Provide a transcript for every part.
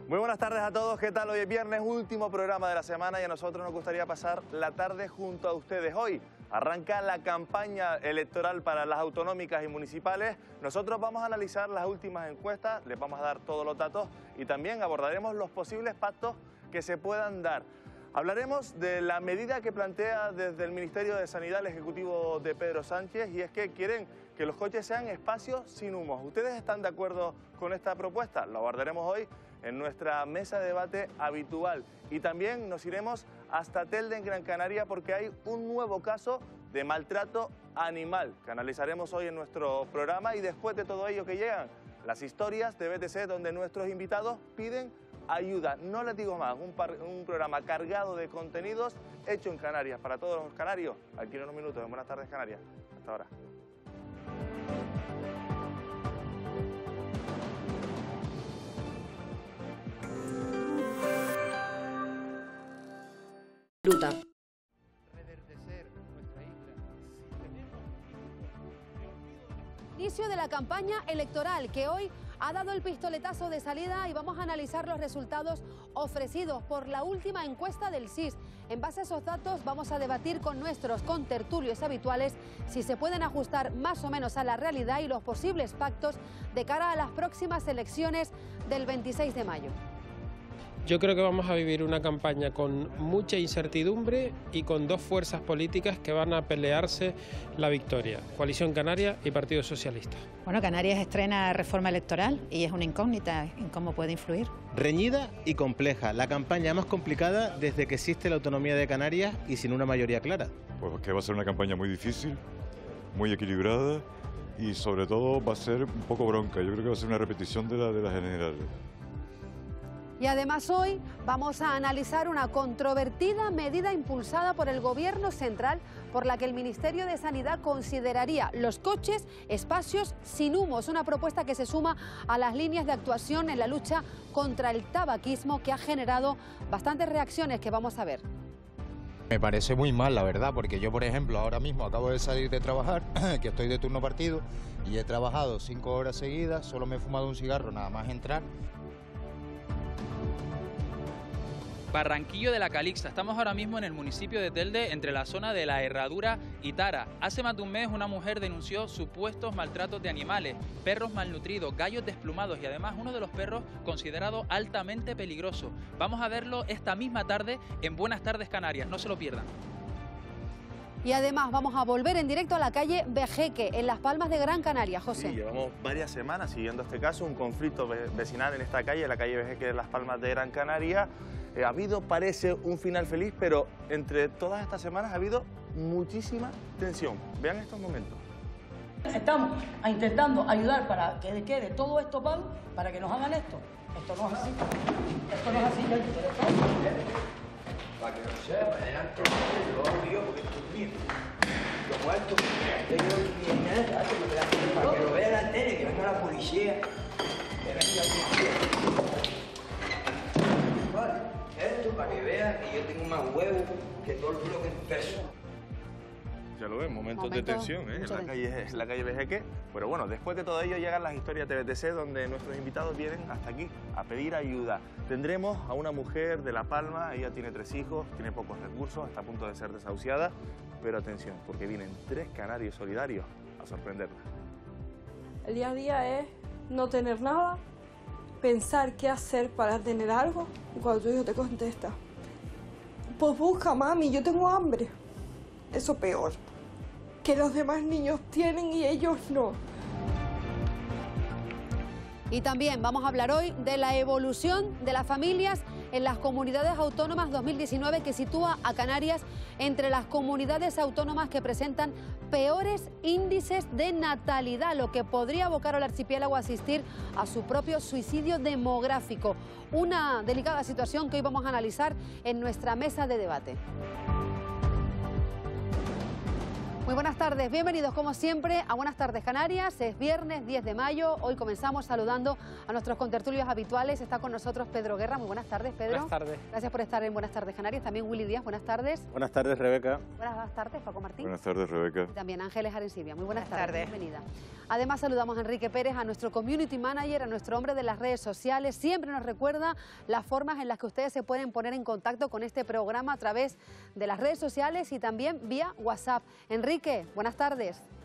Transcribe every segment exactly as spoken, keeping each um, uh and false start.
Muy buenas tardes a todos, ¿qué tal? Hoy es viernes, último programa de la semana y a nosotros nos gustaría pasar la tarde junto a ustedes. Hoy arranca la campaña electoral para las autonómicas y municipales. Nosotros vamos a analizar las últimas encuestas, les vamos a dar todos los datos y también abordaremos los posibles pactos que se puedan dar. Hablaremos de la medida que plantea desde el Ministerio de Sanidad el Ejecutivo de Pedro Sánchez, y es que quieren que los coches sean espacios sin humos. ¿Ustedes están de acuerdo con esta propuesta? Lo abordaremos hoy en nuestra mesa de debate habitual. Y también nos iremos hasta Telde, en Gran Canaria, porque hay un nuevo caso de maltrato animal que analizaremos hoy en nuestro programa. Y después de todo ello que llegan las historias de B T C, donde nuestros invitados piden ayuda. No les digo más, un, par, un programa cargado de contenidos hecho en Canarias, para todos los canarios. Aquí en unos minutos, en Buenas Tardes Canarias. Hasta ahora. Ruta. Inicio de la campaña electoral que hoy ha dado el pistoletazo de salida y vamos a analizar los resultados ofrecidos por la última encuesta del C I S. En base a esos datos vamos a debatir con nuestros contertulios habituales si se pueden ajustar más o menos a la realidad y los posibles pactos de cara a las próximas elecciones del veintiséis de mayo. Yo creo que vamos a vivir una campaña con mucha incertidumbre y con dos fuerzas políticas que van a pelearse la victoria: Coalición Canaria y Partido Socialista. Bueno, Canarias estrena reforma electoral y es una incógnita en cómo puede influir. Reñida y compleja, la campaña más complicada desde que existe la autonomía de Canarias y sin una mayoría clara. Pues que va a ser una campaña muy difícil, muy equilibrada y sobre todo va a ser un poco bronca. Yo creo que va a ser una repetición de la de las generales. Y además hoy vamos a analizar una controvertida medida impulsada por el Gobierno central por la que el Ministerio de Sanidad consideraría los coches espacios sin humos, una propuesta que se suma a las líneas de actuación en la lucha contra el tabaquismo que ha generado bastantes reacciones que vamos a ver. Me parece muy mal, la verdad, porque yo, por ejemplo, ahora mismo acabo de salir de trabajar, que estoy de turno partido, y he trabajado cinco horas seguidas, solo me he fumado un cigarro nada más entrar. Barranquillo de la Calixta. Estamos ahora mismo en el municipio de Telde, entre la zona de La Herradura y Tara. Hace más de un mes una mujer denunció supuestos maltratos de animales, perros malnutridos, gallos desplumados y además uno de los perros considerado altamente peligroso. Vamos a verlo esta misma tarde en Buenas Tardes Canarias, no se lo pierdan. Y además vamos a volver en directo a la calle Vejeque, en Las Palmas de Gran Canaria, José. Sí, llevamos varias semanas siguiendo este caso, un conflicto vecinal en esta calle, la calle Vejeque de Las Palmas de Gran Canaria. Eh, ha habido, parece, un final feliz, pero entre todas estas semanas ha habido muchísima tensión. Vean estos momentos. Estamos intentando ayudar para que quede todo esto pago, para que nos hagan esto. Esto no es así. Esto no es así. Para que no sea, para adelante, lo hago yo porque esto es mío. Lo muerto, para que lo vea la tele, que venga la policía, que venga la policía. Vale, esto para que vean que yo tengo más huevos que todo el mundo que empezó. Ya lo ven, momentos Momento, de tensión ¿eh? en, la calle, en la calle Vejeque. Pero bueno, después de todo ello llegan las historias de B T C, donde nuestros invitados vienen hasta aquí a pedir ayuda. Tendremos a una mujer de La Palma, ella tiene tres hijos, tiene pocos recursos, está a punto de ser desahuciada. Pero atención, porque vienen tres canarios solidarios a sorprenderla. El día a día es no tener nada, pensar qué hacer para tener algo, y cuando tu hijo te contesta, pues busca, mami, yo tengo hambre. Eso peor, que los demás niños tienen y ellos no. Y también vamos a hablar hoy de la evolución de las familias en las comunidades autónomas dos mil diecinueve, que sitúa a Canarias entre las comunidades autónomas que presentan peores índices de natalidad, lo que podría abocar al archipiélago a asistir a su propio suicidio demográfico. Una delicada situación que hoy vamos a analizar en nuestra mesa de debate. Muy buenas tardes, bienvenidos como siempre a Buenas Tardes Canarias. Es viernes diez de mayo, hoy comenzamos saludando a nuestros contertulios habituales. Está con nosotros Pedro Guerra. Muy buenas tardes, Pedro. Buenas tardes. Gracias por estar en Buenas Tardes Canarias. También Willy Díaz, buenas tardes. Buenas tardes, Rebeca. Buenas tardes, Paco Martín. Buenas tardes, Rebeca. Y también Ángeles Arencibia. Muy buenas, buenas tardes. tardes. Bienvenida. Además saludamos a Enrique Pérez, a nuestro Community Manager, a nuestro hombre de las redes sociales. Siempre nos recuerda las formas en las que ustedes se pueden poner en contacto con este programa a través de las redes sociales y también vía WhatsApp. Enrique, buenas tardes.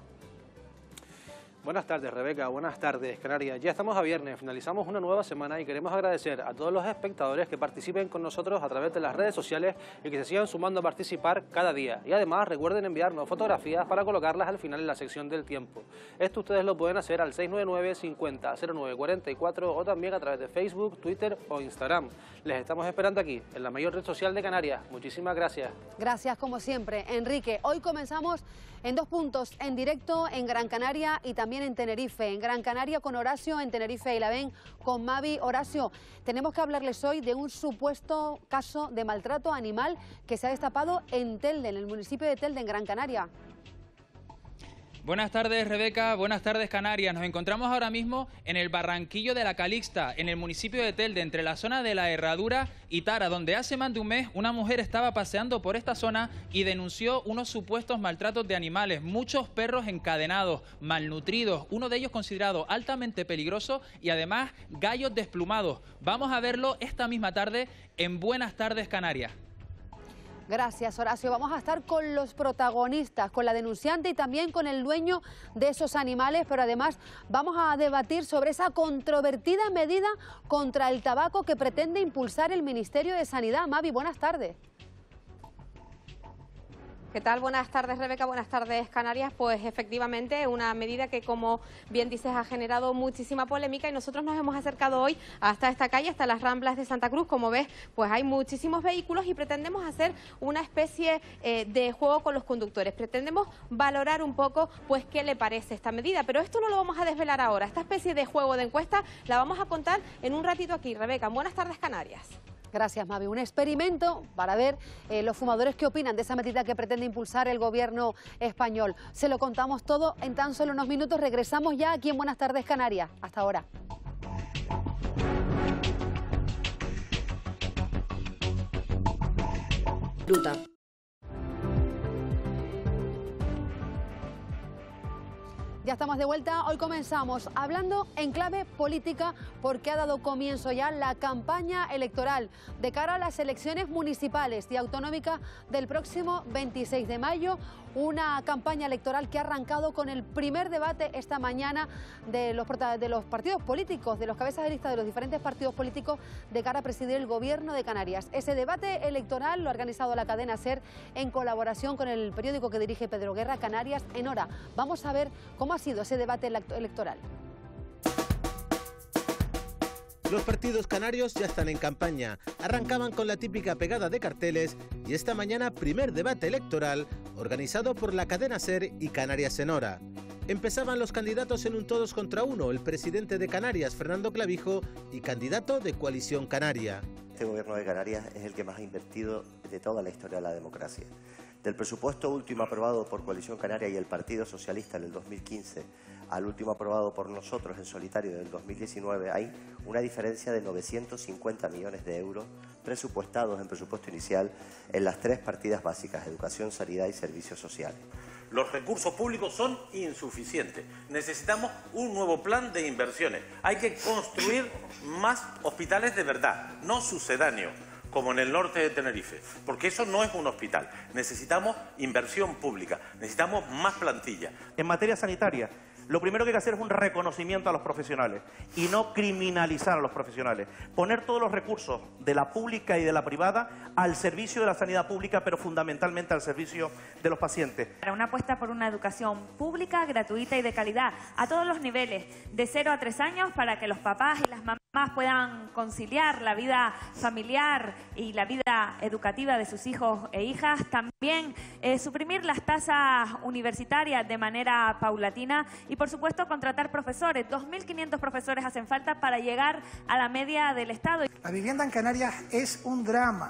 Buenas tardes, Rebeca. Buenas tardes, Canarias. Ya estamos a viernes, finalizamos una nueva semana y queremos agradecer a todos los espectadores que participen con nosotros a través de las redes sociales y que se sigan sumando a participar cada día. Y además recuerden enviarnos fotografías para colocarlas al final en la sección del tiempo. Esto ustedes lo pueden hacer al seis nueve nueve, cincuenta, cero nueve cuarenta y cuatro o también a través de Facebook, Twitter o Instagram. Les estamos esperando aquí, en la mayor red social de Canarias. Muchísimas gracias. Gracias, como siempre, Enrique. Hoy comenzamos en dos puntos, en directo en Gran Canaria y también en Tenerife. En Gran Canaria con Horacio, en Tenerife y la ven con Mavi. Horacio, tenemos que hablarles hoy de un supuesto caso de maltrato animal que se ha destapado en Telde, en el municipio de Telde, en Gran Canaria. Buenas tardes, Rebeca. Buenas tardes, Canarias. Nos encontramos ahora mismo en el Barranquillo de la Calixta, en el municipio de Telde, entre la zona de la Herradura y Tara, donde hace más de un mes una mujer estaba paseando por esta zona y denunció unos supuestos maltratos de animales. Muchos perros encadenados, malnutridos, uno de ellos considerado altamente peligroso y además gallos desplumados. Vamos a verlo esta misma tarde en Buenas Tardes, Canarias. Gracias, Horacio. Vamos a estar con los protagonistas, con la denunciante y también con el dueño de esos animales, pero además vamos a debatir sobre esa controvertida medida contra el tabaco que pretende impulsar el Ministerio de Sanidad. Mavi, buenas tardes. ¿Qué tal? Buenas tardes, Rebeca. Buenas tardes, Canarias. Pues efectivamente, una medida que, como bien dices, ha generado muchísima polémica y nosotros nos hemos acercado hoy hasta esta calle, hasta las Ramblas de Santa Cruz. Como ves, pues hay muchísimos vehículos y pretendemos hacer una especie eh, de juego con los conductores. Pretendemos valorar un poco, pues, qué le parece esta medida. Pero esto no lo vamos a desvelar ahora. Esta especie de juego de encuesta la vamos a contar en un ratito aquí. Rebeca, buenas tardes, Canarias. Gracias, Mavi. Un experimento para ver eh, los fumadores qué opinan de esa medida que pretende impulsar el gobierno español. Se lo contamos todo en tan solo unos minutos. Regresamos ya aquí en Buenas Tardes, Canarias. Hasta ahora. Luta. Ya estamos de vuelta, hoy comenzamos hablando en clave política porque ha dado comienzo ya la campaña electoral de cara a las elecciones municipales y autonómicas del próximo veintiséis de mayo, una campaña electoral que ha arrancado con el primer debate esta mañana de los, de los partidos políticos, de los cabezas de lista de los diferentes partidos políticos de cara a presidir el gobierno de Canarias. Ese debate electoral lo ha organizado la cadena SER en colaboración con el periódico que dirige Pedro Guerra, Canarias en Hora. Vamos a ver cómo ha sido ese debate electoral. Los partidos canarios ya están en campaña. Arrancaban con la típica pegada de carteles y esta mañana primer debate electoral organizado por la cadena SER y Canarias en Hora. Empezaban los candidatos en un todos contra uno, el presidente de Canarias, Fernando Clavijo, y candidato de Coalición Canaria. Este gobierno de Canarias es el que más ha invertido de toda la historia de la democracia. Del presupuesto último aprobado por Coalición Canaria y el Partido Socialista en el dos mil quince al último aprobado por nosotros en solitario en el dos mil diecinueve hay una diferencia de novecientos cincuenta millones de euros presupuestados en presupuesto inicial en las tres partidas básicas, educación, sanidad y servicios sociales. Los recursos públicos son insuficientes. Necesitamos un nuevo plan de inversiones. Hay que construir más hospitales de verdad, no sucedáneos, como en el norte de Tenerife, porque eso no es un hospital. Necesitamos inversión pública, necesitamos más plantilla. En materia sanitaria, lo primero que hay que hacer es un reconocimiento a los profesionales y no criminalizar a los profesionales. Poner todos los recursos de la pública y de la privada al servicio de la sanidad pública, pero fundamentalmente al servicio de los pacientes. Una apuesta por una educación pública, gratuita y de calidad a todos los niveles, de cero a tres años, para que los papás y las mamás puedan conciliar la vida familiar y la vida educativa de sus hijos e hijas. También eh, suprimir las tasas universitarias de manera paulatina y, por supuesto, contratar profesores. dos mil quinientos profesores hacen falta para llegar a la media del Estado. La vivienda en Canarias es un drama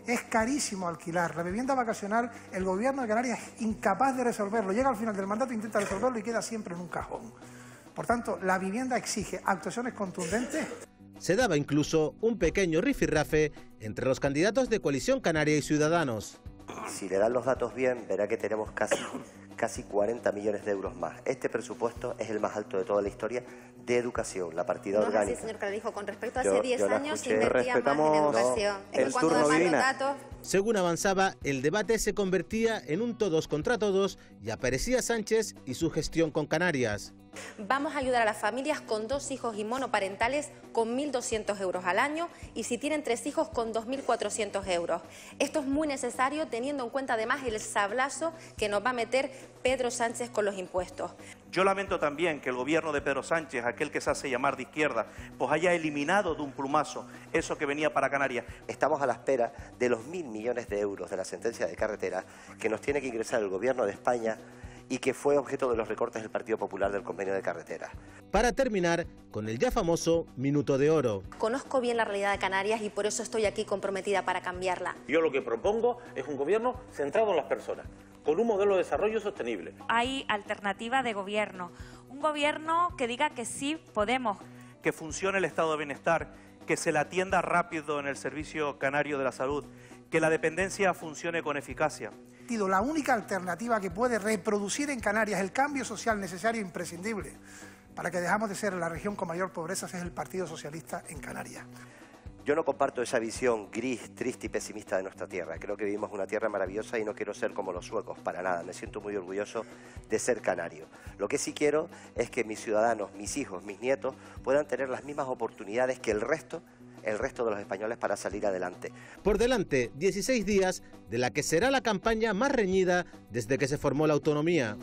Es carísimo alquilar. La vivienda vacacional, el gobierno de Canarias es incapaz de resolverlo. Llega al final del mandato, intenta resolverlo y queda siempre en un cajón. Por tanto, la vivienda exige actuaciones contundentes. Se daba incluso un pequeño rifirrafe entre los candidatos de Coalición Canaria y Ciudadanos. Si le dan los datos bien, verá que tenemos casi, casi cuarenta millones de euros más. Este presupuesto es el más alto de toda la historia de educación, la partida no orgánica. Es así, señor Clavijo, con respecto a Yo- hace diez yo la años se escuché. invertía más en Respetamos educación. no, Es que el cuando turno dan los divina. datos... Según avanzaba, el debate se convertía en un todos contra todos y aparecía Sánchez y su gestión con Canarias. Vamos a ayudar a las familias con dos hijos y monoparentales con mil doscientos euros al año y si tienen tres hijos con dos mil cuatrocientos euros. Esto es muy necesario teniendo en cuenta además el sablazo que nos va a meter Pedro Sánchez con los impuestos. Yo lamento también que el gobierno de Pedro Sánchez, aquel que se hace llamar de izquierda, pues haya eliminado de un plumazo eso que venía para Canarias. Estamos a la espera de los mil millones de euros de la sentencia de carretera que nos tiene que ingresar el gobierno de España y que fue objeto de los recortes del Partido Popular del convenio de carretera. Para terminar con el ya famoso minuto de oro. Conozco bien la realidad de Canarias y por eso estoy aquí comprometida para cambiarla. Yo lo que propongo es un gobierno centrado en las personas, con un modelo de desarrollo sostenible. Hay alternativa de gobierno, un gobierno que diga que sí podemos. Que funcione el estado de bienestar, que se le atienda rápido en el servicio canario de la salud, que la dependencia funcione con eficacia. La única alternativa que puede reproducir en Canarias el cambio social necesario e imprescindible para que dejamos de ser la región con mayor pobreza es el Partido Socialista en Canarias. Yo no comparto esa visión gris, triste y pesimista de nuestra tierra. Creo que vivimos una tierra maravillosa y no quiero ser como los suecos, para nada. Me siento muy orgulloso de ser canario. Lo que sí quiero es que mis ciudadanos, mis hijos, mis nietos puedan tener las mismas oportunidades que el resto, el resto de los españoles para salir adelante. Por delante, dieciséis días de la que será la campaña más reñida desde que se formó la autonomía.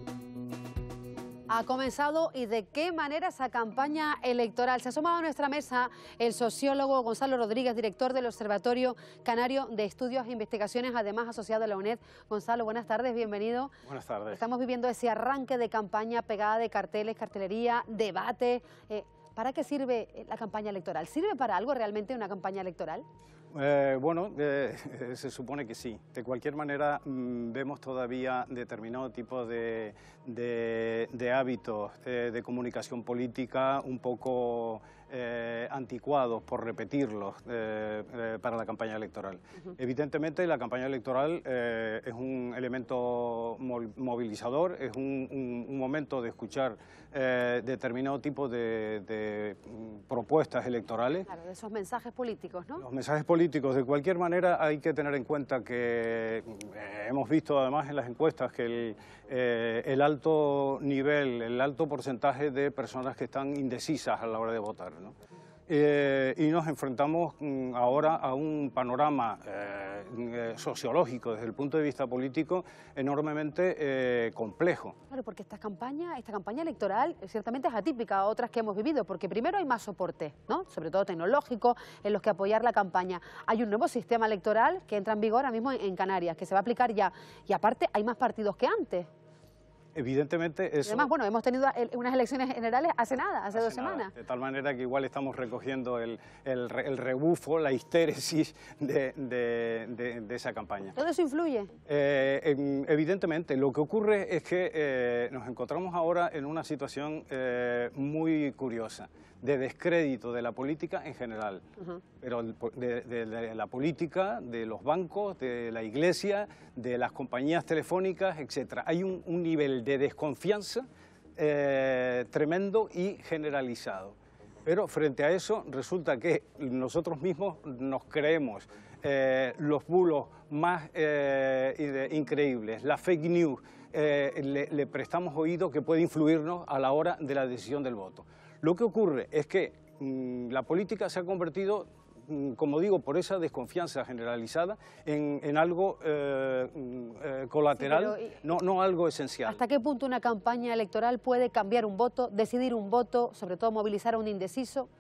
Ha comenzado y de qué manera esa campaña electoral. Se ha sumado a nuestra mesa el sociólogo Gonzalo Rodríguez, director del Observatorio Canario de Estudios e Investigaciones, además asociado a la UNED. Gonzalo, buenas tardes, bienvenido. Buenas tardes. Estamos viviendo ese arranque de campaña pegada de carteles, cartelería, debate. Eh, ¿Para qué sirve la campaña electoral? ¿Sirve para algo realmente una campaña electoral? Eh, bueno, eh, se supone que sí. De cualquier manera, mmm, vemos todavía determinado tipo de, de, de hábitos eh, de comunicación política un poco eh, anticuados, por repetirlos, eh, eh, para la campaña electoral. Uh-huh. Evidentemente, la campaña electoral eh, es un elemento movilizador, es un, un, un momento de escuchar eh, determinado tipo de, de propuestas electorales. Claro, de esos mensajes políticos, ¿no? Los mensajes políticos, de cualquier manera, hay que tener en cuenta que eh, hemos visto además en las encuestas que el, eh, el alto nivel, el alto porcentaje de personas que están indecisas a la hora de votar, ¿no? Eh, y nos enfrentamos mm, ahora a un panorama eh, eh, sociológico desde el punto de vista político enormemente eh, complejo. Claro, porque esta campaña, esta campaña electoral ciertamente es atípica a otras que hemos vivido, porque primero hay más soporte, ¿no? Sobre todo tecnológico, en los que apoyar la campaña. Hay un nuevo sistema electoral que entra en vigor ahora mismo en, en Canarias, que se va a aplicar ya, y aparte hay más partidos que antes. Evidentemente eso... Además, bueno, hemos tenido unas elecciones generales hace nada, hace, hace dos nada. semanas. De tal manera que igual estamos recogiendo el, el, el rebufo, la histéresis de, de, de, de esa campaña. ¿Todo eso influye? Eh, evidentemente, lo que ocurre es que eh, nos encontramos ahora en una situación eh, muy curiosa, de descrédito de la política en general, uh-huh. pero de, de, de la política, de los bancos, de la iglesia, de las compañías telefónicas, etcétera. Hay un, un nivel de desconfianza eh, tremendo y generalizado. Pero frente a eso resulta que nosotros mismos nos creemos eh, los bulos más eh, increíbles, la fake news, eh, le, le prestamos oído que puede influirnos a la hora de la decisión del voto. Lo que ocurre es que mmm, la política se ha convertido, mmm, como digo, por esa desconfianza generalizada, en, en algo eh, eh, colateral, sí, pero, no, no algo esencial. ¿Hasta qué punto una campaña electoral puede cambiar un voto, decidir un voto, sobre todo movilizar a un indeciso?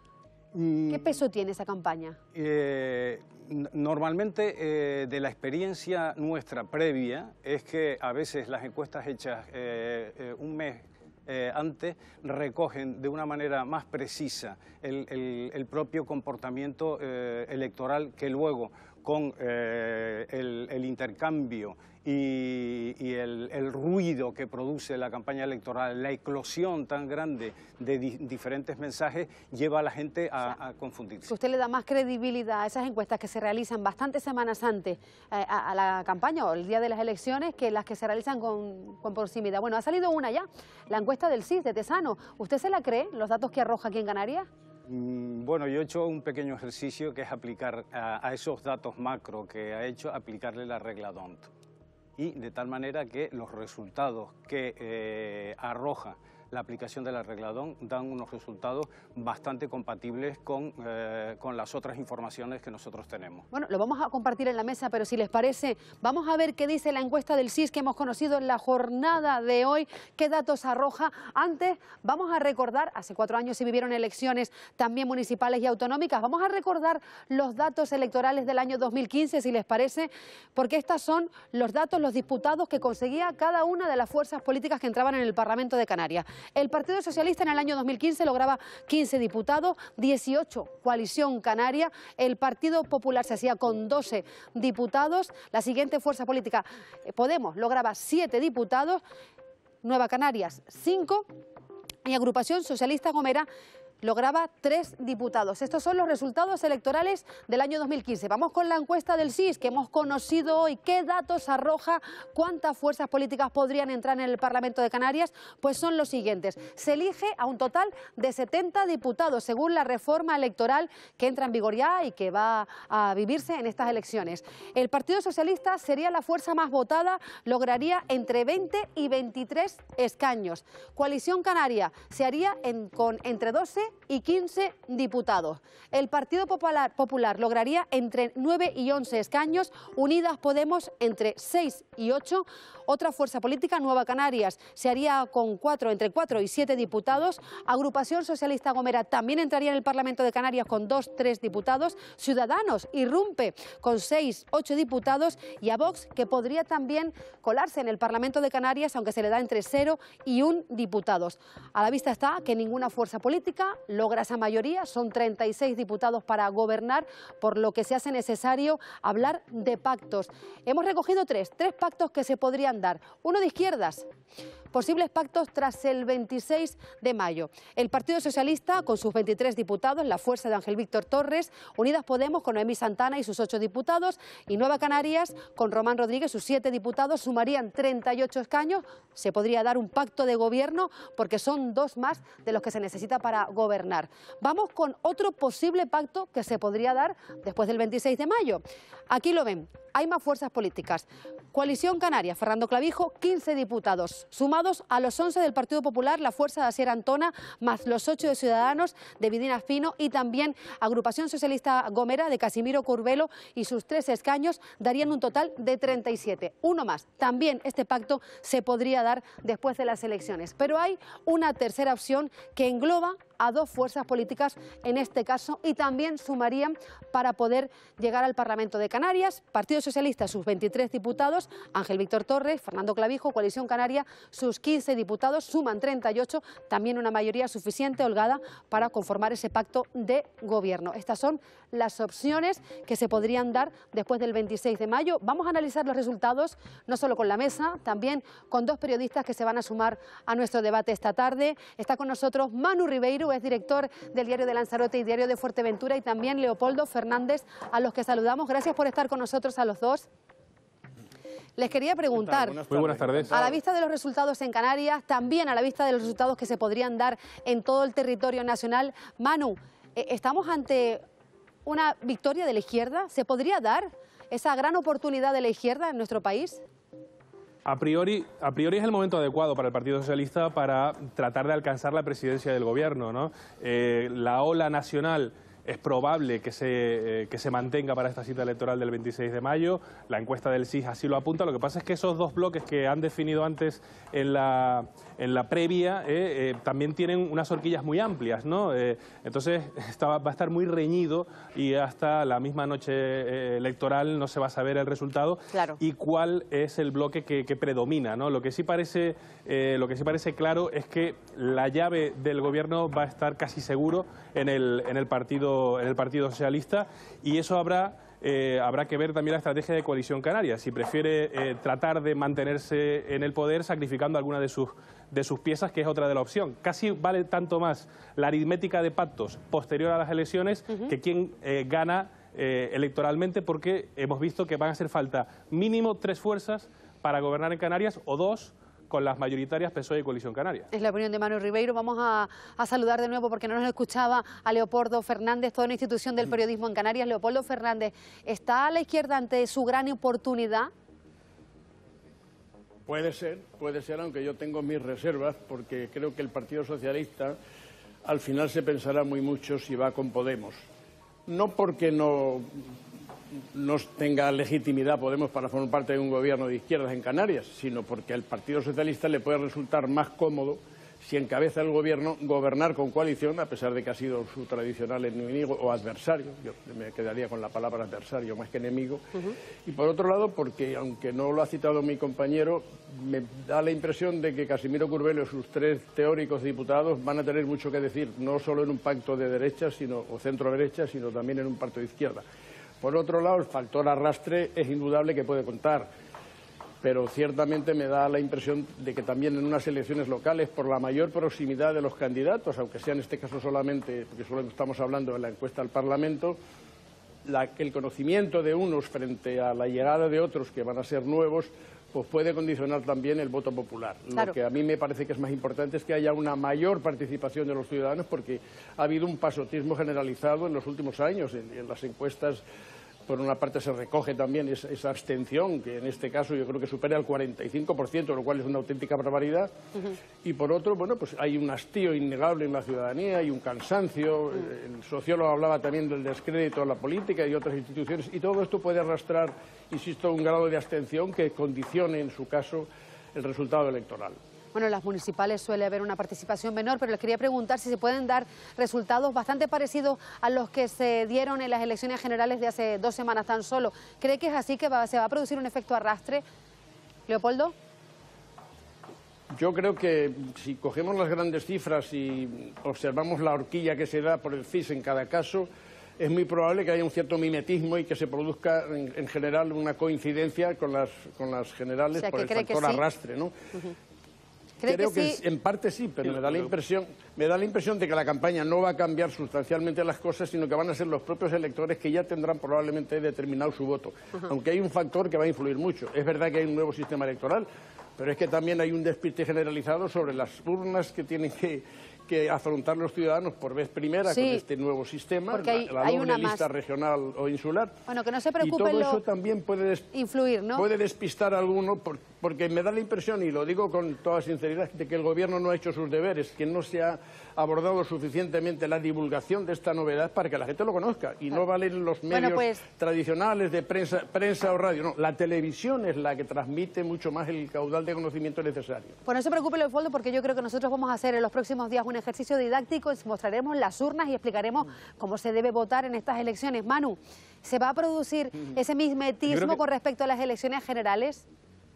Mm, ¿Qué peso tiene esa campaña? Eh, normalmente, eh, de la experiencia nuestra previa, es que a veces las encuestas hechas eh, eh, un mes Eh, antes recogen de una manera más precisa el, el, el propio comportamiento eh, electoral que luego, con eh, el, el intercambio y, y el, el ruido que produce la campaña electoral, la eclosión tan grande de di diferentes mensajes, lleva a la gente a, a confundirse. Que usted le da más credibilidad a esas encuestas que se realizan bastantes semanas antes eh, a, a la campaña o el día de las elecciones que las que se realizan con, con proximidad. Bueno, ha salido una ya, la encuesta del C I S de Tesano. ¿Usted se la cree, los datos que arroja aquí en Canarias? Bueno, yo he hecho un pequeño ejercicio que es aplicar a, a esos datos macro que ha hecho, aplicarle la regla D O N T. Y de tal manera que los resultados que eh, arroja la aplicación de la regla D O N dan unos resultados bastante compatibles con, eh, con las otras informaciones que nosotros tenemos. Bueno, lo vamos a compartir en la mesa, pero si les parece, vamos a ver qué dice la encuesta del C I S que hemos conocido en la jornada de hoy, qué datos arroja. Antes, vamos a recordar, hace cuatro años se vivieron elecciones también municipales y autonómicas, vamos a recordar los datos electorales del año dos mil quince, si les parece, porque estos son los datos, los diputados que conseguía cada una de las fuerzas políticas que entraban en el Parlamento de Canarias. El Partido Socialista en el año dos mil quince lograba quince diputados, dieciocho Coalición Canaria, el Partido Popular se hacía con doce diputados, la siguiente fuerza política, Podemos, lograba siete diputados, Nueva Canarias cinco y Agrupación Socialista Gomera lograba tres diputados. Estos son los resultados electorales del año dos mil quince. Vamos con la encuesta del C I S que hemos conocido hoy. ¿Qué datos arroja? ¿Cuántas fuerzas políticas podrían entrar en el Parlamento de Canarias? Pues son los siguientes. Se elige a un total de setenta diputados, según la reforma electoral que entra en vigor ya y que va a vivirse en estas elecciones. El Partido Socialista sería la fuerza más votada, lograría entre veinte y veintitrés escaños. Coalición Canaria se haría en, con entre doce y quince diputados. El Partido Popular, Popular lograría entre nueve y once escaños, Unidas Podemos entre seis y ocho, otra fuerza política, Nueva Canarias, se haría con cuatro, entre cuatro y siete diputados, Agrupación Socialista Gomera también entraría en el Parlamento de Canarias con dos, tres diputados, Ciudadanos irrumpe con seis, ocho diputados y a Vox, que podría también colarse en el Parlamento de Canarias, aunque se le da entre cero y un diputados. A la vista está que ninguna fuerza política logra esa mayoría, son treinta y seis diputados para gobernar, por lo que se hace necesario hablar de pactos. Hemos recogido tres, tres pactos que se podrían dar. Uno de izquierdas, posibles pactos tras el veintiséis de mayo. El Partido Socialista con sus veintitrés diputados, la fuerza de Ángel Víctor Torres, Unidas Podemos con Noemí Santana y sus ocho diputados y Nueva Canarias con Román Rodríguez, sus siete diputados, sumarían treinta y ocho escaños. Se podría dar un pacto de gobierno porque son dos más de los que se necesita para gobernar. Vamos con otro posible pacto que se podría dar después del veintiséis de mayo. Aquí lo ven. Hay más fuerzas políticas. Coalición Canaria, Fernando Clavijo, quince diputados, sumados a los once del Partido Popular, la fuerza de Asier Antona, más los ocho de Ciudadanos, de Vidina Espino y también Agrupación Socialista Gomera, de Casimiro Curbelo y sus tres escaños, darían un total de treinta y siete. Uno más. También este pacto se podría dar después de las elecciones. Pero hay una tercera opción que engloba a dos fuerzas políticas en este caso y también sumarían para poder llegar al Parlamento de Canarias. Partido Socialista, sus veintitrés diputados, Ángel Víctor Torres, Fernando Clavijo, Coalición Canaria, sus quince diputados, suman treinta y ocho, también una mayoría suficiente, holgada, para conformar ese pacto de gobierno. Estas son las opciones que se podrían dar después del veintiséis de mayo. Vamos a analizar los resultados, no solo con la mesa, también con dos periodistas que se van a sumar a nuestro debate esta tarde. Está con nosotros Manu Ribeiro, es director del Diario de Lanzarote y Diario de Fuerteventura, y también Leopoldo Fernández, a los que saludamos. Gracias por estar con nosotros a los dos. Les quería preguntar, Muy buenas tardes. a la vista de los resultados en Canarias, también a la vista de los resultados que se podrían dar en todo el territorio nacional, Manu, ¿estamos ante una victoria de la izquierda? ¿Se podría dar esa gran oportunidad de la izquierda en nuestro país? A priori, a priori es el momento adecuado para el Partido Socialista para tratar de alcanzar la presidencia del gobierno, ¿no? Eh, la ola nacional es probable que se, eh, que se mantenga para esta cita electoral del veintiséis de mayo. La encuesta del C I S así lo apunta. Lo que pasa es que esos dos bloques que han definido antes en la, en la previa eh, eh, también tienen unas horquillas muy amplias, ¿no? Eh, entonces está, va a estar muy reñido y hasta la misma noche eh, electoral no se va a saber el resultado claro. y cuál es el bloque que, que predomina, ¿no? Lo que sí parece, eh, lo que sí parece claro es que la llave del gobierno va a estar casi seguro en el, en el Partido partido, en el Partido Socialista, y eso habrá... Eh, habrá que ver también la estrategia de Coalición Canaria, si prefiere eh, tratar de mantenerse en el poder sacrificando alguna de sus, de sus piezas, que es otra de la opción. Casi vale tanto más la aritmética de pactos posterior a las elecciones uh-huh. que quien eh, gana eh, electoralmente, porque hemos visto que van a hacer falta mínimo tres fuerzas para gobernar en Canarias, o dos con las mayoritarias P S O E y Coalición Canaria. Es la opinión de Manu Ribeiro. Vamos a, a saludar de nuevo, porque no nos escuchaba, a Leopoldo Fernández, toda una institución del periodismo en Canarias. Leopoldo Fernández, ¿está a la izquierda ante su gran oportunidad? Puede ser, puede ser, aunque yo tengo mis reservas, porque creo que el Partido Socialista al final se pensará muy mucho si va con Podemos. No porque no... no tenga legitimidad Podemos para formar parte de un gobierno de izquierdas en Canarias, sino porque al Partido Socialista le puede resultar más cómodo, si encabeza el gobierno, gobernar con coalición, a pesar de que ha sido su tradicional enemigo o adversario. Yo me quedaría con la palabra adversario más que enemigo. Uh-huh. Y por otro lado, porque, aunque no lo ha citado mi compañero, me da la impresión de que Casimiro Curbelo y sus tres teóricos diputados van a tener mucho que decir, no solo en un pacto de derecha sino, o centro-derecha, sino también en un pacto de izquierda. Por otro lado, el factor arrastre es indudable que puede contar, pero ciertamente me da la impresión de que también en unas elecciones locales, por la mayor proximidad de los candidatos, aunque sea en este caso solamente, porque solo estamos hablando de la encuesta al Parlamento, la, el conocimiento de unos frente a la llegada de otros que van a ser nuevos, pues puede condicionar también el voto popular. Claro. Lo que a mí me parece que es más importante es que haya una mayor participación de los ciudadanos, porque ha habido un pasotismo generalizado en los últimos años. En, en las encuestas, por una parte, se recoge también esa, esa abstención, que en este caso yo creo que supera el cuarenta y cinco por ciento, lo cual es una auténtica barbaridad. Uh-huh. Y por otro, bueno, pues hay un hastío innegable en la ciudadanía, hay un cansancio. Uh-huh. El sociólogo hablaba también del descrédito a la política y otras instituciones, y todo esto puede arrastrar, insisto, un grado de abstención que condicione, en su caso, el resultado electoral. Bueno, en las municipales suele haber una participación menor, pero les quería preguntar si se pueden dar resultados bastante parecidos a los que se dieron en las elecciones generales de hace dos semanas tan solo. ¿Cree que es así, que va, se va a producir un efecto arrastre? Leopoldo. Yo creo que si cogemos las grandes cifras y observamos la horquilla que se da por el C I S en cada caso, es muy probable que haya un cierto mimetismo y que se produzca en, en general una coincidencia con las, con las generales, o sea, por el factor sí. arrastre, ¿no? Uh-huh. Creo que, que sí? En parte sí, pero me da la impresión, me da la impresión de que la campaña no va a cambiar sustancialmente las cosas, sino que van a ser los propios electores que ya tendrán probablemente determinado su voto. Uh-huh. Aunque hay un factor que va a influir mucho. Es verdad que hay un nuevo sistema electoral, pero es que también hay un despiste generalizado sobre las urnas que tienen que, que afrontar los ciudadanos por vez primera sí, con este nuevo sistema, porque hay, la, la hay doble una lista más. regional o insular. Bueno, que no se preocupen. Y todo lo... eso también puede, des... influir, ¿no? puede despistar a alguno, por... porque me da la impresión, y lo digo con toda sinceridad, de que el Gobierno no ha hecho sus deberes, que no se ha abordado suficientemente la divulgación de esta novedad para que la gente lo conozca. Y no valen los medios bueno, pues... tradicionales de prensa, prensa o radio, no. La televisión es la que transmite mucho más el caudal de conocimiento necesario. Pues no se preocupe, Leopoldo, porque yo creo que nosotros vamos a hacer en los próximos días un ejercicio didáctico, mostraremos las urnas y explicaremos cómo se debe votar en estas elecciones. Manu, ¿se va a producir ese mimetismo que... con respecto a las elecciones generales?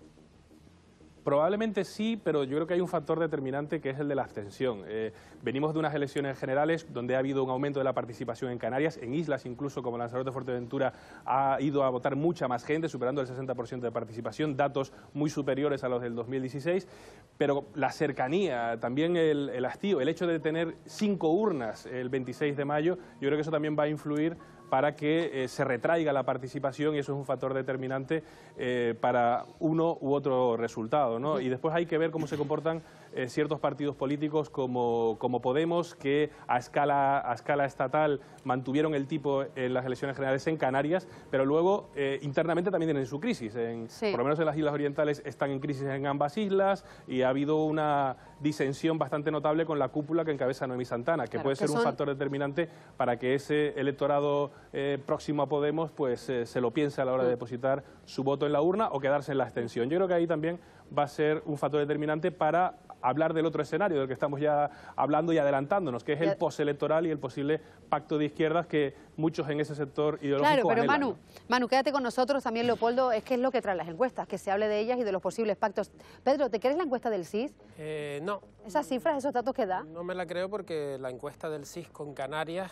Probablemente sí, pero yo creo que hay un factor determinante que es el de la abstención. Eh, venimos de unas elecciones generales donde ha habido un aumento de la participación en Canarias, en islas incluso como Lanzarote, Fuerteventura, ha ido a votar mucha más gente, superando el sesenta por ciento de participación, datos muy superiores a los del dos mil dieciséis, pero la cercanía, también el, el hastío, el hecho de tener cinco urnas el veintiséis de mayo, yo creo que eso también va a influir para que eh, se retraiga la participación, y eso es un factor determinante eh, para uno u otro resultado, ¿no? Y después hay que ver cómo se comportan eh, ciertos partidos políticos como, como Podemos, que a escala, a escala estatal mantuvieron el tipo en las elecciones generales en Canarias, pero luego eh, internamente también tienen su crisis. En, sí. Por lo menos en las Islas Orientales están en crisis en ambas islas, y ha habido una disensión bastante notable con la cúpula que encabeza Noemí Santana, que claro, puede que ser son... un factor determinante para que ese electorado Eh, próximo a Podemos pues eh, se lo piense a la hora de depositar su voto en la urna o quedarse en la abstención. Yo creo que ahí también va a ser un factor determinante para hablar del otro escenario, del que estamos ya hablando y adelantándonos, que es el postelectoral y el posible pacto de izquierdas que muchos en ese sector ideológico Claro, pero anhelan, Manu, ¿no? Manu, quédate con nosotros también, Leopoldo, es que es lo que traen las encuestas, que se hable de ellas y de los posibles pactos. Pedro, ¿te crees la encuesta del C I S? Eh, no. ¿Esas cifras, esos datos que da? No me la creo porque la encuesta del C I S con Canarias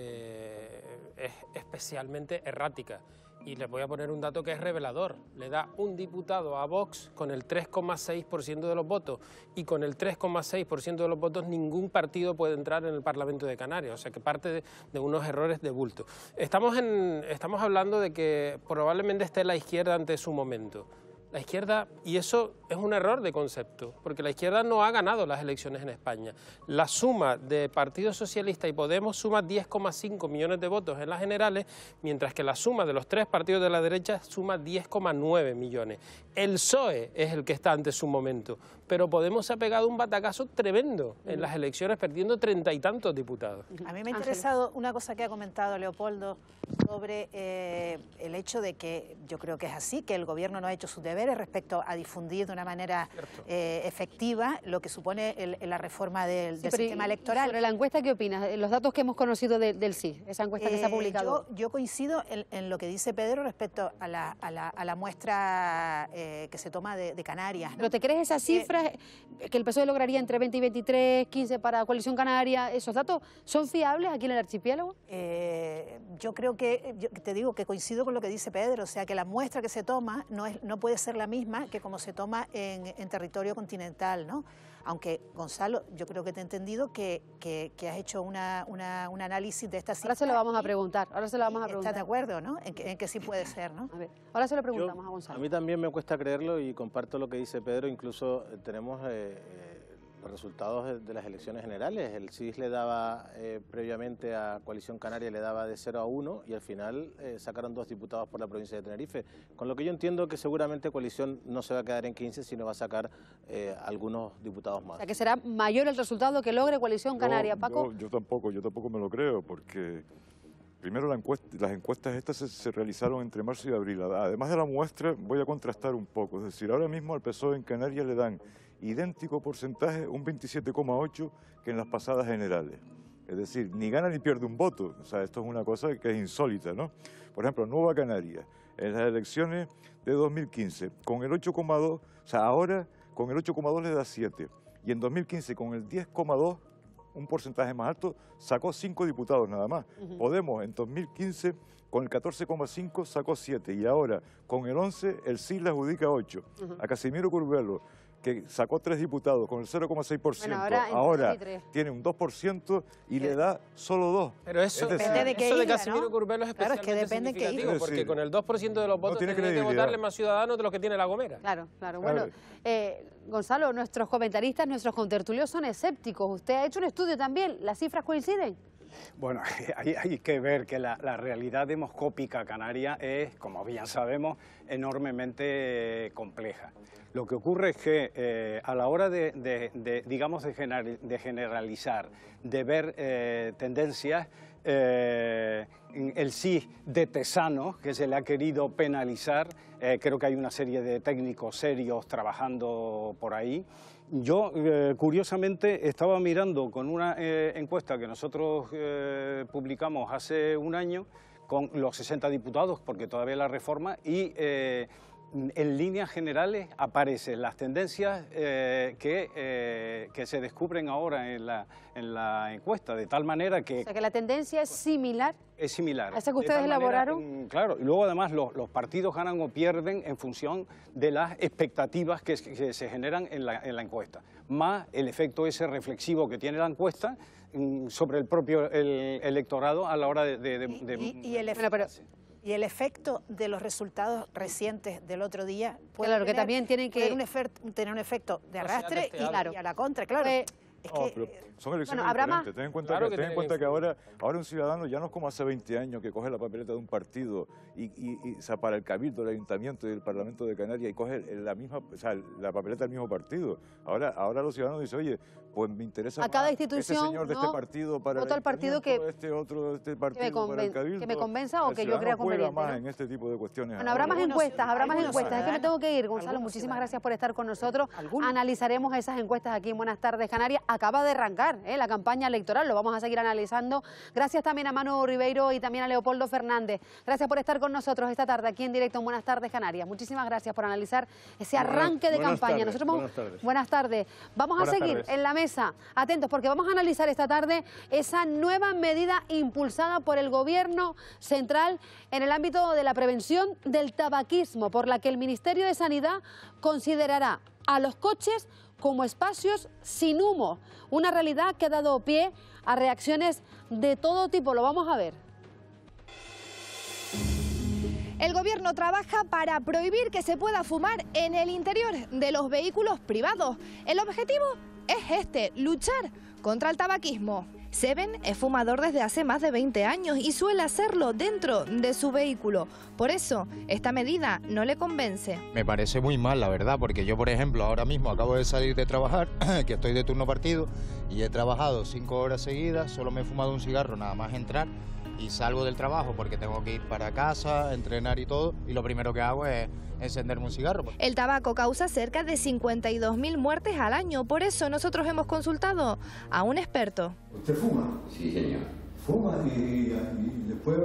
eh, es especialmente errática. Y les voy a poner un dato que es revelador. Le da un diputado a Vox con el tres coma seis por ciento de los votos y con el tres coma seis por ciento de los votos ningún partido puede entrar en el Parlamento de Canarias. O sea que parte de, de unos errores de bulto. Estamos, en, estamos hablando de que probablemente esté la izquierda ante su momento. La izquierda, y eso es un error de concepto, porque la izquierda no ha ganado las elecciones en España. La suma de Partido Socialista y Podemos suma diez coma cinco millones de votos en las generales, mientras que la suma de los tres partidos de la derecha suma diez coma nueve millones. El P S O E es el que está ante su momento, pero Podemos se ha pegado un batacazo tremendo en las elecciones, perdiendo treinta y tantos diputados. A mí me ha interesado una cosa que ha comentado Leopoldo sobre eh, el hecho de que yo creo que es así, que el gobierno no ha hecho sus deberes respecto a difundir de una manera eh, efectiva lo que supone el, la reforma del, Sí, del pero sistema y- electoral. Sobre la encuesta, ¿qué opinas? Los datos que hemos conocido de- del C I S, esa encuesta que se ha Eh, publicado. Yo, yo coincido en, en lo que dice Pedro respecto a la, a la, a la muestra eh, que se toma de, de Canarias, ¿no? ¿Pero te crees esas cifras que el P S O E lograría entre veinte y veintitrés, quince para Coalición Canaria? ¿Esos datos son fiables aquí en el archipiélago? Eh, yo creo que, yo te digo que coincido con lo que dice Pedro, o sea que la muestra que se toma no, es, no puede ser la misma que como se toma en, en territorio continental, ¿no? Aunque, Gonzalo, yo creo que te he entendido que, que, que has hecho una, una, un análisis de esta cifra. Ahora se lo vamos a preguntar, ahora se lo vamos a preguntar. ¿Estás de acuerdo, no? En que, en que sí puede ser, ¿no? A ver, ahora se lo Yo- preguntamos a Gonzalo. A mí también me cuesta creerlo y comparto lo que dice Pedro. Incluso eh, tenemos eh, eh, los resultados de, de las elecciones generales. El C I S le daba eh, previamente a Coalición Canaria, le daba de cero a uno y al final eh, sacaron dos diputados por la provincia de Tenerife. Con lo que yo entiendo que seguramente Coalición no se va a quedar en quince, sino va a sacar eh, algunos diputados más. O sea, que será mayor el resultado que logre Coalición Canaria. Yo- Paco. Yo, yo tampoco, yo tampoco me lo creo, porque primero la encuesta, las encuestas estas se, se realizaron entre marzo y abril. Además de la muestra, voy a contrastar un poco. Es decir, ahora mismo al P S O E en Canarias le dan idéntico porcentaje, un veintisiete coma ocho, que en las pasadas generales. Es decir, ni gana ni pierde un voto. O sea, esto es una cosa que es insólita, ¿no? Por ejemplo, Nueva Canarias, en las elecciones de dos mil quince, con el ocho coma dos, o sea, ahora con el ocho coma dos le da siete. Y en dos mil quince, con el diez coma dos, un porcentaje más alto, sacó cinco diputados nada más. Ujú. Podemos, en dos mil quince, con el catorce coma cinco, sacó siete. Y ahora, con el once, el C I S le adjudica ocho. Ujú. A Casimiro Curbelo, que sacó tres diputados con el cero coma seis por ciento, Bueno, ahora en ahora veintitrés. tiene un dos por ciento y le da solo dos. Pero eso, Es decir, eso de, qué isla, Casimiro ¿no? Curbelo es Claro, es que especialmente depende en qué significativo, isla. porque Sí. con el dos por ciento de los votos tiene tendrían que credibilidad. votarle más ciudadanos de los que tiene La Gomera. Claro, claro. Claro. Bueno, eh, Gonzalo, nuestros comentaristas, nuestros contertulios son escépticos. Usted ha hecho un estudio también. ¿Las cifras coinciden? Bueno, hay, hay que ver que la, la realidad demoscópica canaria es, como bien sabemos, enormemente eh, compleja. Lo que ocurre es que eh, a la hora de, de- de, digamos, de, general- de generalizar, de ver eh, tendencias, eh, el sí de Tesano, que se le ha querido penalizar, eh, creo que hay una serie de técnicos serios trabajando por ahí. Yo, eh, curiosamente, estaba mirando con una eh, encuesta que nosotros eh, publicamos hace un año con los sesenta diputados, porque todavía la reforma, y eh, en líneas generales aparecen las tendencias eh, que, eh, que se descubren ahora en la, en la encuesta, de tal manera que O sea, que la tendencia es similar. es similar. ¿A esa que De ustedes tal manera, elaboraron? mm, claro, y luego además los, los partidos ganan o pierden en función de las expectativas que, se- que se generan en la, en la encuesta, más el efecto ese reflexivo que tiene la encuesta mm, sobre el propio el electorado a la hora de... de- de- de- Y, y el efe- y el efecto de los resultados recientes del otro día puede Claro, que tener, también tienen que- puede un efer- tener un efecto de arrastre y, deseado. y a la contra, claro. Pues, es No, que, pero son elecciones bueno, habrá diferentes. más- Ten en cuenta, Claro que, que ten en tiene cuenta que que ahora, ahora un ciudadano ya no es como hace veinte años que coge la papeleta de un partido y, y, y, o sea, para el Cabildo, el Ayuntamiento y el Parlamento de Canarias y coge el- la misma, o sea, la papeleta del mismo partido. Ahora, ahora los ciudadanos dicen, oye, pues me interesa a cada más institución, este señor de ¿no? este partido para voto el al partido que, este otro de este partido que, me para el Cabildo. que me convenza o El que yo crea ciudadano juega conveniente, más ¿no? en este tipo de cuestiones. Bueno, habrá más encuestas, habrá más encuestas. Es que me tengo que ir, Gonzalo. algunos Muchísimas ciudadanos. gracias por estar con nosotros. Analizaremos esas encuestas aquí en Buenas Tardes Canarias. Acaba de arrancar ¿eh? la campaña electoral, lo vamos a seguir analizando. Gracias también a Manu Ribeiro y también a Leopoldo Fernández. Gracias por estar con nosotros esta tarde aquí en directo en Buenas Tardes Canarias. Muchísimas gracias por analizar ese arranque de buenas campaña. Tardes, Nosotros vamos... buenas tardes. Buenas tardes. Vamos Buenas a seguir tardes. en la mesa, atentos, porque vamos a analizar esta tarde esa nueva medida impulsada por el Gobierno central en el ámbito de la prevención del tabaquismo, por la que el Ministerio de Sanidad considerará a los coches como espacios sin humo, una realidad que ha dado pie a reacciones de todo tipo. Lo vamos a ver. El Gobierno trabaja para prohibir que se pueda fumar en el interior de los vehículos privados. El objetivo es este, luchar contra el tabaquismo. Seven es fumador desde hace más de veinte años y suele hacerlo dentro de su vehículo. Por eso, esta medida no le convence. Me parece muy mal, la verdad, porque yo, por ejemplo, ahora mismo acabo de salir de trabajar, que estoy de turno partido, y he trabajado cinco horas seguidas, solo me he fumado un cigarro nada más entrar, y salgo del trabajo porque tengo que ir para casa, entrenar y todo, y lo primero que hago es encenderme un cigarro. El tabaco causa cerca de cincuenta y dos mil muertes al año, por eso nosotros hemos consultado a un experto. ¿Usted fuma? Sí, señor. ¿Fuma y, y, y después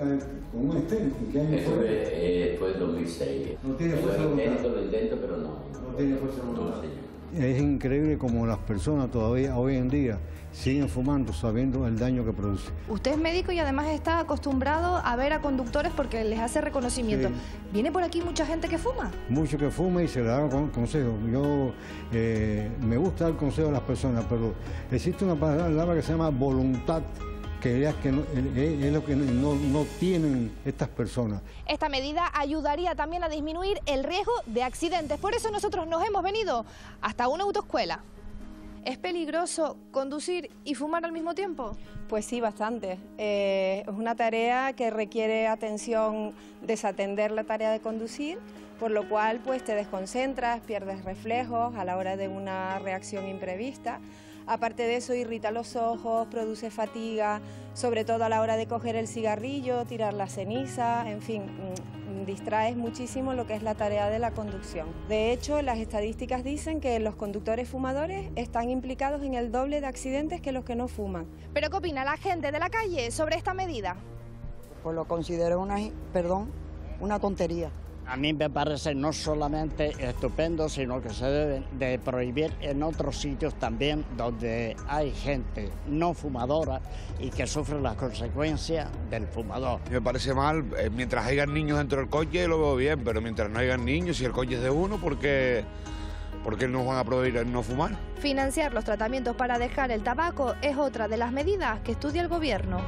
con un estén? ¿En qué año Eso fue? fue, eh, fue dos mil seis. No tiene Lo fuerza de voluntad. intento, lo intento, pero no. No tiene fuerza de voluntad. No, señor. Es increíble como las personas todavía hoy en día siguen fumando sabiendo el daño que produce. Usted es médico y además está acostumbrado a ver a conductores porque les hace reconocimiento. Sí. ¿Viene por aquí mucha gente que fuma? Mucho que fuma y se le da con- consejos. Yo eh, me gusta dar consejos a las personas, pero existe una palabra que se llama voluntad, que es, que no- es- es lo que no, no tienen estas personas. Esta medida ayudaría también a disminuir el riesgo de accidentes. Por eso nosotros nos hemos venido hasta una autoescuela. ¿Es peligroso conducir y fumar al mismo tiempo? Pues sí, bastante. Eh, es una tarea que requiere atención, desatender la tarea de conducir, por lo cual pues te desconcentras, pierdes reflejos a la hora de una reacción imprevista. Aparte de eso, irrita los ojos, produce fatiga, sobre todo a la hora de coger el cigarrillo, tirar la ceniza, en fin, mm, distraes muchísimo lo que es la tarea de la conducción. De hecho, las estadísticas dicen que los conductores fumadores están implicados en el doble de accidentes que los que no fuman. ¿Pero qué opina la gente de la calle sobre esta medida? Pues lo considero una, perdón, una tontería. A mí me parece no solamente estupendo, sino que se debe de prohibir en otros sitios también donde hay gente no fumadora y que sufre las consecuencias del fumador. Me parece mal, eh, mientras hayan niños dentro del coche lo veo bien, pero mientras no hayan niños, si el coche es de uno, ¿por qué, por qué nos van a prohibir el no fumar? Financiar los tratamientos para dejar el tabaco es otra de las medidas que estudia el Gobierno.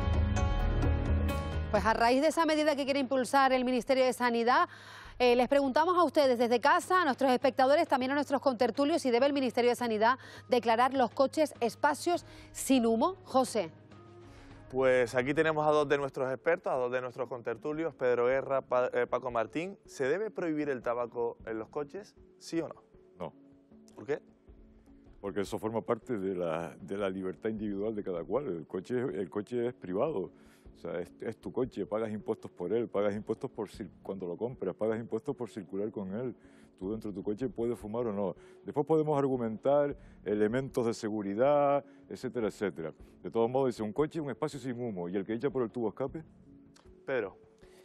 Pues a raíz de esa medida que quiere impulsar el Ministerio de Sanidad, eh, les preguntamos a ustedes desde casa, a nuestros espectadores, también a nuestros contertulios, si debe el Ministerio de Sanidad declarar los coches espacios sin humo. José. Pues aquí tenemos a dos de nuestros expertos, a dos de nuestros contertulios, Pedro Guerra, Pa- eh, Paco Martín. ¿Se debe prohibir el tabaco en los coches, sí o no? No. ¿Por qué? Porque eso forma parte de la, de la libertad individual de cada cual. El coche, el coche es privado. O sea, es, es tu coche, pagas impuestos por él, pagas impuestos por cir- cuando lo compras, pagas impuestos por circular con él. Tú dentro de tu coche puedes fumar o no. Después podemos argumentar elementos de seguridad, etcétera, etcétera. De todos modos, dice, un coche es un espacio sin humo, ¿y el que echa por el tubo escape? Pedro.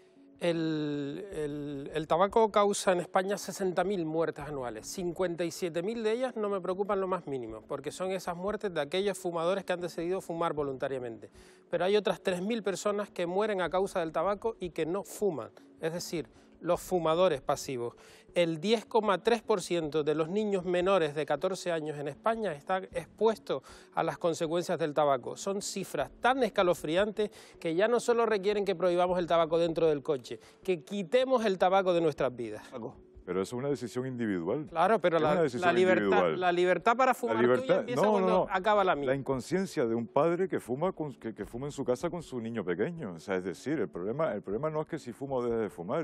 El, el- el tabaco causa en España sesenta mil muertes anuales. cincuenta y siete mil de ellas no me preocupan lo más mínimo, porque son esas muertes de aquellos fumadores que han decidido fumar voluntariamente. Pero hay otras tres mil personas que mueren a causa del tabaco y que no fuman, es decir, los fumadores pasivos. El diez coma tres por ciento de los niños menores de catorce años en España está expuesto a las consecuencias del tabaco. Son cifras tan escalofriantes que ya no solo requieren que prohibamos el tabaco dentro del coche, que quitemos el tabaco de nuestras vidas. Pero eso es una decisión individual. Claro, pero Es la, una la decisión libertad, individual. la libertad para fumar La libertad, tuya empieza no, cuando no, no. acaba la mía. La inconsciencia de un padre que fuma, con, que, que fuma en su casa con su niño pequeño. O sea, es decir, el problema, el problema no es que si fuma o deje de fumar.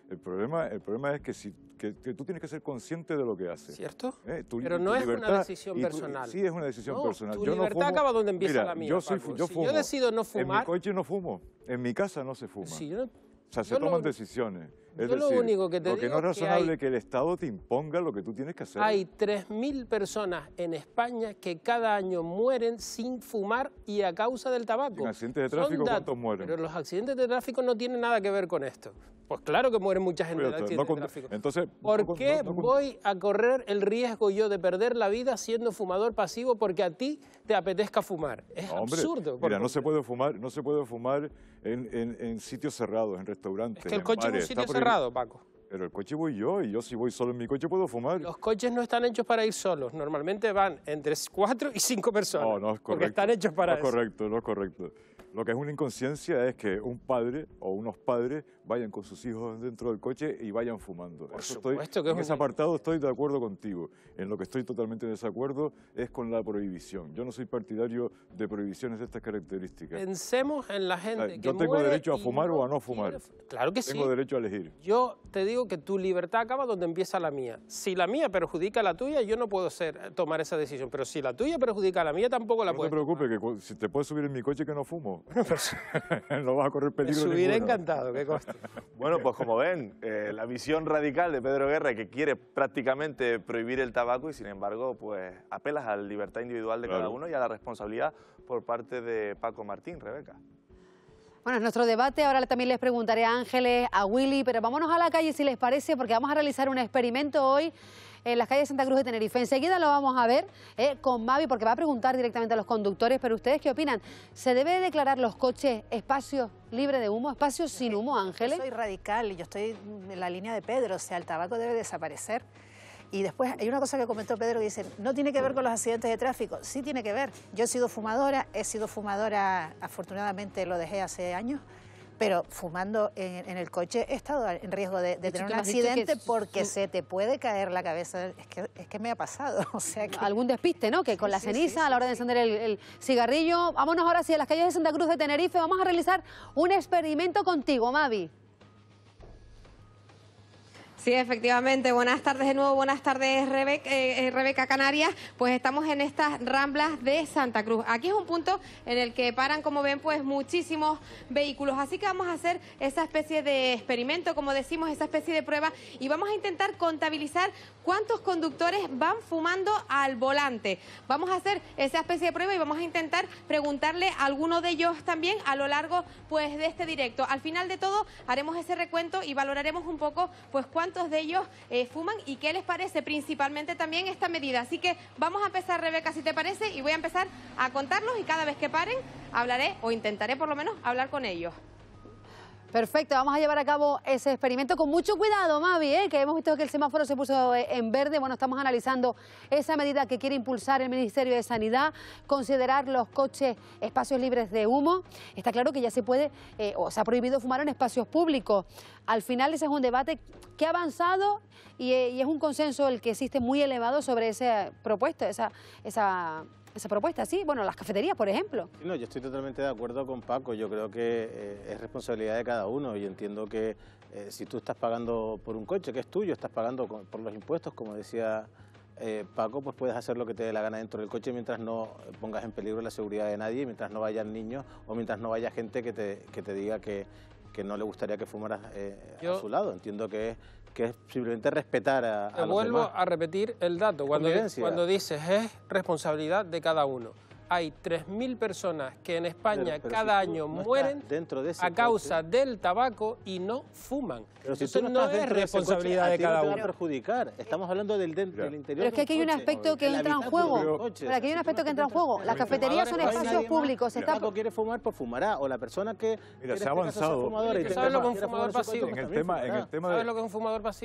El problema, el problema es que, si, que, que tú tienes que ser consciente de lo que haces. ¿Cierto? ¿Eh? Tu, Pero tu no es libertad, una decisión y tu, personal. Sí, es una decisión no, personal. Tu yo libertad no fumo. acaba donde empieza Mira, la mía, yo, soy, Paco. yo Si fumo. yo decido no fumar... En mi coche no fumo. En mi casa no se fuma. Si yo no, o sea, se yo toman lo, decisiones. Es yo decir, lo único que te porque digo no es razonable que, hay, que el Estado te imponga lo que tú tienes que hacer. Hay tres mil personas en España que cada año mueren sin fumar y a causa del tabaco. En accidentes de tráfico, Son ¿cuántos datos, mueren? Pero los accidentes de tráfico no tienen nada que ver con esto. Pues claro que muere mucha gente en Pero, accidentes no de con- tráfico. entonces, ¿Por no- qué no- no- voy a correr el riesgo yo de perder la vida siendo fumador pasivo porque a ti te apetezca fumar? Es No, hombre, absurdo. por Mira, no completo. se puede fumar, no se puede fumar en, en- en sitios cerrados, en restaurantes. Es que el en coche es un bares, sitio está prohibido. cerrado, Paco. Pero el coche voy yo, y yo si voy solo en mi coche puedo fumar. Los coches no están hechos para ir solos. Normalmente van entre cuatro y cinco personas. No, no es correcto. Porque están hechos para no es eso. correcto, no es correcto. Lo que es una inconsciencia es que un padre o unos padres vayan con sus hijos dentro del coche y vayan fumando. Por Eso supuesto estoy, que es en un- ese apartado estoy de acuerdo contigo. En lo que estoy totalmente en desacuerdo es con la prohibición. Yo no soy partidario de prohibiciones de estas características. Pensemos en la O sea, gente que yo tengo muere derecho a y fumar no o a no fumar. quiere- Claro que sí. Tengo derecho a elegir. Yo te digo que tu libertad acaba donde empieza la mía. Si la mía perjudica a la tuya, yo no puedo ser, tomar esa decisión. Pero si la tuya perjudica a la mía, tampoco la No te puedo. preocupes, que cu- si te puedes subir en mi coche que no fumo. no vas a correr Me peligro subiré ninguno. encantado, que conste. Bueno, pues como ven, eh, la visión radical de Pedro Guerra, que quiere prácticamente prohibir el tabaco y sin embargo, pues apelas a la libertad individual de cada Claro. uno y a la responsabilidad por parte de Paco Martín, Rebeca. Bueno, es nuestro debate. Ahora también les preguntaré a Ángeles, a Willy, pero vámonos a la calle si les parece, porque vamos a realizar un experimento hoy en las calles de Santa Cruz de Tenerife. Enseguida lo vamos a ver eh, con Mavi, porque va a preguntar directamente a los conductores, pero ¿ustedes qué opinan? ¿Se debe declarar los coches espacios libres de humo, espacios sin humo, Ángeles? Yo soy radical y yo estoy en la línea de Pedro, o sea, el tabaco debe desaparecer. Y después hay una cosa que comentó Pedro que dice, no tiene que ver con los accidentes de tráfico. Sí tiene que ver. Yo he sido fumadora, he sido fumadora, afortunadamente lo dejé hace años, pero fumando en, en el coche he estado en riesgo de, de De hecho, tener tú un me has dicho que accidente su- porque su- se te puede caer la cabeza. Es que, es que me ha pasado. O sea que... Algún despiste, ¿no? Que con Sí, la sí, ceniza sí, a la hora de encender el, el cigarrillo. Vámonos ahora sí a las calles de Santa Cruz de Tenerife. Vamos a realizar un experimento contigo, Mavi. Sí, efectivamente. Buenas tardes de nuevo, buenas tardes Rebeca, eh, Rebeca Canarias. Pues estamos en estas ramblas de Santa Cruz. Aquí es un punto en el que paran, como ven, pues muchísimos vehículos. Así que vamos a hacer esa especie de experimento, como decimos, esa especie de prueba y vamos a intentar contabilizar cuántos conductores van fumando al volante. Vamos a hacer esa especie de prueba y vamos a intentar preguntarle a alguno de ellos también a lo largo pues de este directo. Al final de todo haremos ese recuento y valoraremos un poco pues cuántos de ellos eh, fuman y qué les parece principalmente también esta medida. Así que vamos a empezar, Rebeca, si te parece, y voy a empezar a contarlos y cada vez que paren hablaré o intentaré por lo menos hablar con ellos. Perfecto, vamos a llevar a cabo ese experimento con mucho cuidado, Mavi, ¿eh? Que hemos visto que el semáforo se puso eh, en verde. Bueno, estamos analizando esa medida que quiere impulsar el Ministerio de Sanidad, considerar los coches espacios libres de humo. Está claro que ya se puede, eh, o se ha prohibido fumar en espacios públicos. Al final ese es un debate que ha avanzado y, eh, y es un consenso el que existe muy elevado sobre esa propuesta, esa... esa esa propuesta, sí, bueno, las cafeterías, por ejemplo. No, yo estoy totalmente de acuerdo con Paco. Yo creo que eh, es responsabilidad de cada uno y entiendo que eh, si tú estás pagando por un coche que es tuyo, estás pagando con, por los impuestos, como decía eh, Paco, pues puedes hacer lo que te dé la gana dentro del coche mientras no pongas en peligro la seguridad de nadie, mientras no vayan niños o mientras no vaya gente que te, que te diga que, que no le gustaría que fumaras eh, Yo- a su lado. Entiendo que es, que es simplemente respetar a, Te a los vuelvo demás. a repetir el dato. Cuando, Convivencia. cuando dices es responsabilidad de cada uno. Hay tres mil personas que en España Pero- pero cada si tú año no estás mueren dentro de ese a causa del tabaco y no fuman. Pero si Eso tú no, no estás es dentro de ese responsabilidad coche, a de ti no cada te va uno. a perjudicar. Estamos hablando del, del, del interior. Pero es que aquí hay un del coche, aspecto que el entra en habitáculo juego. del coche. Pero aquí hay un Si tú aspecto no que entra en juego. Las Los cafeterías son fumadores, no hay espacios nadie más. públicos. Si Está... Paco quiere fumar, pues fumará. O la persona que... Mira, que en se ha este caso sea avanzado. fumadora y ¿Tú tenga- sabes lo que es un quiera fumador fumar en su pasivo? coche, En el también tema, en fumará. el tema ¿Sabes de... lo que es un fumador pasivo?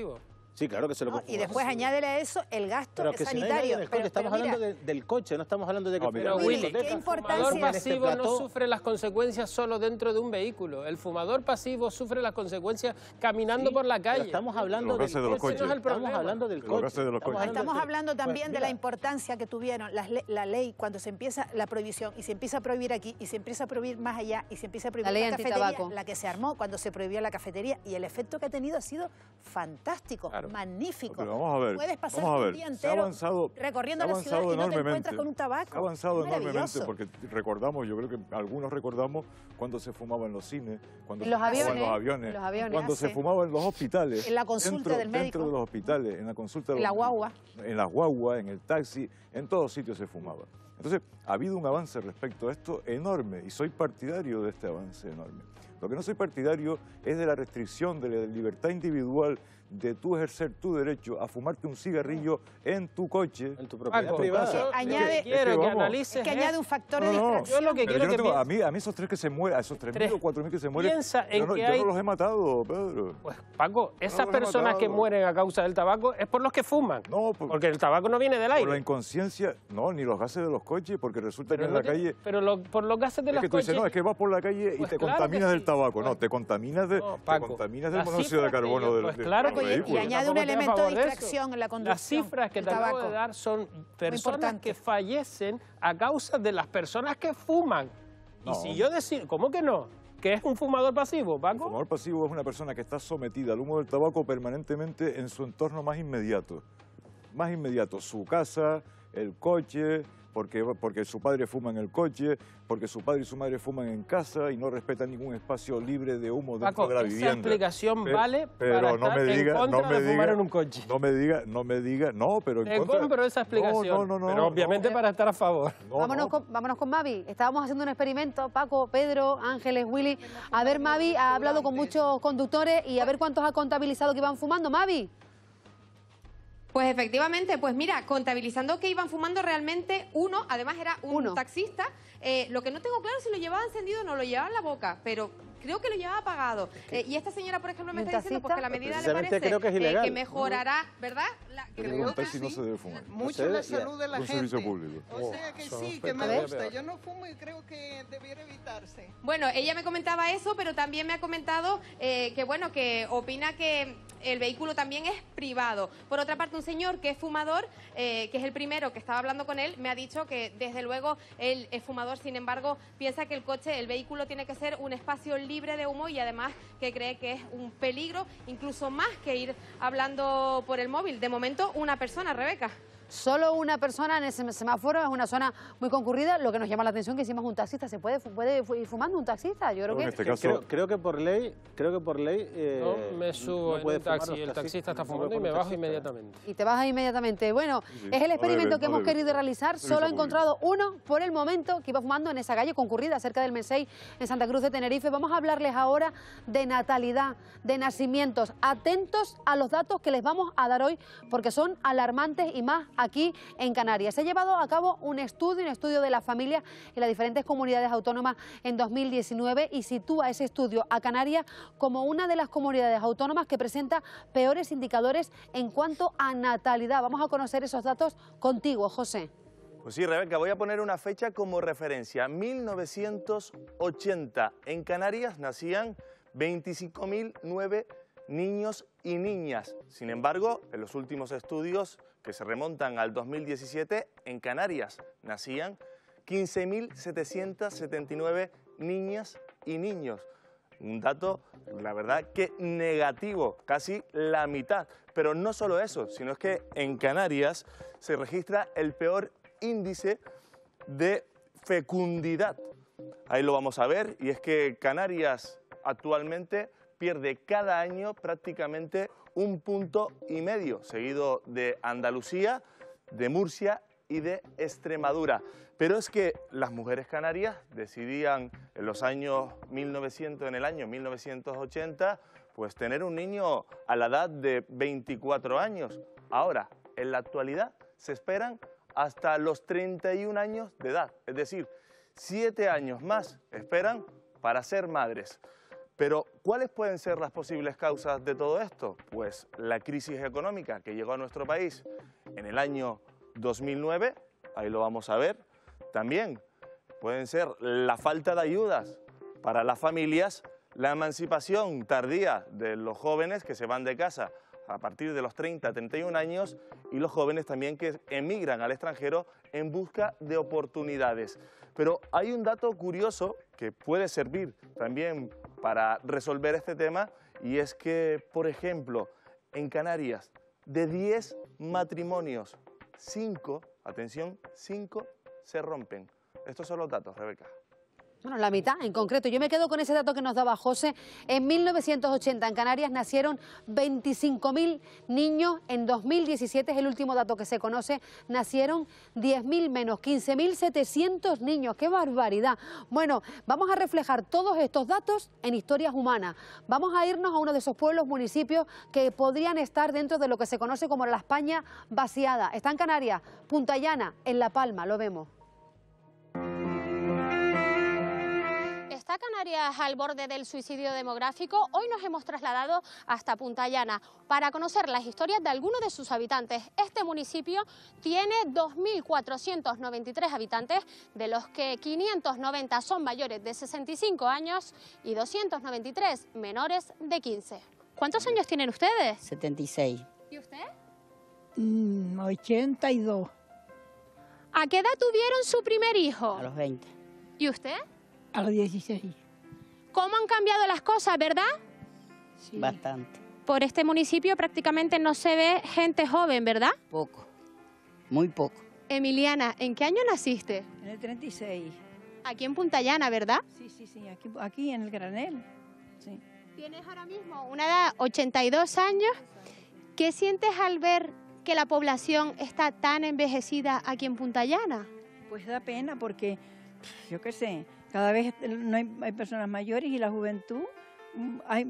Sí, claro que se lo ¿no? puede fumar. Y después añádele a eso el gasto Pero que sanitario. si no hay nadie en el coche, Pero- estamos pero mira, hablando de- del coche, no estamos hablando de que... No, pero fuera Willy, una discoteca. el fumador En este pasivo no plató- sufre las consecuencias solo dentro de un vehículo. El fumador pasivo sufre las consecuencias caminando Sí, por la pero calle. estamos hablando Los gases de los Ese no es coches. el Estamos problema. hablando del Los coche. gases de los coches. Estamos hablando también Pues de la mira, importancia que tuvieron las le- la ley cuando se empieza la prohibición y se empieza a prohibir aquí y se empieza a prohibir más allá y se empieza a prohibir La ley la cafetería, antitabaco. la que se armó cuando se prohibió la cafetería y el efecto que ha tenido ha sido fantástico, magnífico. Pero vamos a ver, Puedes pasar vamos a un ver, día se ha entero avanzado, recorriendo se ha la ciudad avanzado y no te enormemente. encuentras con un tabaco. Se ha avanzado Es enormemente maravilloso. porque recordamos, yo creo que algunos recordamos cuando se fumaba en los cines, cuando En se los fumaba en aviones, los aviones, en los aviones. cuando Ah, se sí. fumaba en los hospitales, En la consulta dentro, del médico. dentro de los hospitales, en la consulta de En los la guagua. en las guaguas, en el taxi, en todos sitios se fumaba. Entonces, ha habido un avance respecto a esto enorme y soy partidario de este avance enorme. Lo que no soy partidario es de la restricción de la libertad individual de tú ejercer tu derecho a fumarte un cigarrillo en tu coche, en tu propiedad en tu privada. casa. Añade- Es que quiero que vamos, analices Es que añade un factor de no, no, distracción. Yo lo que pero quiero yo no que tengo- piense- a, mí, a mí esos tres que se mueren, a esos tres mil o cuatro mil que se mueren, Piensa en yo, no, que yo hay- no los he matado, Pedro. Pues Paco, esas no lo he personas que matado. mueren a causa del tabaco es por los que fuman. No, por- porque el tabaco no viene del Por la aire. inconsciencia, no, ni los gases de los coches, porque resulta Pero, que en no la te- calle... pero lo- por los gases de Es los que tú dices, coches... no, es que vas por la calle y Pues te claro contaminas que del sí. tabaco. No, te contaminas, de, te Paco, contaminas del las monóxido de cifras que carbono yo- del, pues del- claro del que- y vehículo. Y añade un Tampoco estoy a elemento de favor de eso. distracción en la Las conducción. cifras que el te acabo tabaco. de dar son personas importante. que fallecen a causa de las personas que fuman. No. Y si yo decir, ¿cómo que no? ¿Que es un fumador pasivo, El Paco? fumador pasivo es una persona que está sometida al humo del tabaco permanentemente en su entorno más inmediato. Más inmediato, su casa, el coche, porque, porque su padre fuma en el coche, porque su padre y su madre fuman en casa y no respetan ningún espacio libre de humo dentro Paco, de la esa vivienda. explicación Pe- vale pero para no estar me diga, en contra no me de fumar diga, en un coche. No me diga, no me diga, no, pero en Te contra... compro esa explicación, No, no, no, pero no, obviamente no. para estar a favor. No, vámonos, no. Con, vámonos con Mavi. Estábamos haciendo un experimento, Paco, Pedro, Ángeles, Willy. A ver, Mavi ha hablado con muchos conductores y a ver cuántos ha contabilizado que iban fumando. Mavi. Pues efectivamente, pues mira, contabilizando que iban fumando realmente uno, además era un Uno. taxista, eh, lo que no tengo claro es si lo llevaba encendido o no lo llevaba en la boca, pero creo que lo llevaba apagado. Eh, y esta señora, por ejemplo, me ¿Y un está diciendo pues, que la taxista? medida le Precisamente parece creo que es eh, ilegal. que mejorará, ¿verdad? La- Yo creo que Creo un que taxi no sí. se debe fumar. Mucho Ustedes- la salud de la un gente. servicio público. O sea que son sí, que me peores. gusta. Yo no fumo y creo que debiera evitarse. Bueno, ella me comentaba eso, pero también me ha comentado eh, que, bueno, que opina que el vehículo también es privado. Por otra parte, un señor que es fumador, eh, que es el primero que estaba hablando con él, me ha dicho que, desde luego, él es fumador, sin embargo, piensa que el coche, el vehículo tiene que ser un espacio libre de humo y además que cree que es un peligro, incluso más que ir hablando por el móvil. De momento, una persona, Rebeca. Solo una persona en ese semáforo, es una zona muy concurrida. Lo que nos llama la atención que hicimos un taxista. ¿Se puede, puede ir fumando un taxista? Yo creo En que... este caso, Creo, creo que por ley, creo que por ley... eh, No me subo no en puede un fumar taxi los y el taxistas, taxista está no puede fumando y poner me bajo taxista. inmediatamente. Y te vas inmediatamente. Bueno, Sí, es el no experimento debe, que no hemos debe. querido realizar. Servicio Solo he público. encontrado uno por el momento que iba fumando en esa calle concurrida cerca del Mensei, en Santa Cruz de Tenerife. Vamos a hablarles ahora de natalidad, de nacimientos. Atentos a los datos que les vamos a dar hoy porque son alarmantes y más aquí en Canarias. Se ha llevado a cabo un estudio, un estudio de las familias en las diferentes comunidades autónomas en dos mil diecinueve y sitúa ese estudio a Canarias como una de las comunidades autónomas que presenta peores indicadores en cuanto a natalidad. Vamos a conocer esos datos contigo, José. Pues sí, Rebeca, voy a poner una fecha como referencia. mil novecientos ochenta. En Canarias nacían veinticinco mil nueve niños y niñas. Sin embargo, en los últimos estudios que se remontan al dos mil diecisiete, en Canarias nacían quince mil setecientos setenta y nueve niñas y niños. Un dato, la verdad, que negativo, casi la mitad. Pero no solo eso, sino es que en Canarias se registra el peor índice de fecundidad. Ahí lo vamos a ver, y es que Canarias actualmente pierde cada año prácticamente un punto y medio, seguido de Andalucía, de Murcia y de Extremadura. Pero es que las mujeres canarias decidían en los años mil novecientos, en el año mil novecientos ochenta, pues tener un niño a la edad de veinticuatro años. Ahora, en la actualidad, se esperan hasta los treinta y un años de edad, es decir, siete años más esperan para ser madres. Pero, ¿cuáles pueden ser las posibles causas de todo esto? Pues la crisis económica que llegó a nuestro país en el año dos mil nueve, ahí lo vamos a ver. También pueden ser la falta de ayudas para las familias, la emancipación tardía de los jóvenes que se van de casa a partir de los treinta a treinta y un años y los jóvenes también que emigran al extranjero en busca de oportunidades. Pero hay un dato curioso que puede servir también para resolver este tema y es que, por ejemplo, en Canarias, de diez matrimonios, cinco, atención, cinco se rompen. Estos son los datos, Rebeca. Bueno, la mitad en concreto. Yo me quedo con ese dato que nos daba José. En mil novecientos ochenta en Canarias nacieron veinticinco mil niños. En dos mil diecisiete es el último dato que se conoce. Nacieron diez mil menos, quince mil setecientos niños. ¡Qué barbaridad! Bueno, vamos a reflejar todos estos datos en historias humanas. Vamos a irnos a uno de esos pueblos, municipios que podrían estar dentro de lo que se conoce como la España vaciada. Está en Canarias, Punta Llana, en La Palma, lo vemos. ¿Está Canarias al borde del suicidio demográfico? Hoy nos hemos trasladado hasta Punta Llana para conocer las historias de algunos de sus habitantes. Este municipio tiene dos mil cuatrocientos noventa y tres habitantes, de los que quinientos noventa son mayores de sesenta y cinco años y doscientos noventa y tres menores de quince. ¿Cuántos años tienen ustedes? setenta y seis. ¿Y usted? Mm, ochenta y dos. ¿A qué edad tuvieron su primer hijo? A los veinte. ¿Y usted? A los dieciséis. ¿Cómo han cambiado las cosas, verdad? Sí. Bastante. Por este municipio prácticamente no se ve gente joven, ¿verdad? Poco, muy poco. Emiliana, ¿en qué año naciste? En el treinta y seis. Aquí en Punta Llana, ¿verdad? Sí, sí, sí, aquí, aquí en el Granel. Sí. Tienes ahora mismo una edad, ochenta y dos años. ¿Qué sientes al ver que la población está tan envejecida aquí en Punta Llana? Pues da pena porque, yo qué sé, cada vez no hay, hay personas mayores y la juventud, hay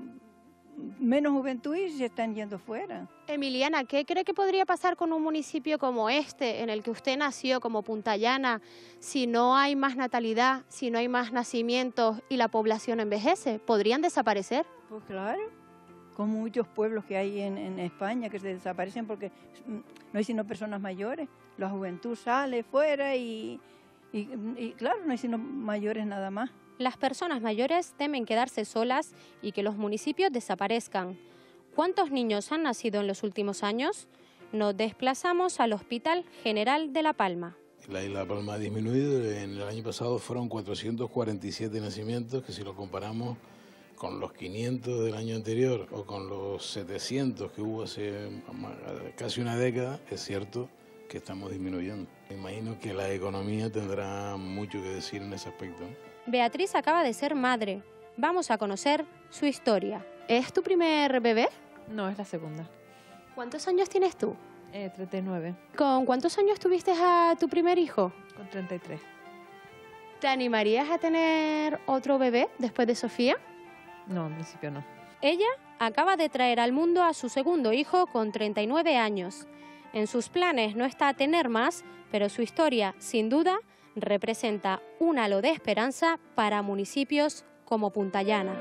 menos juventud y se están yendo fuera. Emiliana, ¿qué cree que podría pasar con un municipio como este, en el que usted nació, como Punta Llana, si no hay más natalidad, si no hay más nacimientos y la población envejece? ¿Podrían desaparecer? Pues claro, con muchos pueblos que hay en, en España que se desaparecen porque no hay sino personas mayores. La juventud sale fuera y... Y, y claro, no hay sino mayores nada más. Las personas mayores temen quedarse solas y que los municipios desaparezcan. ¿Cuántos niños han nacido en los últimos años? Nos desplazamos al Hospital General de La Palma. La isla de La Palma ha disminuido. En el año pasado fueron cuatrocientos cuarenta y siete nacimientos, que si lo comparamos con los quinientos del año anterior o con los setecientos que hubo hace casi una década, es cierto que estamos disminuyendo. Me imagino que la economía tendrá mucho que decir en ese aspecto. Beatriz acaba de ser madre. Vamos a conocer su historia. ¿Es tu primer bebé? No, es la segunda. ¿Cuántos años tienes tú? Eh, treinta y nueve. ¿Con cuántos años tuviste a tu primer hijo? Con treinta y tres. ¿Te animarías a tener otro bebé después de Sofía? No, en principio no. Ella acaba de traer al mundo a su segundo hijo con treinta y nueve años. En sus planes no está tener más, pero su historia, sin duda, representa un halo de esperanza para municipios como Punta Llana.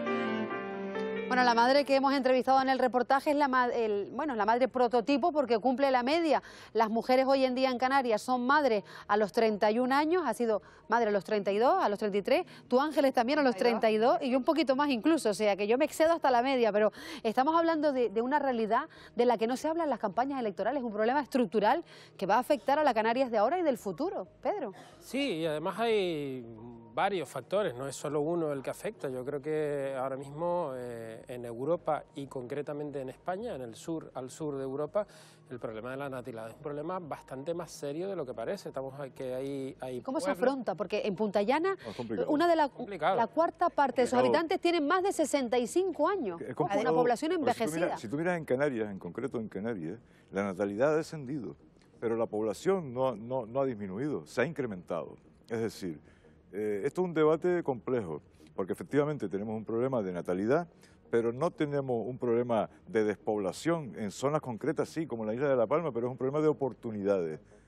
Bueno, la madre que hemos entrevistado en el reportaje es la, el, bueno, la madre prototipo porque cumple la media. Las mujeres hoy en día en Canarias son madres a los treinta y un años, ha sido madre a los treinta y dos, a los treinta y tres, tú Ángeles también a los treinta y dos y yo un poquito más incluso, o sea que yo me excedo hasta la media, pero estamos hablando de, de una realidad de la que no se habla en las campañas electorales, un problema estructural que va a afectar a la Canarias de ahora y del futuro. Pedro. Sí, y además hay varios factores, no es solo uno el que afecta. Yo creo que ahora mismo eh, en Europa y concretamente en España, en el sur, al sur de Europa, el problema de la natalidad es un problema bastante más serio de lo que parece. Estamos que hay, hay ¿Cómo pueblos... se afronta? Porque en Punta Llana, una de la, la cuarta parte de sus habitantes tienen más de sesenta y cinco años, es una población envejecida. Si tú, miras, si tú miras en Canarias, en concreto en Canarias, la natalidad ha descendido, pero la población no, no, no ha disminuido, se ha incrementado. Es decir, eh, esto es un debate complejo, porque efectivamente tenemos un problema de natalidad, pero no tenemos un problema de despoblación en zonas concretas, sí, como la isla de La Palma, pero es un problema de oportunidades.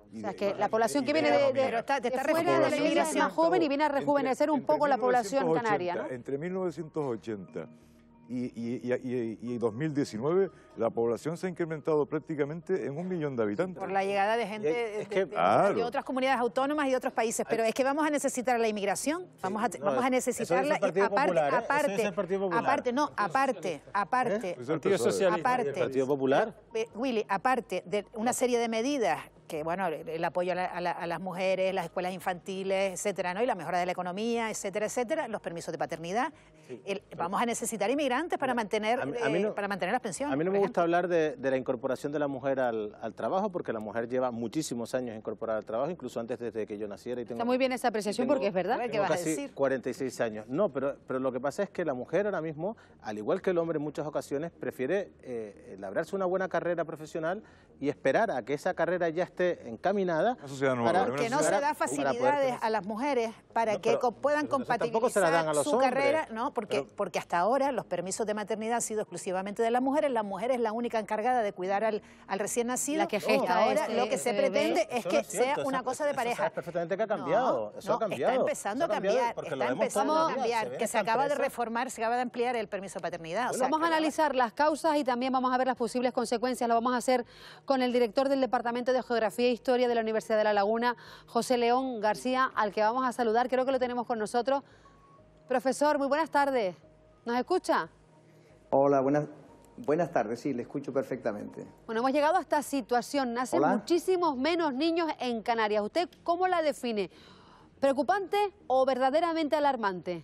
O sea, que la población que viene de, de, Pero está- te está de fuera de la isla es más joven y viene a rejuvenecer un Entre poco la población mil novecientos ochenta, canaria, ¿no? Entre mil novecientos ochenta y, y, y, y, y dos mil diecinueve, la población se ha incrementado prácticamente en un millón de habitantes. Por la llegada de gente Y de, es que- de- Claro. de otras comunidades autónomas y de otros países, pero es que vamos a necesitar la inmigración, vamos a, no, vamos a eso necesitarla, dice el Partido aparte, Popular, ¿eh? Eso aparte, dice el Partido Popular. aparte, no, aparte, aparte, El Partido Socialista. aparte, ¿El Partido Popular? Eh, Willy, aparte de una serie de medidas que, bueno, el, el apoyo a, la- a la- a las mujeres, las escuelas infantiles, etcétera, ¿no? Y la mejora de la economía, etcétera, etcétera, los permisos de paternidad. El- vamos a necesitar inmigrantes para mantener, A mí- a mí eh, no- para mantener las pensiones. A mí no por me ejemplo. gusta hablar de, de la incorporación de la mujer al, al trabajo, porque la mujer lleva muchísimos años incorporada al trabajo, incluso antes desde que yo naciera. Y tengo, Está muy bien esa apreciación porque es verdad. tengo casi cuarenta y seis años. No, pero, pero lo que pasa es que la mujer ahora mismo, al igual que el hombre en muchas ocasiones, prefiere eh, labrarse una buena carrera profesional y esperar a que esa carrera ya esté encaminada. para- Porque no se da para facilidades poder- a las mujeres para No, que pero- co- puedan pero entonces tampoco se las dan a compatibilizar los su hombres. carrera, ¿no? Porque, porque hasta ahora los permisos de maternidad han sido exclusivamente de las mujeres, la mujer es la única encargada de cuidar al, al recién nacido. La que y gesta ahora ese- lo que ese se bebé. pretende es Eso que no es cierto, sea eso- una cosa de eso pareja. sabes perfectamente que ha cambiado, No, eso ha no, cambiado. está empezando Eso ha a cambiar, cambiado porque lo está hemos empezando podido a ver, se cambiar, ve que esta se acaba de empresa. reformar, se acaba de ampliar el permiso de paternidad. O sea, Vamos a analizar las causas y también vamos a ver las posibles consecuencias. Lo vamos a hacer con el director del Departamento de Geografía e Historia de la Universidad de La Laguna, José León García, al que vamos a saludar. Creo que lo tenemos con nosotros. Profesor, muy buenas tardes. ¿Nos escucha? Hola, buenas, buenas tardes, sí, le escucho perfectamente. Bueno, hemos llegado a esta situación. Nacen Hola. muchísimos menos niños en Canarias. ¿Usted cómo la define? ¿Preocupante o verdaderamente alarmante?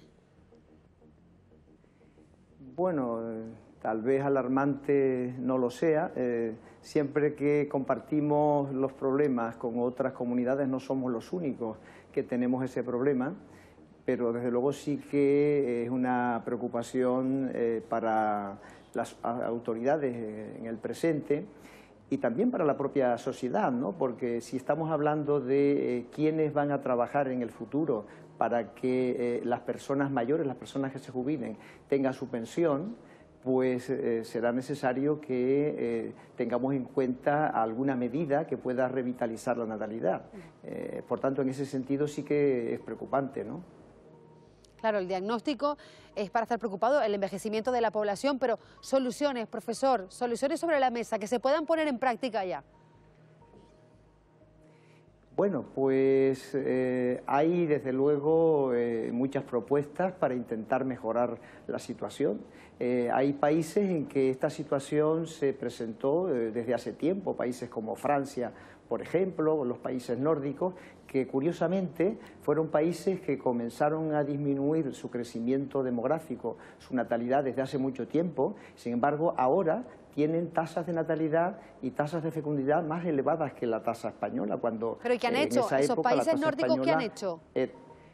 Bueno, eh, tal vez alarmante no lo sea. eh, siempre que compartimos los problemas con otras comunidades no somos los únicos que tenemos ese problema, pero desde luego sí que es una preocupación eh, para las a- autoridades eh, en el presente y también para la propia sociedad, ¿no? Porque si estamos hablando de eh, quiénes van a trabajar en el futuro para que eh, las personas mayores, las personas que se jubilen, tengan su pensión, pues eh, será necesario que eh, tengamos en cuenta alguna medida que pueda revitalizar la natalidad. Eh, por tanto, en ese sentido sí que es preocupante, ¿no? Claro, el diagnóstico es para estar preocupado, el envejecimiento de la población, pero soluciones, profesor, soluciones sobre la mesa que se puedan poner en práctica ya. Bueno, pues eh, hay desde luego eh, muchas propuestas para intentar mejorar la situación. Eh, hay países en que esta situación se presentó eh, desde hace tiempo, países como Francia, por ejemplo, o los países nórdicos, que curiosamente fueron países que comenzaron a disminuir su crecimiento demográfico, su natalidad desde hace mucho tiempo. Sin embargo, ahora tienen tasas de natalidad y tasas de fecundidad más elevadas que la tasa española. Cuando, ¿Pero y qué han eh, en hecho? esa ¿Esos época, la países tasa nórdicos qué han española, hecho? eh,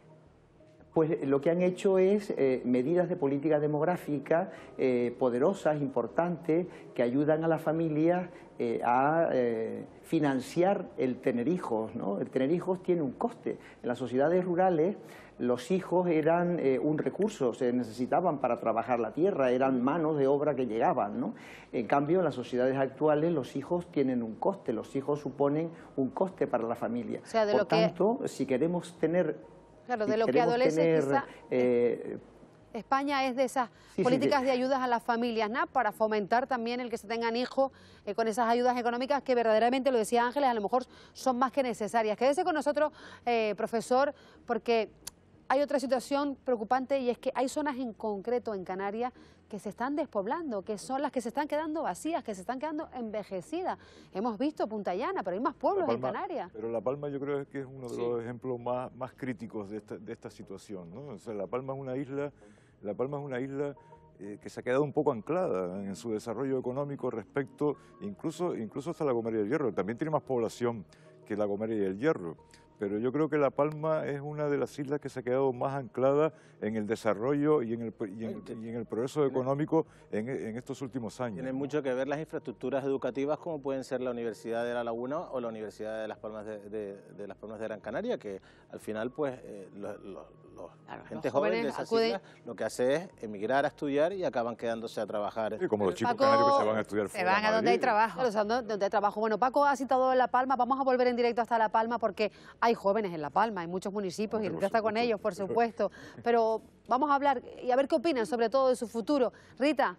Pues lo que han hecho es eh, medidas de política demográfica eh, poderosas, importantes, que ayudan a las familias eh, a eh, financiar el tener hijos, ¿no? El tener hijos tiene un coste. En las sociedades rurales los hijos eran eh, un recurso, se necesitaban para trabajar la tierra, eran manos de obra que llegaban, ¿no? En cambio, en las sociedades actuales los hijos tienen un coste, los hijos suponen un coste para la familia. O sea, de Por lo que- tanto, si queremos tener Claro, si de lo que queremos adolece tener, quizá eh, España es de esas sí, políticas de- de ayudas a las familias, ¿no? Para fomentar también el que se tengan hijos eh, con esas ayudas económicas que verdaderamente, lo decía Ángeles, a lo mejor son más que necesarias. Quédese con nosotros, eh, profesor, porque hay otra situación preocupante y es que hay zonas en concreto en Canarias que se están despoblando, que son las que se están quedando vacías, que se están quedando envejecidas. Hemos visto Punta Llana, pero hay más pueblos La en Palma- Canarias. Pero La Palma yo creo que es uno de Sí. los ejemplos más, más críticos de esta, de esta situación, ¿no? O sea, La Palma es una isla, La Palma es una isla eh, que se ha quedado un poco anclada en su desarrollo económico respecto, incluso, incluso hasta La Gomera y el Hierro. También tiene más población que La Gomera y el Hierro. Pero yo creo que La Palma es una de las islas que se ha quedado más anclada en el desarrollo y en el, y en, y en el progreso económico en, en estos últimos años. Tienen mucho que ver las infraestructuras educativas como pueden ser la Universidad de La Laguna o la Universidad de Las Palmas de, de- de Las Palmas de Gran Canaria, que al final pues eh, lo- lo- los, claro, la gente los joven de jóvenes esas acuden... islas lo que hace es emigrar a estudiar y acaban quedándose a trabajar. Sí, como los chicos Paco, canarios que se van a estudiar Se fuera van a de donde hay Madrid. trabajo. Claro, o sea, donde hay trabajo. Bueno, Paco ha citado La Palma, vamos a volver en directo hasta La Palma porque hay jóvenes en La Palma, hay muchos municipios y Rita está con ellos, por supuesto. Pero vamos a hablar y a ver qué opinan sobre todo de su futuro. Rita.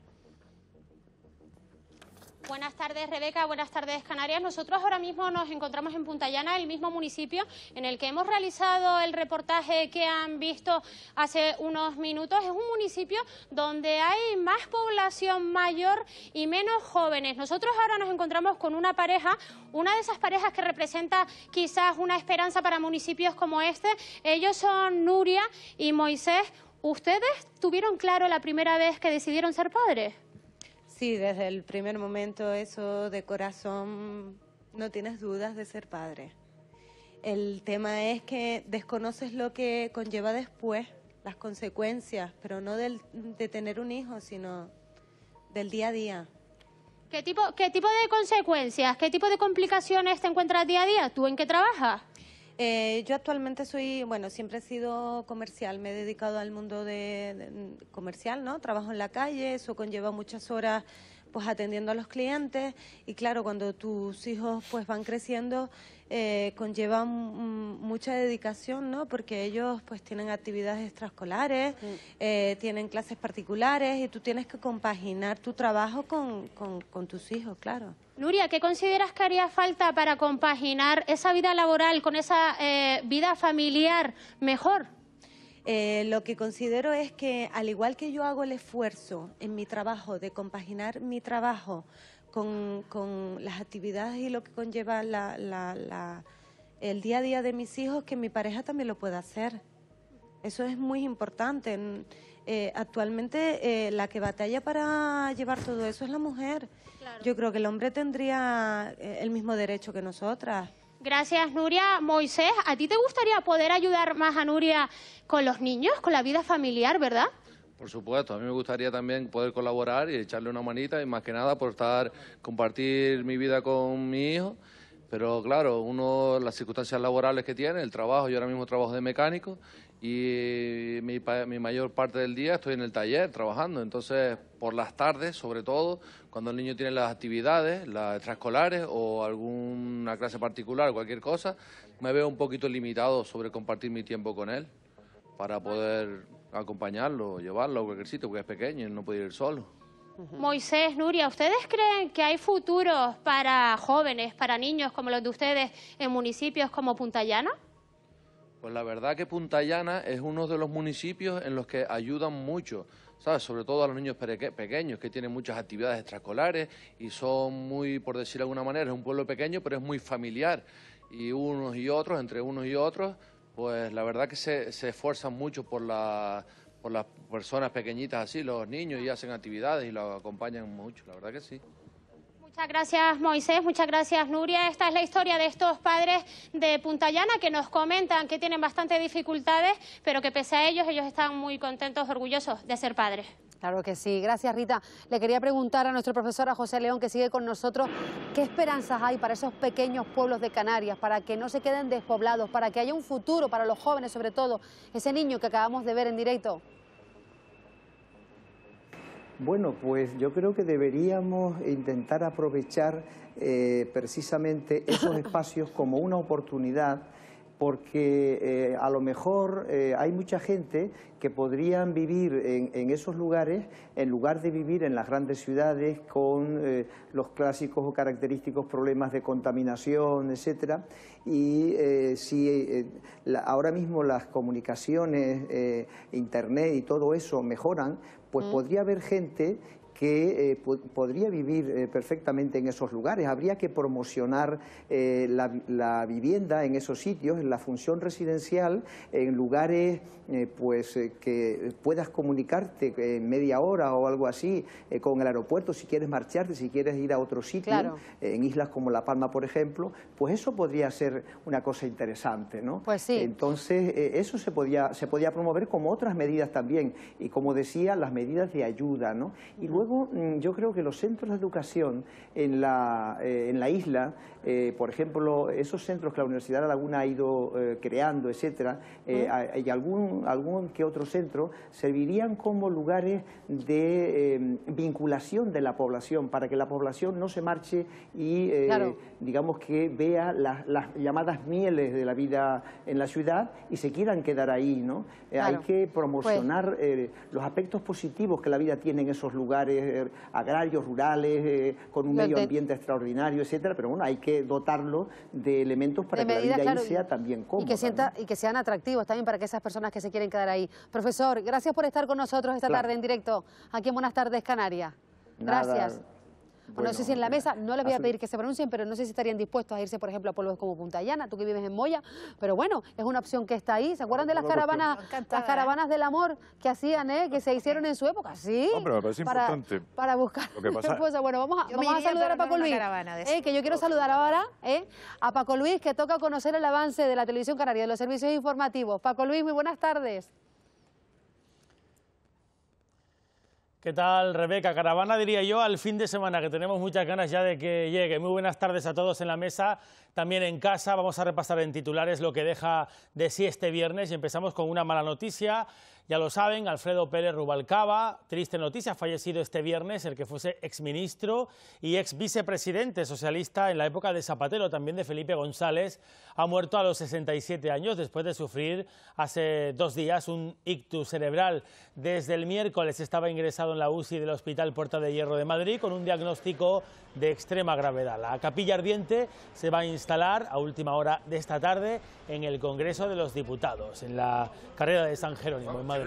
Buenas tardes, Rebeca. Buenas tardes, Canarias. Nosotros ahora mismo nos encontramos en Punta Llana, el mismo municipio en el que hemos realizado el reportaje que han visto hace unos minutos. Es un municipio donde hay más población mayor y menos jóvenes. Nosotros ahora nos encontramos con una pareja, una de esas parejas que representa quizás una esperanza para municipios como este. Ellos son Nuria y Moisés. ¿Ustedes tuvieron claro la primera vez que decidieron ser padres? Sí, desde el primer momento eso de corazón, no tienes dudas de ser padre. El tema es que desconoces lo que conlleva después, las consecuencias, pero no del, de tener un hijo, sino del día a día. ¿Qué tipo, qué tipo de consecuencias, qué tipo de complicaciones te encuentras día a día? ¿Tú en qué trabajas? Eh, yo actualmente soy, bueno, siempre he sido comercial, me he dedicado al mundo de, de comercial, ¿no? Trabajo en la calle, eso conlleva muchas horas pues atendiendo a los clientes y claro, cuando tus hijos pues van creciendo eh, conlleva mucha dedicación, ¿no? Porque ellos pues tienen actividades extraescolares, mm. eh, tienen clases particulares y tú tienes que compaginar tu trabajo con, con, con tus hijos, claro. Nuria, ¿qué consideras que haría falta para compaginar esa vida laboral con esa eh, vida familiar mejor? Eh, lo que considero es que, al igual que yo hago el esfuerzo en mi trabajo de compaginar mi trabajo con, con las actividades y lo que conlleva la, la, la, el día a día de mis hijos, que mi pareja también lo pueda hacer. Eso es muy importante. Eh, actualmente eh, la que batalla para llevar todo eso es la mujer. Claro. Yo creo que el hombre tendría eh, el mismo derecho que nosotras. Gracias, Nuria. Moisés, ¿a ti te gustaría poder ayudar más a Nuria con los niños, con la vida familiar, verdad? Por supuesto, a mí me gustaría también poder colaborar y echarle una manita, y más que nada por estar, compartir mi vida con mi hijo. Pero claro, uno, las circunstancias laborales que tiene, el trabajo, yo ahora mismo trabajo de mecánico y mi, mi mayor parte del día estoy en el taller trabajando. Entonces, por las tardes, sobre todo, cuando el niño tiene las actividades, las extraescolares o alguna clase particular, cualquier cosa, me veo un poquito limitado sobre compartir mi tiempo con él para poder acompañarlo, llevarlo a cualquier sitio, porque es pequeño y no puede ir solo. Moisés, Nuria, ¿ustedes creen que hay futuros para jóvenes, para niños como los de ustedes en municipios como Punta Llana? Pues la verdad que Punta Llana es uno de los municipios en los que ayudan mucho, ¿sabes? Sobre todo a los niños pequeños, que tienen muchas actividades extraescolares y son muy, por decir de alguna manera, es un pueblo pequeño, pero es muy familiar. Y unos y otros, entre unos y otros, pues la verdad que se, se esfuerzan mucho por la... por las personas pequeñitas así, los niños, y hacen actividades y los acompañan mucho, la verdad que sí. Muchas gracias, Moisés, muchas gracias, Nuria. Esta es la historia de estos padres de Punta Llana que nos comentan que tienen bastantes dificultades, pero que pese a ellos, ellos están muy contentos, orgullosos de ser padres. Claro que sí. Gracias, Rita. Le quería preguntar a nuestro profesor, a José León, que sigue con nosotros, ¿qué esperanzas hay para esos pequeños pueblos de Canarias, para que no se queden despoblados, para que haya un futuro para los jóvenes, sobre todo, ese niño que acabamos de ver en directo? Bueno, pues yo creo que deberíamos intentar aprovechar eh, precisamente esos espacios como una oportunidad, porque eh, a lo mejor eh, hay mucha gente que podrían vivir en, en esos lugares en lugar de vivir en las grandes ciudades con eh, los clásicos o característicos problemas de contaminación, etcétera. Y eh, si eh, la, ahora mismo las comunicaciones, eh, internet y todo eso mejoran, pues mm. podría haber gente que eh, po podría vivir eh, perfectamente en esos lugares. Habría que promocionar eh, la, la vivienda en esos sitios, en la función residencial, en lugares eh, pues, eh, que puedas comunicarte en media hora o algo así eh, con el aeropuerto, si quieres marcharte, si quieres ir a otro sitio, claro. eh, en islas como La Palma, por ejemplo, pues eso podría ser una cosa interesante, ¿no? Pues sí. Entonces, eh, eso se podía, se podía promover como otras medidas también, y como decía, las medidas medidas de ayuda, ¿no? Y luego yo creo que los centros de educación en la, eh, en la isla, eh, por ejemplo, esos centros que la Universidad de La Laguna ha ido eh, creando, etcétera, eh, uh-huh. y algún, algún que otro centro, servirían como lugares de eh, vinculación de la población, para que la población no se marche y, eh, claro. digamos, que vea las, las llamadas mieles de la vida en la ciudad y se quieran quedar ahí, ¿no? Eh, claro. Hay que promocionar pues, eh, los aspectos positivos que la vida tiene en esos lugares eh, agrarios, rurales, eh, con un medio ambiente extraordinario, etcétera, pero bueno, hay que dotarlo de elementos para de que medidas, la vida claro, ahí sea también cómoda. Y que, sienta, ¿no? y que sean atractivos también para que esas personas que se quieren quedar ahí. Profesor, gracias por estar con nosotros esta claro. tarde en directo, aquí en Buenas Tardes Canarias. Gracias. Nada. Bueno, no sé si en la mesa, no les voy a pedir que se pronuncien, pero no sé si estarían dispuestos a irse, por ejemplo, a pueblos como Punta Llana, tú que vives en Moya, pero bueno, es una opción que está ahí. ¿Se acuerdan de las caravanas, las caravanas del amor que hacían, eh, que se hicieron en su época? Sí. No, pero me parece para, importante. Para buscar lo que pasa. Pues, bueno, vamos a, vamos a saludar a Paco Luis, eh, que yo quiero saludar ahora eh, a Paco Luis, que toca conocer el avance de la televisión canaria, de los servicios informativos. Paco Luis, muy buenas tardes. ¿Qué tal, Rebeca? Caravana, diría yo, al fin de semana, que tenemos muchas ganas ya de que llegue. Muy buenas tardes a todos en la mesa, también en casa. Vamos a repasar en titulares lo que deja de sí este viernes y empezamos con una mala noticia. Ya lo saben, Alfredo Pérez Rubalcaba, triste noticia, ha fallecido este viernes, el que fuese exministro y ex vicepresidente socialista en la época de Zapatero, también de Felipe González, ha muerto a los sesenta y siete años después de sufrir hace dos días un ictus cerebral. Desde el miércoles estaba ingresado en la U C I del Hospital Puerta de Hierro de Madrid con un diagnóstico de extrema gravedad. La capilla ardiente se va a instalar a última hora de esta tarde en el Congreso de los Diputados, en la carrera de San Jerónimo, en Madrid.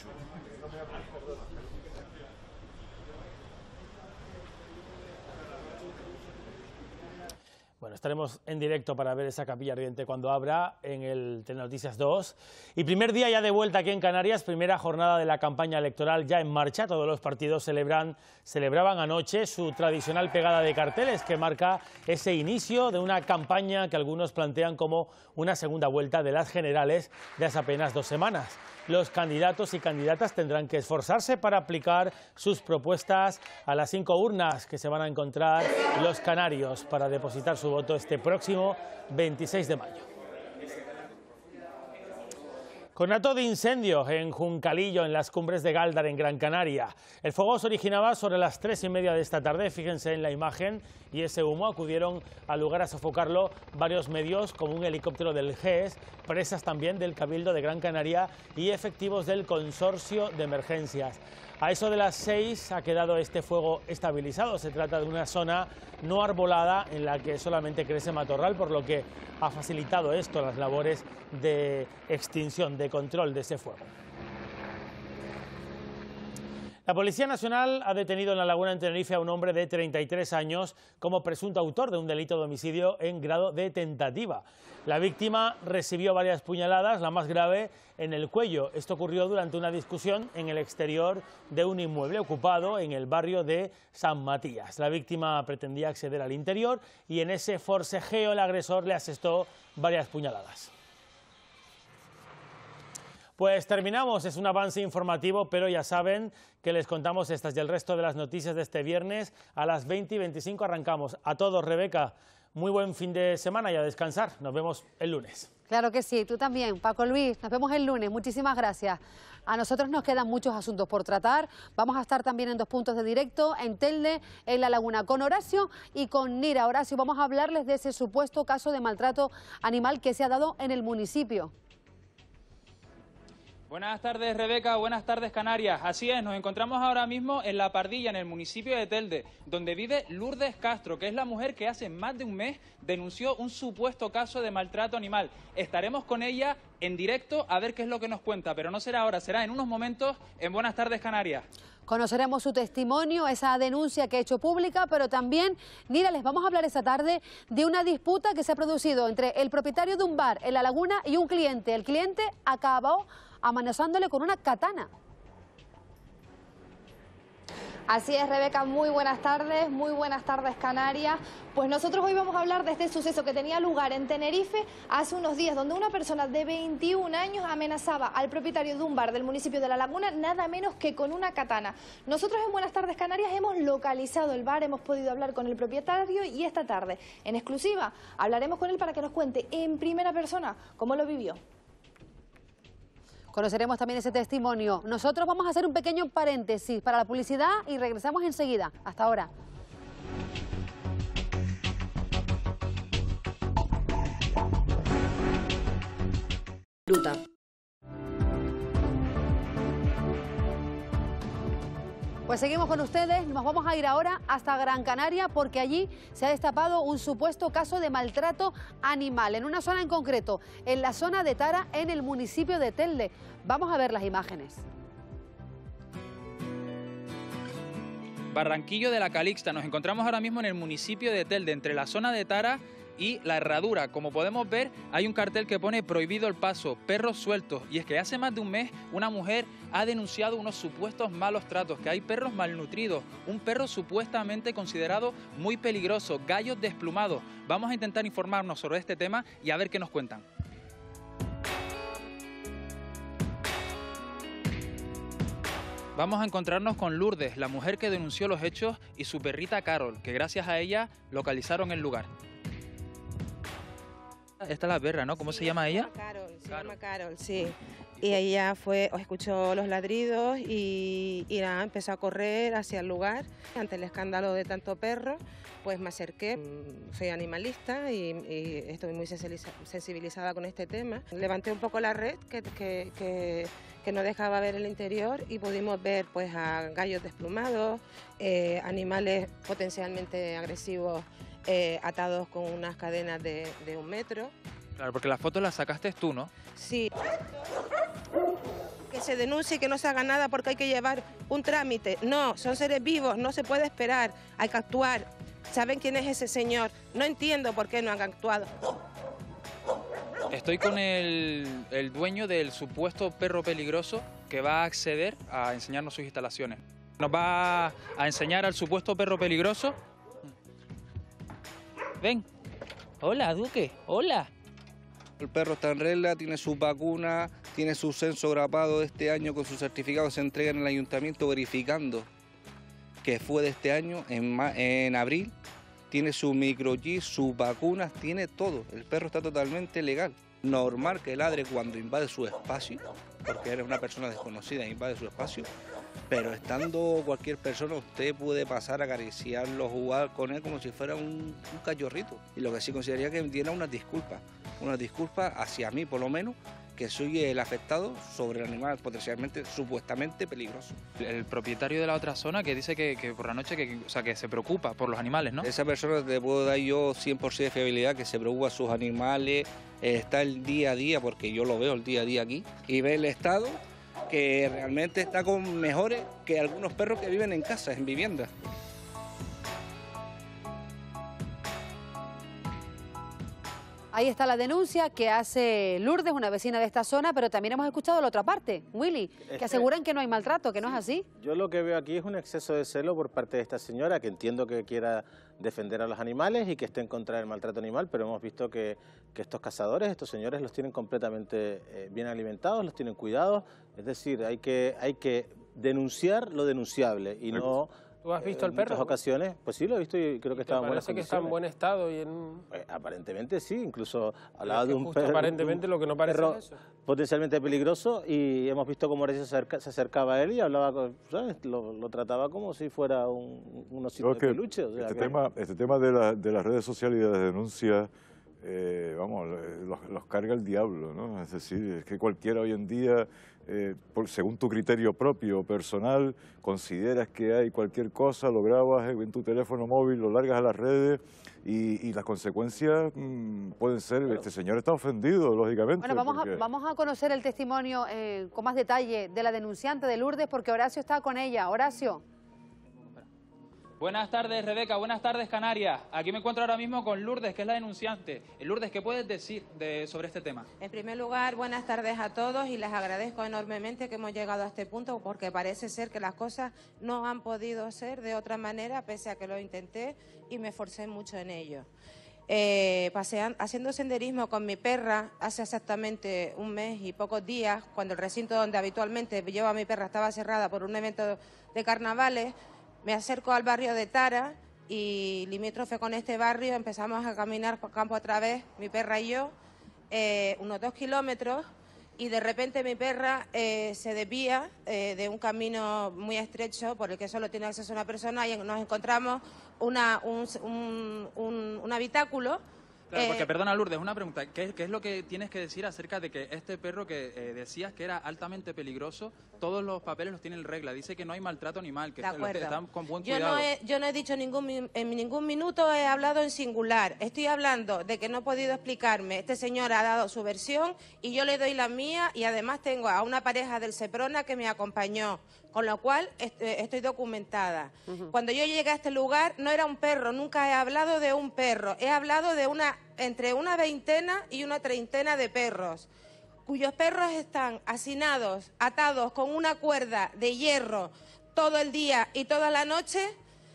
Bueno, estaremos en directo para ver esa capilla ardiente cuando abra en el Telenoticias dos. Y primer día ya de vuelta aquí en Canarias, primera jornada de la campaña electoral ya en marcha. Todos los partidos celebran, celebraban anoche su tradicional pegada de carteles que marca ese inicio de una campaña que algunos plantean como una segunda vuelta de las generales de hace apenas dos semanas. Los candidatos y candidatas tendrán que esforzarse para aplicar sus propuestas a las cinco urnas que se van a encontrar los canarios para depositar su voto este próximo veintiséis de mayo. Conato de incendio en Juncalillo, en las cumbres de Gáldar, en Gran Canaria. El fuego se originaba sobre las tres y media de esta tarde, fíjense en la imagen, y ese humo acudieron al lugar a sofocarlo varios medios, como un helicóptero del G E S, presas también del Cabildo de Gran Canaria y efectivos del Consorcio de Emergencias. A eso de las seis ha quedado este fuego estabilizado. Se trata de una zona no arbolada en la que solamente crece matorral, por lo que ha facilitado esto las labores de extinción, de control de ese fuego. La Policía Nacional ha detenido en La Laguna, en Tenerife, a un hombre de treinta y tres años como presunto autor de un delito de homicidio en grado de tentativa. La víctima recibió varias puñaladas, la más grave en el cuello. Esto ocurrió durante una discusión en el exterior de un inmueble ocupado en el barrio de San Matías. La víctima pretendía acceder al interior y en ese forcejeo el agresor le asestó varias puñaladas. Pues terminamos, es un avance informativo, pero ya saben que les contamos estas y el resto de las noticias de este viernes a las veinte y veinticinco arrancamos. A todos, Rebeca, muy buen fin de semana y a descansar. Nos vemos el lunes. Claro que sí, tú también. Paco Luis, nos vemos el lunes. Muchísimas gracias. A nosotros nos quedan muchos asuntos por tratar. Vamos a estar también en dos puntos de directo, en Telde, en La Laguna, con Horacio y con Nira. Horacio, vamos a hablarles de ese supuesto caso de maltrato animal que se ha dado en el municipio. Buenas tardes, Rebeca. Buenas tardes, Canarias. Así es, nos encontramos ahora mismo en La Pardilla, en el municipio de Telde, donde vive Lourdes Castro, que es la mujer que hace más de un mes denunció un supuesto caso de maltrato animal. Estaremos con ella en directo a ver qué es lo que nos cuenta, pero no será ahora, será en unos momentos en Buenas tardes, Canarias. Conoceremos su testimonio, esa denuncia que ha hecho pública, pero también, mira, les vamos a hablar esta tarde de una disputa que se ha producido entre el propietario de un bar en La Laguna y un cliente. El cliente acabó amenazándole con una katana. Así es, Rebeca, muy buenas tardes, muy buenas tardes, Canarias. Pues nosotros hoy vamos a hablar de este suceso que tenía lugar en Tenerife hace unos días, donde una persona de veintiún años amenazaba al propietario de un bar del municipio de La Laguna, nada menos que con una katana. Nosotros en Buenas Tardes Canarias hemos localizado el bar, hemos podido hablar con el propietario y esta tarde, en exclusiva, hablaremos con él para que nos cuente en primera persona cómo lo vivió. Conoceremos también ese testimonio. Nosotros vamos a hacer un pequeño paréntesis para la publicidad y regresamos enseguida. Hasta ahora. Ruta. Pues seguimos con ustedes, nos vamos a ir ahora hasta Gran Canaria porque allí se ha destapado un supuesto caso de maltrato animal, en una zona en concreto, en la zona de Tara, en el municipio de Telde. Vamos a ver las imágenes. Barranquillo de la Calixta, nos encontramos ahora mismo en el municipio de Telde, entre la zona de Tara y La Herradura. Como podemos ver, hay un cartel que pone prohibido el paso, perros sueltos. Y es que hace más de un mes una mujer ha denunciado unos supuestos malos tratos, que hay perros malnutridos, un perro supuestamente considerado muy peligroso, gallos desplumados. Vamos a intentar informarnos sobre este tema y a ver qué nos cuentan. Vamos a encontrarnos con Lourdes, la mujer que denunció los hechos, y su perrita Carol, que gracias a ella localizaron el lugar. Esta es la perra, ¿no? ¿Cómo se llama ella? Carol, se llama Carol, sí. Y ella fue, escuchó los ladridos y, y nada, empezó a correr hacia el lugar. Ante el escándalo de tanto perro, pues me acerqué. Soy animalista y, y estoy muy sensibilizada con este tema. Levanté un poco la red que, que, que, que no dejaba ver el interior y pudimos ver pues a gallos desplumados, eh, animales potencialmente agresivos, Eh, atados con unas cadenas de, de un metro. Claro, porque las fotos las sacaste tú, ¿no? Sí. Que se denuncie y que no se haga nada porque hay que llevar un trámite. No, son seres vivos, no se puede esperar, hay que actuar. ¿Saben quién es ese señor? No entiendo por qué no han actuado. Estoy con el, el dueño del supuesto perro peligroso que va a acceder a enseñarnos sus instalaciones. Nos va a enseñar al supuesto perro peligroso. Ven. Hola, Duque. Hola. El perro está en regla, tiene su vacuna, tiene su censo grapado de este año con su certificado, se entrega en el ayuntamiento verificando que fue de este año, en, en abril. Tiene su microchip, sus vacunas, tiene todo. El perro está totalmente legal. Normal que ladre cuando invade su espacio, porque eres una persona desconocida e invade su espacio. Pero estando cualquier persona, usted puede pasar a acariciarlo, jugar con él como si fuera un, un cachorrito. Y lo que sí consideraría que diera unas disculpas, unas disculpas hacia mí por lo menos, que soy el afectado sobre el animal potencialmente, supuestamente peligroso. El propietario de la otra zona que dice que, que por la noche, que, o sea, que se preocupa por los animales, ¿no? Esa persona te puedo dar yo cien por ciento de fiabilidad, que se preocupa por sus animales, eh, está el día a día, porque yo lo veo el día a día aquí, y ve el estado que realmente está con mejores que algunos perros que viven en casas, en viviendas. Ahí está la denuncia que hace Lourdes, una vecina de esta zona, pero también hemos escuchado la otra parte, Willy, que aseguran que no hay maltrato, que no es así. Yo lo que veo aquí es un exceso de celo por parte de esta señora, que entiendo que quiera defender a los animales y que esté en contra del maltrato animal, pero hemos visto que, que estos cazadores, estos señores los tienen completamente eh, bien alimentados, los tienen cuidados, es decir, hay que, hay que denunciar lo denunciable y no... ¿Tú has visto en el perro? muchas ocasiones, pues sí, lo he visto y creo que estaba en buenas Parece que condiciones. está en buen estado y en... Pues, aparentemente sí, incluso hablaba es que de un justo perro, aparentemente un lo que no parece perro es eso. potencialmente peligroso, y hemos visto cómo Horacio se, acerca, se acercaba a él y hablaba, con, ¿sabes? Lo, lo trataba como si fuera un, un osito de peluche. O sea, este, que... tema, este tema de, la, de las redes sociales y de las denuncias, eh, vamos, los, los carga el diablo, ¿no? Es decir, es que cualquiera hoy en día, eh, por, según tu criterio propio, personal, consideras que hay cualquier cosa, lo grabas en tu teléfono móvil, lo largas a las redes y, y las consecuencias mmm, pueden ser, claro. Este señor está ofendido, lógicamente. Bueno, vamos, porque... a, vamos a conocer el testimonio eh, con más detalle de la denunciante de Lourdes, porque Horacio está con ella. Horacio. Buenas tardes, Rebeca. Buenas tardes, Canarias. Aquí me encuentro ahora mismo con Lourdes, que es la denunciante. Lourdes, ¿qué puedes decir de, sobre este tema? En primer lugar, buenas tardes a todos y les agradezco enormemente que hemos llegado a este punto porque parece ser que las cosas no han podido ser de otra manera, pese a que lo intenté y me esforcé mucho en ello. Eh, paseando, haciendo senderismo con mi perra hace exactamente un mes y pocos días, cuando el recinto donde habitualmente llevo a mi perra estaba cerrada por un evento de carnavales, me acerco al barrio de Tara y limítrofe con este barrio empezamos a caminar por campo otra vez, mi perra y yo, eh, unos dos kilómetros, y de repente mi perra eh, se desvía eh, de un camino muy estrecho por el que solo tiene acceso una persona y nos encontramos una, un, un, un, un habitáculo. Claro, porque, eh, perdona, Lourdes, una pregunta. ¿Qué, ¿Qué es lo que tienes que decir acerca de que este perro que eh, decías que era altamente peligroso, todos los papeles los tiene en regla? Dice que no hay maltrato animal, que De acuerdo. están con buen yo cuidado. No he, yo no he dicho ningún, en ningún minuto, he hablado en singular. Estoy hablando de que no he podido explicarme. Este señor ha dado su versión y yo le doy la mía y además tengo a una pareja del Seprona que me acompañó, con lo cual est estoy documentada. Uh-huh. Cuando yo llegué a este lugar no era un perro, nunca he hablado de un perro. He hablado de una entre una veintena y una treintena de perros, cuyos perros están hacinados, atados con una cuerda de hierro todo el día y toda la noche.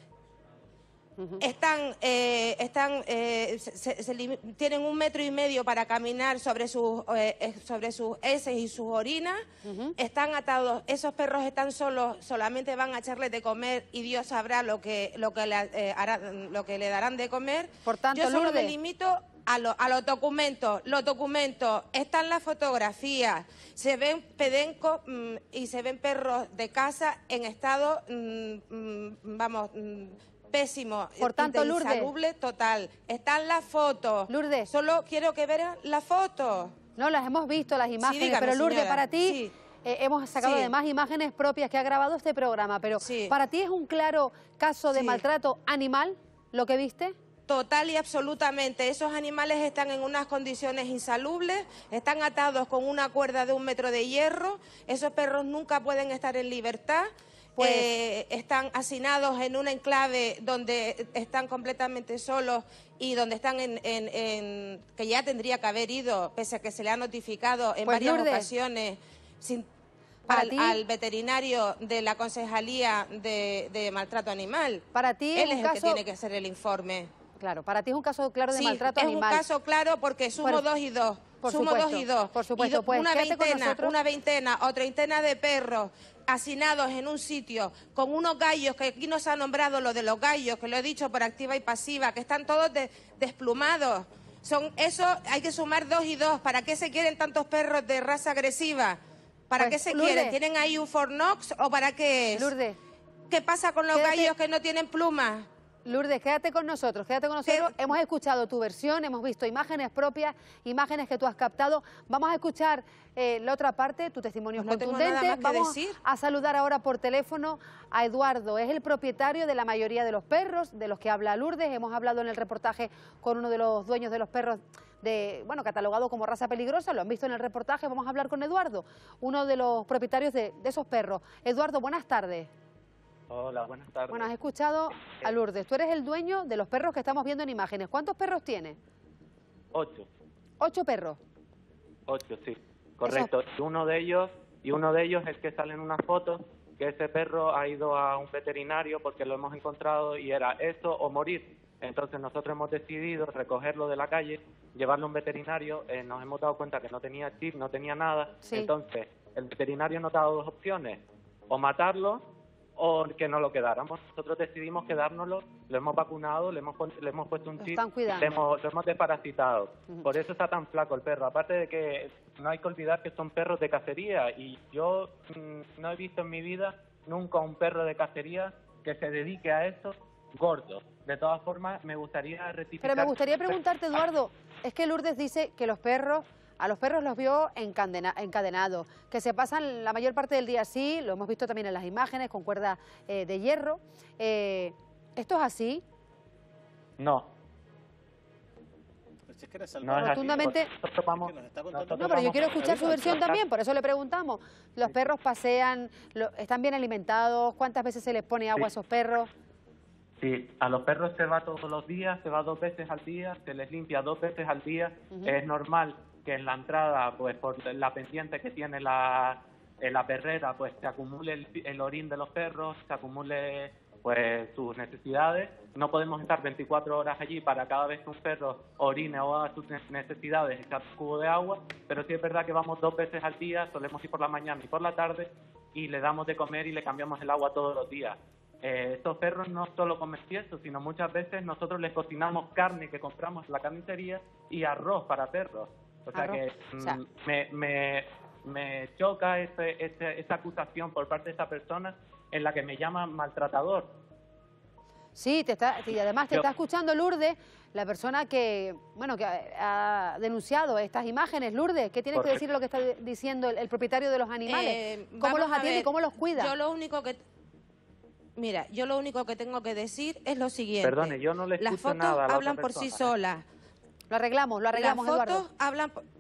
Uh-huh. Están, eh, están eh, se, se, tienen un metro y medio para caminar sobre sus, eh, sobre sus heces y sus orinas. Uh-huh. Están atados, esos perros están solos, solamente van a echarles de comer y Dios sabrá lo que, lo que, le, eh, hará, lo que le darán de comer. Por tanto, yo solo Lourdes, me limito a, lo, a los documentos. Los documentos, están las fotografías, se ven pedencos mmm, y se ven perros de casa en estado, mmm, vamos... Mmm, pésimo, por tanto, Lourdes, insalubre total. Están las fotos. Lourdes, solo quiero que vean las fotos. No, las hemos visto, las imágenes, sí, dígame, pero Lourdes, señora. para ti, sí. eh, hemos sacado sí. además imágenes propias que ha grabado este programa, pero sí. ¿para ti es un claro caso de sí. maltrato animal lo que viste? Total y absolutamente. Esos animales están en unas condiciones insalubres, están atados con una cuerda de un metro de hierro, esos perros nunca pueden estar en libertad. Pues, eh, están hacinados en un enclave donde están completamente solos y donde están en, en, en que ya tendría que haber ido, pese a que se le ha notificado en pues varias Lourdes, ocasiones sin, al, al veterinario de la Concejalía de, de Maltrato Animal. Para ti Él es, es un el caso... que tiene que hacer el informe. Claro, para ti es un caso claro de sí, maltrato es animal. Es un caso claro porque sumo por, dos y dos. Por sumo supuesto, dos y dos. Por supuesto, y do, pues una veintena, con una veintena o treintena de perros hacinados en un sitio con unos gallos, que aquí nos ha nombrado lo de los gallos, que lo he dicho por activa y pasiva, que están todos de, desplumados. Son eso, hay que sumar dos y dos. ¿Para qué se quieren tantos perros de raza agresiva? ¿Para pues, qué se Lourdes, quieren? ¿Tienen ahí un Fornox o para qué es? Lourdes, ¿qué pasa con los quédate, gallos que no tienen plumas? Lourdes, quédate con nosotros, quédate con nosotros. ¿Qué? Hemos escuchado tu versión, hemos visto imágenes propias, imágenes que tú has captado. Vamos a escuchar eh, la otra parte, tu testimonio es no contundente. Tengo nada más que Vamos decir. a saludar ahora por teléfono a Eduardo. Es el propietario de la mayoría de los perros, de los que habla Lourdes. Hemos hablado en el reportaje con uno de los dueños de los perros, de, bueno, catalogado como raza peligrosa, lo han visto en el reportaje. Vamos a hablar con Eduardo, uno de los propietarios de, de esos perros. Eduardo, buenas tardes. Hola, buenas tardes. Bueno, has escuchado a Lourdes. Tú eres el dueño de los perros que estamos viendo en imágenes. ¿Cuántos perros tienes? Ocho. ¿Ocho perros? Ocho, sí. Correcto. Y uno de ellos, y uno de ellos es el que sale en una foto, que ese perro ha ido a un veterinario porque lo hemos encontrado y era eso o morir. Entonces nosotros hemos decidido recogerlo de la calle, llevarlo a un veterinario. Eh, nos hemos dado cuenta que no tenía chip, no tenía nada. Sí. Entonces el veterinario nos ha dado dos opciones: o matarlo o que no lo quedáramos. Nosotros decidimos quedárnoslo, lo hemos vacunado, le hemos, le hemos puesto un chip, le hemos, lo hemos desparasitado. Uh-huh. Por eso está tan flaco el perro. Aparte de que no hay que olvidar que son perros de cacería y yo mmm, no he visto en mi vida nunca un perro de cacería que se dedique a eso gordo. De todas formas, me gustaría rectificar... Pero me gustaría preguntarte, Eduardo, es que Lourdes dice que los perros... A los perros los vio encadena, encadenados, que se pasan la mayor parte del día así, lo hemos visto también en las imágenes, con cuerda eh, de hierro. Eh, ¿Esto es así? No. Pues es que eres no, rotundamente... Nosotros vamos, nosotros no, pero yo quiero escuchar su versión también, por eso le preguntamos. ¿Los perros pasean, lo, están bien alimentados? ¿Cuántas veces se les pone agua sí. a esos perros? Sí, a los perros se va todos los días, se va dos veces al día, se les limpia dos veces al día. Uh-huh. Es normal que en la entrada, pues por la pendiente que tiene la, en la perrera, pues se acumule el, el orín de los perros, se acumule pues sus necesidades. No podemos estar veinticuatro horas allí para cada vez que un perro orine o haga sus necesidades echar un cubo de agua, pero sí es verdad que vamos dos veces al día, solemos ir por la mañana y por la tarde, y le damos de comer y le cambiamos el agua todos los días. Eh, estos perros no solo comen tiesto, sino muchas veces nosotros les cocinamos carne que compramos en la carnicería y arroz para perros. O sea arroz. que o sea. Mm, me, me, me choca ese, ese, esa acusación por parte de esta persona en la que me llaman maltratador. Sí, te está, y además te Yo, está escuchando Lourdes, la persona que, bueno, que ha denunciado estas imágenes. Lourdes, ¿qué tienes correcto. que decir de lo que está diciendo el, el propietario de los animales? Eh, ¿Cómo los atiende ver, y cómo los cuida? Yo lo único que... Mira, yo lo único que tengo que decir es lo siguiente. Perdone, yo no le escucho Las fotos nada a la hablan otra por persona, sí solas. Lo arreglamos, lo arreglamos, Las fotos Eduardo. hablan por...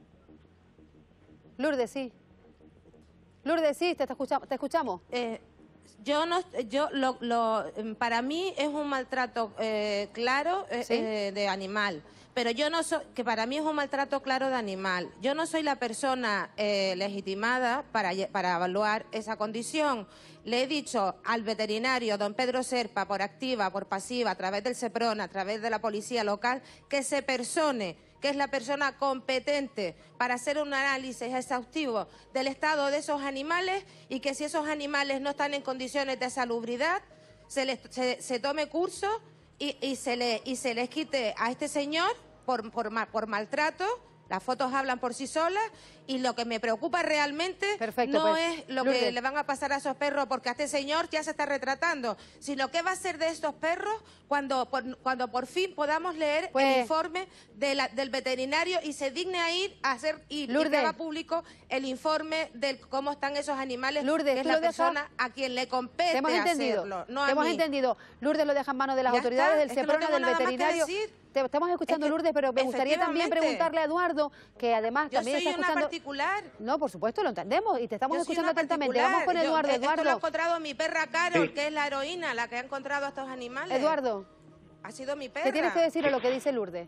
Lourdes, sí. Lourdes, sí, te, te escuchamos. Te escuchamos. Eh, yo no, yo lo, lo, para mí es un maltrato eh, claro eh, ¿Sí? eh, de animal. Pero yo no soy, que para mí es un maltrato claro de animal. Yo no soy la persona eh, legitimada para, para evaluar esa condición. Le he dicho al veterinario, don Pedro Serpa, por activa, por pasiva, a través del SEPRON, a través de la policía local, que se persone, que es la persona competente para hacer un análisis exhaustivo del estado de esos animales y que si esos animales no están en condiciones de salubridad, se, les, se, se tome curso y, y, se le, y se les quite a este señor por, por, por maltrato. Las fotos hablan por sí solas y lo que me preocupa realmente Perfecto, no pues, es lo Lourdes. que le van a pasar a esos perros, porque a este señor ya se está retratando, sino qué va a ser de estos perros cuando por, cuando por fin podamos leer pues, el informe de la, del veterinario y se digne a ir a hacer y, y que haga público el informe de cómo están esos animales, Lourdes, que es la persona dejas? a quien le compete hemos entendido, hacerlo, no Te a hemos mí. entendido. Lourdes lo deja en manos de las ya autoridades, está, del SEPRON, es que no del veterinario. Te estamos escuchando, es que, Lourdes, pero me gustaría también preguntarle a Eduardo, que además Yo también soy está escuchando... una particular. No, por supuesto, lo entendemos y te estamos Yo escuchando atentamente. Vamos con Eduardo. Yo, Eduardo. Esto lo ha encontrado mi perra Carol, sí. que es la heroína, la que ha encontrado a estos animales. Eduardo. Ha sido mi perra. ¿Qué tienes que decir a lo que dice Lourdes?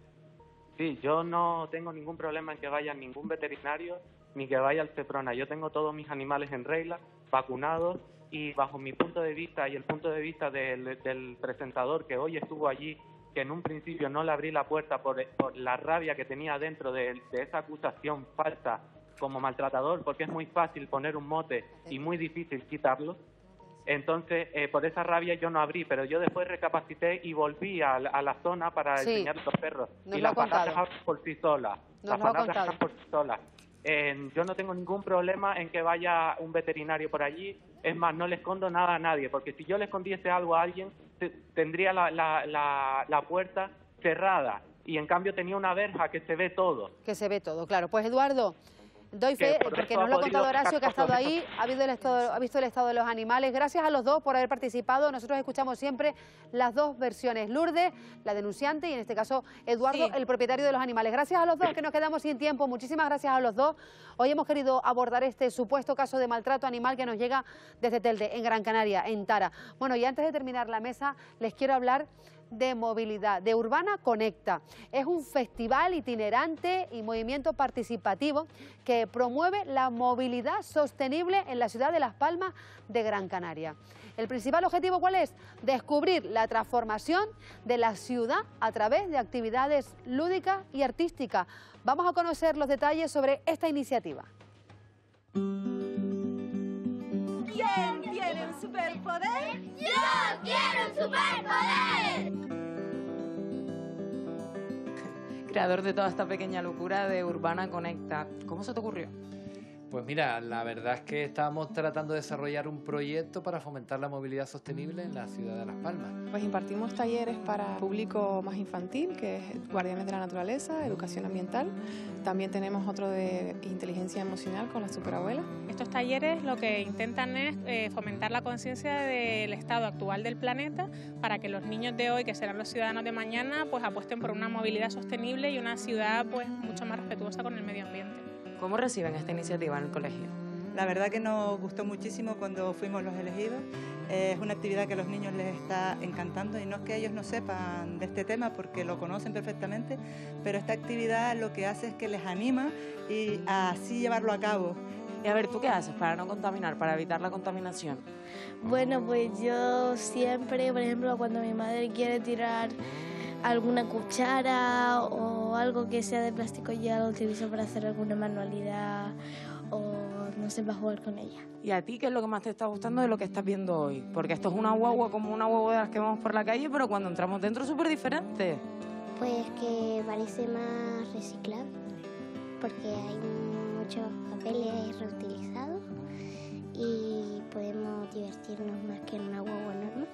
Sí, yo no tengo ningún problema en que vaya ningún veterinario ni que vaya al SEPRONA. Yo tengo todos mis animales en regla, vacunados, y bajo mi punto de vista y el punto de vista del, del presentador que hoy estuvo allí, que en un principio no le abrí la puerta por, por la rabia que tenía dentro de, de esa acusación falsa como maltratador, porque es muy fácil poner un mote y muy difícil quitarlo. Entonces, eh, por esa rabia yo no abrí, pero yo después recapacité y volví a, a la zona para sí. enseñar a los perros. Nos y lo las palabras hablan por sí solas. Nos Las palabras hablan por sí solas. Eh, yo no tengo ningún problema en que vaya un veterinario por allí. Es más, no le escondo nada a nadie, porque si yo le escondiese algo a alguien, te, tendría la, la, la, la puerta cerrada. Y en cambio tenía una verja que se ve todo. Que se ve todo, claro. Pues Eduardo, doy fe, por porque nos lo ha contado Horacio, que ha estado ahí, ha, habido el estado, ha visto el estado de los animales. Gracias a los dos por haber participado. Nosotros escuchamos siempre las dos versiones. Lourdes, la denunciante, y en este caso Eduardo, sí. el propietario de los animales. Gracias a los dos, que nos quedamos sin tiempo. Muchísimas gracias a los dos. Hoy hemos querido abordar este supuesto caso de maltrato animal que nos llega desde Telde, en Gran Canaria, en Tara. Bueno, y antes de terminar la mesa, les quiero hablar de movilidad, de Urbana Conecta. Es un festival itinerante y movimiento participativo que promueve la movilidad sostenible en la ciudad de Las Palmas de Gran Canaria. El principal objetivo, ¿cuál es? Descubrir la transformación de la ciudad a través de actividades lúdicas y artísticas. Vamos a conocer los detalles sobre esta iniciativa. ¿Quién tiene un superpoder? ¡Yo quiero un superpoder! Creador de toda esta pequeña locura de Urbana Conecta. ¿Cómo se te ocurrió? Pues mira, la verdad es que estábamos tratando de desarrollar un proyecto para fomentar la movilidad sostenible en la ciudad de Las Palmas. Pues impartimos talleres para público más infantil, que es Guardianes de la Naturaleza, Educación Ambiental. También tenemos otro de Inteligencia Emocional con la superabuela. Estos talleres lo que intentan es eh, fomentar la conciencia del estado actual del planeta para que los niños de hoy, que serán los ciudadanos de mañana, pues apuesten por una movilidad sostenible y una ciudad pues mucho más respetuosa con el medio ambiente. ¿Cómo reciben esta iniciativa en el colegio? La verdad que nos gustó muchísimo cuando fuimos los elegidos. Es una actividad que a los niños les está encantando y no es que ellos no sepan de este tema porque lo conocen perfectamente, pero esta actividad lo que hace es que les anima y así llevarlo a cabo. Y a ver, ¿tú qué haces para no contaminar, para evitar la contaminación? Bueno, pues yo siempre, por ejemplo, cuando mi madre quiere tirar alguna cuchara o algo que sea de plástico, ya lo utilizo para hacer alguna manualidad o no sé, para jugar con ella. ¿Y a ti qué es lo que más te está gustando de lo que estás viendo hoy? Porque esto es una guagua como una guagua de las que vemos por la calle, pero cuando entramos dentro es súper diferente. Pues que parece más reciclable, porque hay muchos papeles reutilizados y podemos divertirnos más que en una guagua normal.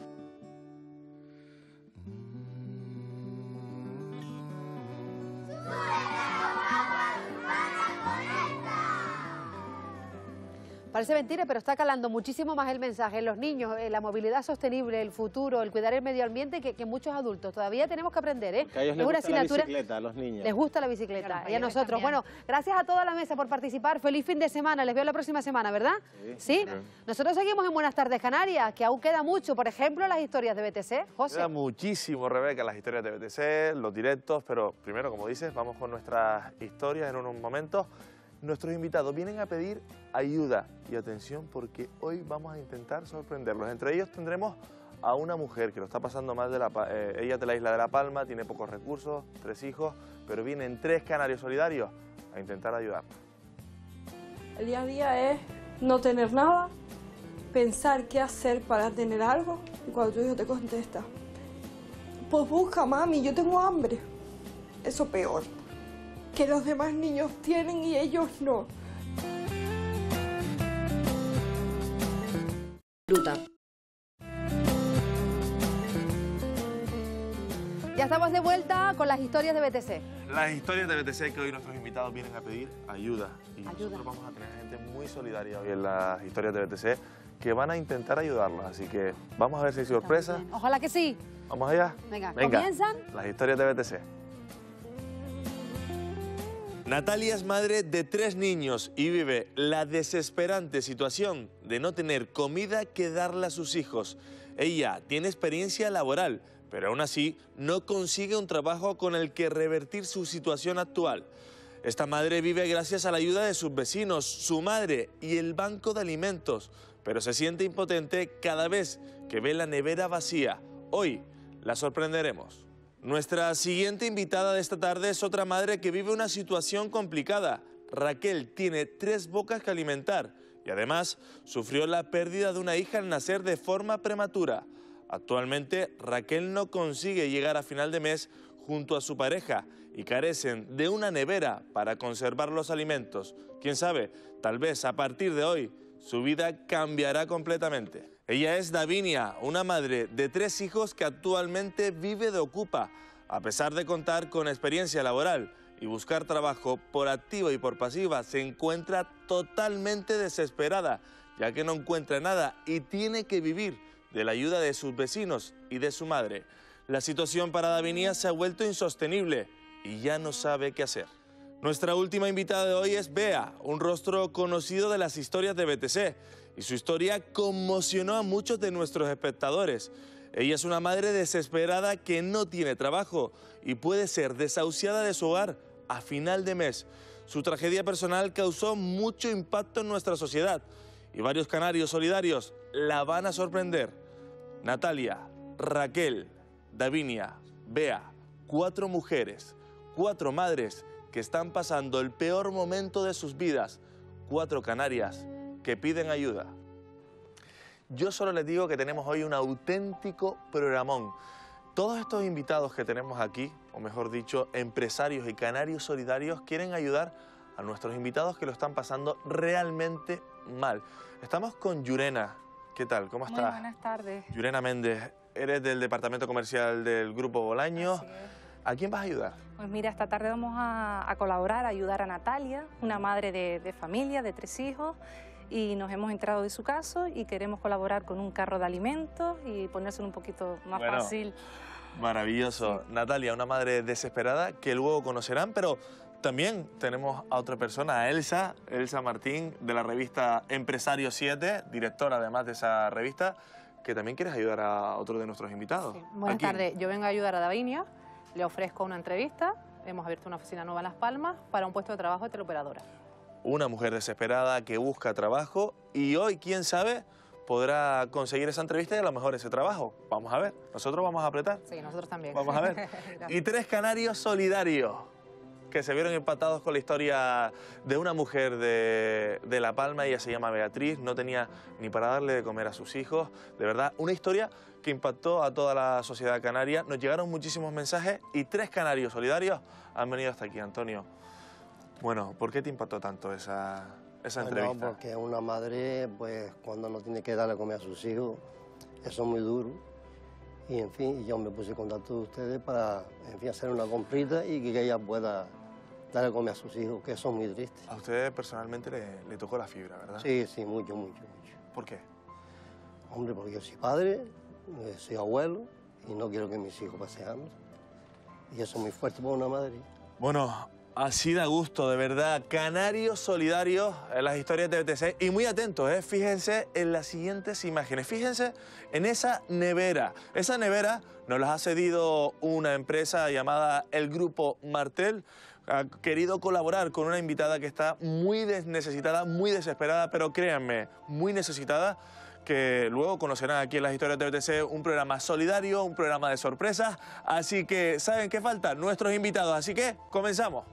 Parece mentira, pero está calando muchísimo más el mensaje en los niños, en la movilidad sostenible, el futuro, el cuidar el medio ambiente, que, que muchos adultos. Todavía tenemos que aprender, ¿eh? Que a ellos les gusta la bicicleta, a los niños. Les gusta la bicicleta, Claro, y a nosotros. Bueno, gracias a toda la mesa por participar. Feliz fin de semana. Les veo la próxima semana, ¿verdad? Sí. ¿Sí? Nosotros seguimos en Buenas Tardes Canarias, que aún queda mucho. Por ejemplo, las historias de B T C. José. Queda muchísimo, Rebeca, las historias de B T C, los directos, pero primero, como dices, vamos con nuestras historias en unos momentos. Nuestros invitados vienen a pedir ayuda y atención porque hoy vamos a intentar sorprenderlos. Entre ellos tendremos a una mujer que lo está pasando mal, de la, eh, ella es de la isla de La Palma, tiene pocos recursos, tres hijos, pero vienen tres canarios solidarios a intentar ayudarla. El día a día es no tener nada, pensar qué hacer para tener algo y cuando tu hijo te contesta, pues busca, mami, yo tengo hambre. Eso peor, que los demás niños tienen y ellos no. Fruta. Ya estamos de vuelta con las historias de B T C. Las historias de B T C que hoy nuestros invitados vienen a pedir ayuda. Y ayuda. Nosotros vamos a tener gente muy solidaria hoy en las historias de B T C que van a intentar ayudarlos. Así que vamos a ver si hay sorpresa. Ojalá que sí. Vamos allá. Venga, Venga, comienzan. Las historias de B T C. Natalia es madre de tres niños y vive la desesperante situación de no tener comida que darle a sus hijos. Ella tiene experiencia laboral, pero aún así no consigue un trabajo con el que revertir su situación actual. Esta madre vive gracias a la ayuda de sus vecinos, su madre y el banco de alimentos, pero se siente impotente cada vez que ve la nevera vacía. Hoy la sorprenderemos. Nuestra siguiente invitada de esta tarde es otra madre que vive una situación complicada. Raquel tiene tres bocas que alimentar y además sufrió la pérdida de una hija al nacer de forma prematura. Actualmente Raquel no consigue llegar a final de mes junto a su pareja y carecen de una nevera para conservar los alimentos. Quién sabe, tal vez a partir de hoy su vida cambiará completamente. Ella es Davinia, una madre de tres hijos que actualmente vive de ocupa. A pesar de contar con experiencia laboral y buscar trabajo por activa y por pasiva, se encuentra totalmente desesperada, ya que no encuentra nada y tiene que vivir de la ayuda de sus vecinos y de su madre. La situación para Davinia se ha vuelto insostenible y ya no sabe qué hacer. Nuestra última invitada de hoy es Bea, un rostro conocido de las historias de B T C. Y su historia conmocionó a muchos de nuestros espectadores. Ella es una madre desesperada que no tiene trabajo y puede ser desahuciada de su hogar a final de mes. Su tragedia personal causó mucho impacto en nuestra sociedad y varios canarios solidarios la van a sorprender. Natalia, Raquel, Davinia, Bea, cuatro mujeres, cuatro madres que están pasando el peor momento de sus vidas, cuatro canarias que piden ayuda. Yo solo les digo que tenemos hoy un auténtico programón. Todos estos invitados que tenemos aquí, o mejor dicho, empresarios y canarios solidarios, quieren ayudar a nuestros invitados que lo están pasando realmente mal. Estamos con Yurena. ¿Qué tal? ¿Cómo estás? Muy buenas tardes. Yurena Méndez, eres del departamento comercial del Grupo Bolaños. ¿A quién vas a ayudar? Pues mira, esta tarde vamos a, a colaborar, a ayudar a Natalia, una madre de, de familia, de tres hijos, y nos hemos enterado de su caso y queremos colaborar con un carro de alimentos y ponérselo un poquito más bueno, fácil. Maravilloso. Sí. Natalia, una madre desesperada que luego conocerán, pero también tenemos a otra persona, a Elsa, Elsa Martín, de la revista Empresario siete, directora además de esa revista, que también quieres ayudar a otro de nuestros invitados. Sí. Buenas tardes, yo vengo a ayudar a Davinia, le ofrezco una entrevista, hemos abierto una oficina nueva en Las Palmas para un puesto de trabajo de teleoperadora. Una mujer desesperada que busca trabajo y hoy, quién sabe, podrá conseguir esa entrevista y a lo mejor ese trabajo. Vamos a ver, nosotros vamos a apretar. Sí, nosotros también. Vamos a ver. Y tres canarios solidarios que se vieron empatados con la historia de una mujer de, de La Palma. Ella se llama Beatriz, no tenía ni para darle de comer a sus hijos. De verdad, una historia que impactó a toda la sociedad canaria. Nos llegaron muchísimos mensajes y tres canarios solidarios han venido hasta aquí, Antonio. Bueno, ¿por qué te impactó tanto esa, esa bueno, entrevista? Porque una madre, pues, cuando no tiene que darle comer a sus hijos, eso es muy duro. Y, en fin, yo me puse en contacto de ustedes para, en fin, hacer una comprita y que ella pueda darle comer a sus hijos, que eso es muy triste. A usted personalmente le, le tocó la fibra, ¿verdad? Sí, sí, mucho, mucho, mucho. ¿Por qué? Hombre, porque yo soy padre, soy abuelo y no quiero que mis hijos pasen hambre. Y eso es muy fuerte para una madre. Bueno, así da gusto, de verdad. Canarios solidarios en las historias de B T C. Y muy atentos, ¿eh? Fíjense en las siguientes imágenes. Fíjense en esa nevera. Esa nevera nos la ha cedido una empresa llamada el Grupo Martel. Ha querido colaborar con una invitada que está muy necesitada, muy desesperada, pero créanme, muy necesitada, que luego conocerán aquí en las historias de B T C un programa solidario, un programa de sorpresas. Así que, ¿saben qué falta? Nuestros invitados. Así que, comenzamos.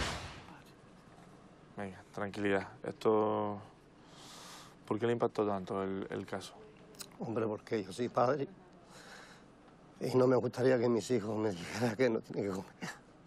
Venga, tranquilidad. Esto... ¿Por qué le impactó tanto el, el caso? Hombre, porque yo soy padre y no me gustaría que mis hijos me dijeran que no tienen que comer.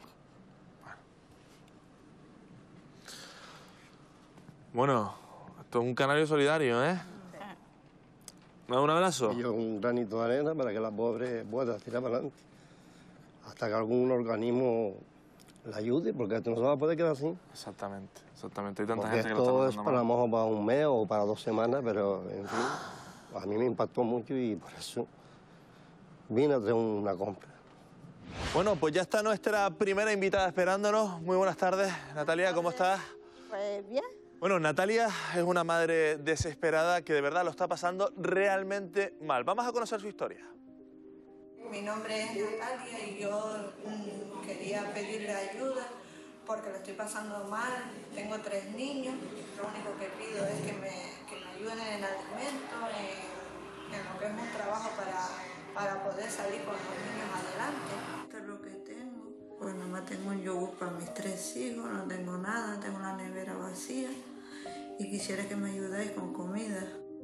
Bueno, esto es un canario solidario, ¿eh? ¿Me da un abrazo? Y yo un granito de arena para que la pobre pueda tirar para adelante. Hasta que algún organismo la ayude, porque esto no se va a poder quedar así. Exactamente, exactamente. Hay tanta porque gente que lo está esto es pasando para, a lo mal. mejor para un mes o para dos semanas, pero en fin, a mí me impactó mucho y por eso vine a traer una compra. Bueno, pues ya está nuestra primera invitada esperándonos. Muy buenas tardes, Natalia, ¿cómo estás? Pues bien. Bueno, Natalia es una madre desesperada que de verdad lo está pasando realmente mal. Vamos a conocer su historia. Mi nombre es Natalia y yo mm, quería pedirle ayuda porque lo estoy pasando mal. Tengo tres niños. Lo único que pido es que me, que me ayuden en el alimento, en, en lo que es un trabajo para, para poder salir con los niños adelante. Esto es lo que tengo. Pues nada más tengo un yogur para mis tres hijos, no tengo nada, tengo la nevera vacía y quisiera que me ayudáis con comida.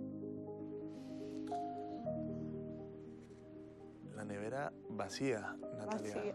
La nevera vacía, Natalia. Vacía.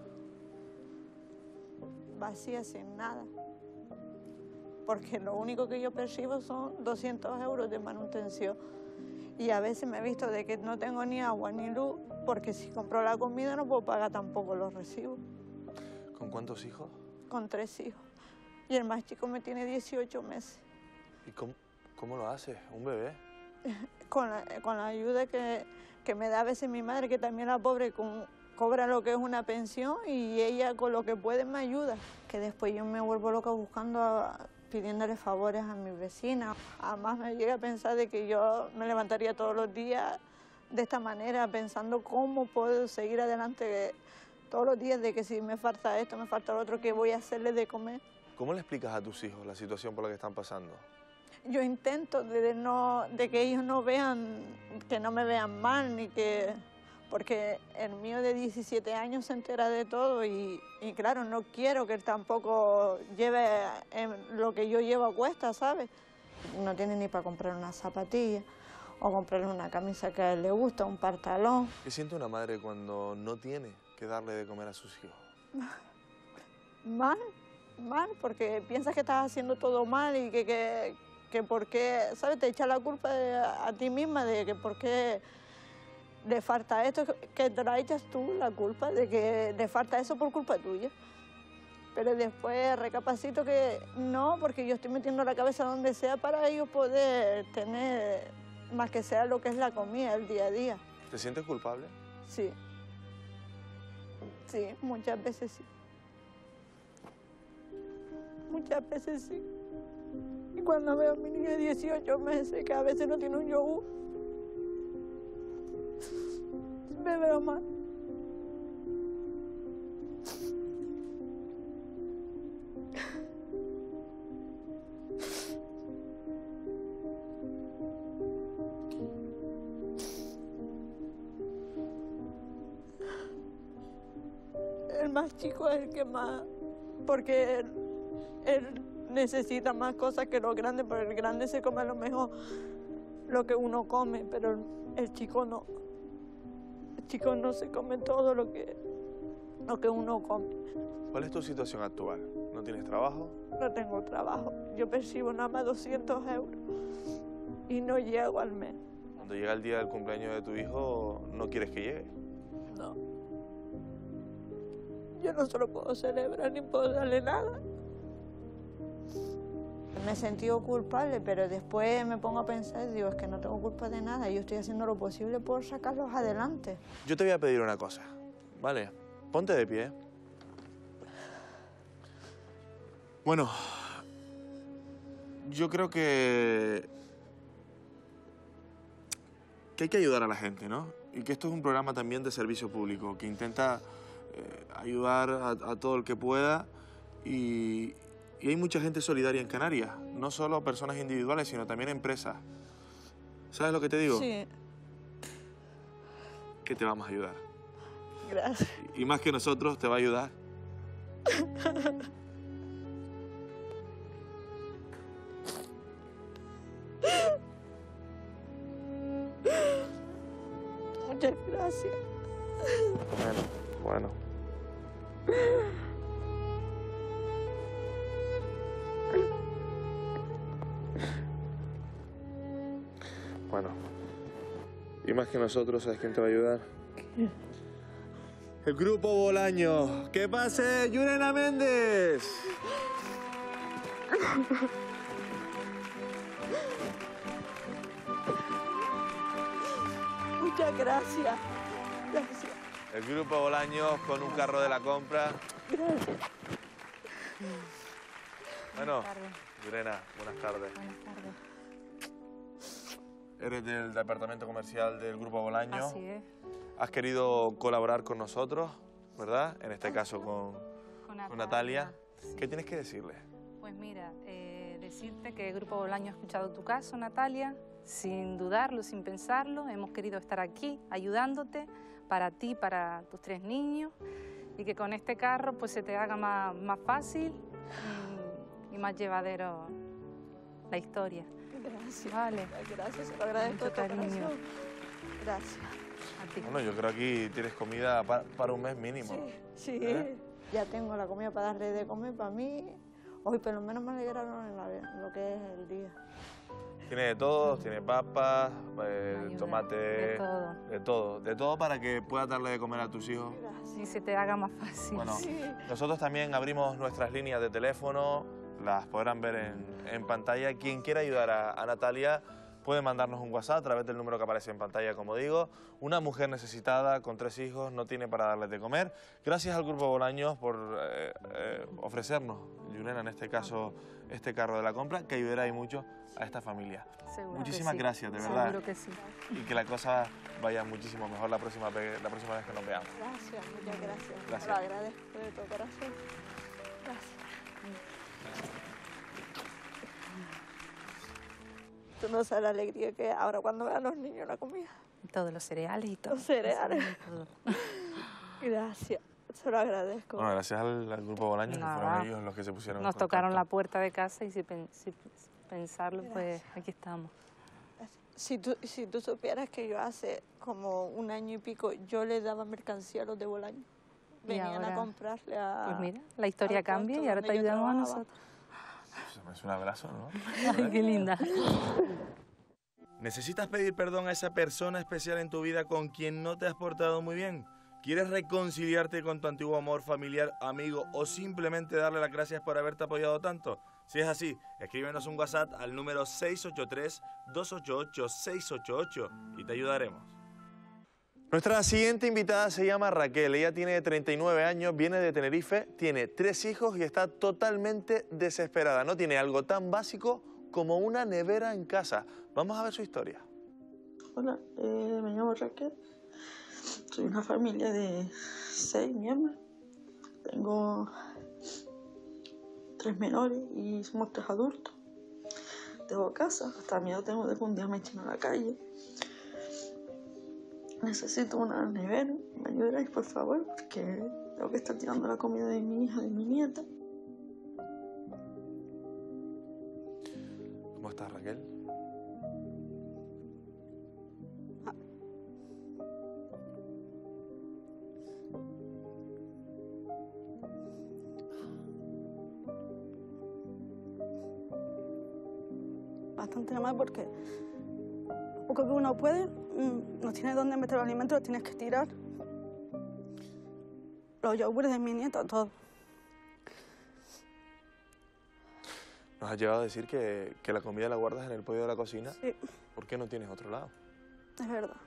Vacía sin nada. Porque lo único que yo percibo son doscientos euros de manutención. Y a veces me he visto de que no tengo ni agua ni luz, porque si compro la comida no puedo pagar tampoco los recibos. ¿Con cuántos hijos? Con tres hijos. Y el más chico me tiene dieciocho meses. ¿Y cómo, cómo lo haces? ¿Un bebé? Con la, con la ayuda que, que me da a veces mi madre, que también la pobre con, cobra lo que es una pensión y ella con lo que puede me ayuda. Que después yo me vuelvo loca buscando, a, pidiéndole favores a mis vecinas. Además me llega a pensar de que yo me levantaría todos los días de esta manera, pensando cómo puedo seguir adelante todos los días, de que si me falta esto, me falta lo otro, ¿qué voy a hacerle de comer? ¿Cómo le explicas a tus hijos la situación por la que están pasando? Yo intento de, no, de que ellos no vean, que no me vean mal, ni que... Porque el mío de diecisiete años se entera de todo y, y claro, no quiero que él tampoco lleve en lo que yo llevo a cuesta, ¿sabes? No tiene ni para comprar una zapatilla o comprarle una camisa que a él le gusta, un pantalón. ¿Qué siente una madre cuando no tiene que darle de comer a sus hijos? Mal, mal, porque piensas que estás haciendo todo mal y que, que, que por qué, ¿sabes? Te echa la culpa de, a ti misma de que por qué le falta esto, que te la echas tú la culpa de que le falta eso por culpa tuya. Pero después recapacito que no, porque yo estoy metiendo la cabeza donde sea para ellos poder tener, más que sea lo que es la comida, el día a día. ¿Te sientes culpable? Sí. Sí, muchas veces sí. muchas veces sí. Y cuando veo a mi niño de dieciocho meses, que a veces no tiene un yogur, me veo mal. El más chico es el que más, porque él, él necesita más cosas que los grandes, porque el grande se come a lo mejor lo que uno come, pero el, el chico no. El chico no se come todo lo que, lo que uno come. ¿Cuál es tu situación actual? ¿No tienes trabajo? No tengo trabajo. Yo percibo nada más doscientos euros y no llego al mes. Cuando llega el día del cumpleaños de tu hijo, ¿no quieres que llegue? No. Yo no se lo puedo celebrar ni puedo darle nada. Me he sentido culpable, pero después me pongo a pensar y digo, es que no tengo culpa de nada. Yo estoy haciendo lo posible por sacarlos adelante. Yo te voy a pedir una cosa, ¿vale? Ponte de pie. Bueno, yo creo que... que hay que ayudar a la gente, ¿no? Y que esto es un programa también de servicio público, que intenta eh, ayudar a, a todo el que pueda y... Y hay mucha gente solidaria en Canarias, no solo personas individuales, sino también empresas. ¿Sabes lo que te digo? Sí. Que te vamos a ayudar. Gracias. Y más que nosotros, te va a ayudar. Muchas gracias. Bueno, bueno. Bueno, y más que nosotros, ¿sabes quién te va a ayudar? ¿Qué? El Grupo Bolaños. ¡Que pase Yurena Méndez! Muchas gracias. Gracias. El Grupo Bolaños con un carro de la compra. Gracias. Bueno, Yurena, buenas tardes. Buenas tardes. Eres del departamento comercial del Grupo Bolaños. Así es. Has querido colaborar con nosotros, ¿verdad? En este caso con, con Natalia. Con Natalia. ¿Qué tienes que decirle? Pues mira, eh, decirte que el Grupo Bolaños ha escuchado tu caso, Natalia, sin dudarlo, sin pensarlo. Hemos querido estar aquí ayudándote, para ti, para tus tres niños, y que con este carro pues se te haga más, más fácil y, y más llevadero la historia. Gracias. Vale. Gracias, se lo agradezco de todo corazón. Gracias. A ti. Bueno, yo creo que aquí tienes comida para, para un mes mínimo. Sí, sí. ¿Eh? Ya tengo la comida para darle de comer para mí. Hoy por lo menos me alegraron en, la, en lo que es el día. Tiene de todo, tiene papas, eh, Ayuda, tomate, de todo. de todo, de todo para que puedas darle de comer a tus hijos. Y se te haga más fácil. Bueno, Sí. nosotros también abrimos nuestras líneas de teléfono, las podrán ver en, en pantalla. Quien quiera ayudar a, a Natalia puede mandarnos un WhatsApp a través del número que aparece en pantalla, como digo. Una mujer necesitada con tres hijos no tiene para darles de comer. Gracias al Grupo Bolaños por eh, eh, ofrecernos, Yurena, en este caso, este carro de la compra, que ayudará y mucho a esta familia. Seguro Muchísimas que sí. gracias, de verdad. Seguro que sí. Y que la cosa vaya muchísimo mejor la próxima, ve- la próxima vez que nos veamos. Gracias, muchas gracias. Gracias. Lo agradezco de todo corazón. Gracias. Tú no sabes la alegría que es ahora cuando vean los niños la comida. Todos los cereales y todo. Los cereales. Todo. Gracias, se lo agradezco. Bueno, gracias al, al Grupo Bolaños, que Nada. fueron ellos los que se pusieron en Nos contacto. tocaron la puerta de casa y sin, pen- sin pensarlo, pues aquí estamos. Si tú, si tú supieras que yo hace como un año y pico, yo le daba mercancía a los de Bolaños. Y Venían ahora, a comprarle a... Pues mira, la historia al cambia puesto y ahora te donde yo ayudamos a trabajaba. nosotros. Es un abrazo, ¿no? Ay, qué linda. ¿Necesitas pedir perdón a esa persona especial en tu vida con quien no te has portado muy bien? ¿Quieres reconciliarte con tu antiguo amor familiar, amigo o simplemente darle las gracias por haberte apoyado tanto? Si es así, escríbenos un WhatsApp al número seis ocho tres, dos ocho ocho, seis ocho ocho y te ayudaremos. Nuestra siguiente invitada se llama Raquel. Ella tiene treinta y nueve años, viene de Tenerife, tiene tres hijos y está totalmente desesperada. No tiene algo tan básico como una nevera en casa. Vamos a ver su historia. Hola, eh, me llamo Raquel. Soy una familia de seis miembros. Tengo tres menores y somos tres adultos. Tengo casa, hasta miedo tengo de que un día me echen a la calle. Necesito una nevera, ¿me ayudáis por favor? Porque tengo que estar tirando la comida de mi hija y de mi nieta. ¿Cómo estás, Raquel? Bastante mal porque poco que uno puede, no tienes dónde meter los alimentos, los tienes que tirar. Los yogures de mi nieta, todo. Nos has llegado a decir que, que la comida la guardas en el pollo de la cocina. Sí. ¿Por qué no tienes otro lado? Es verdad.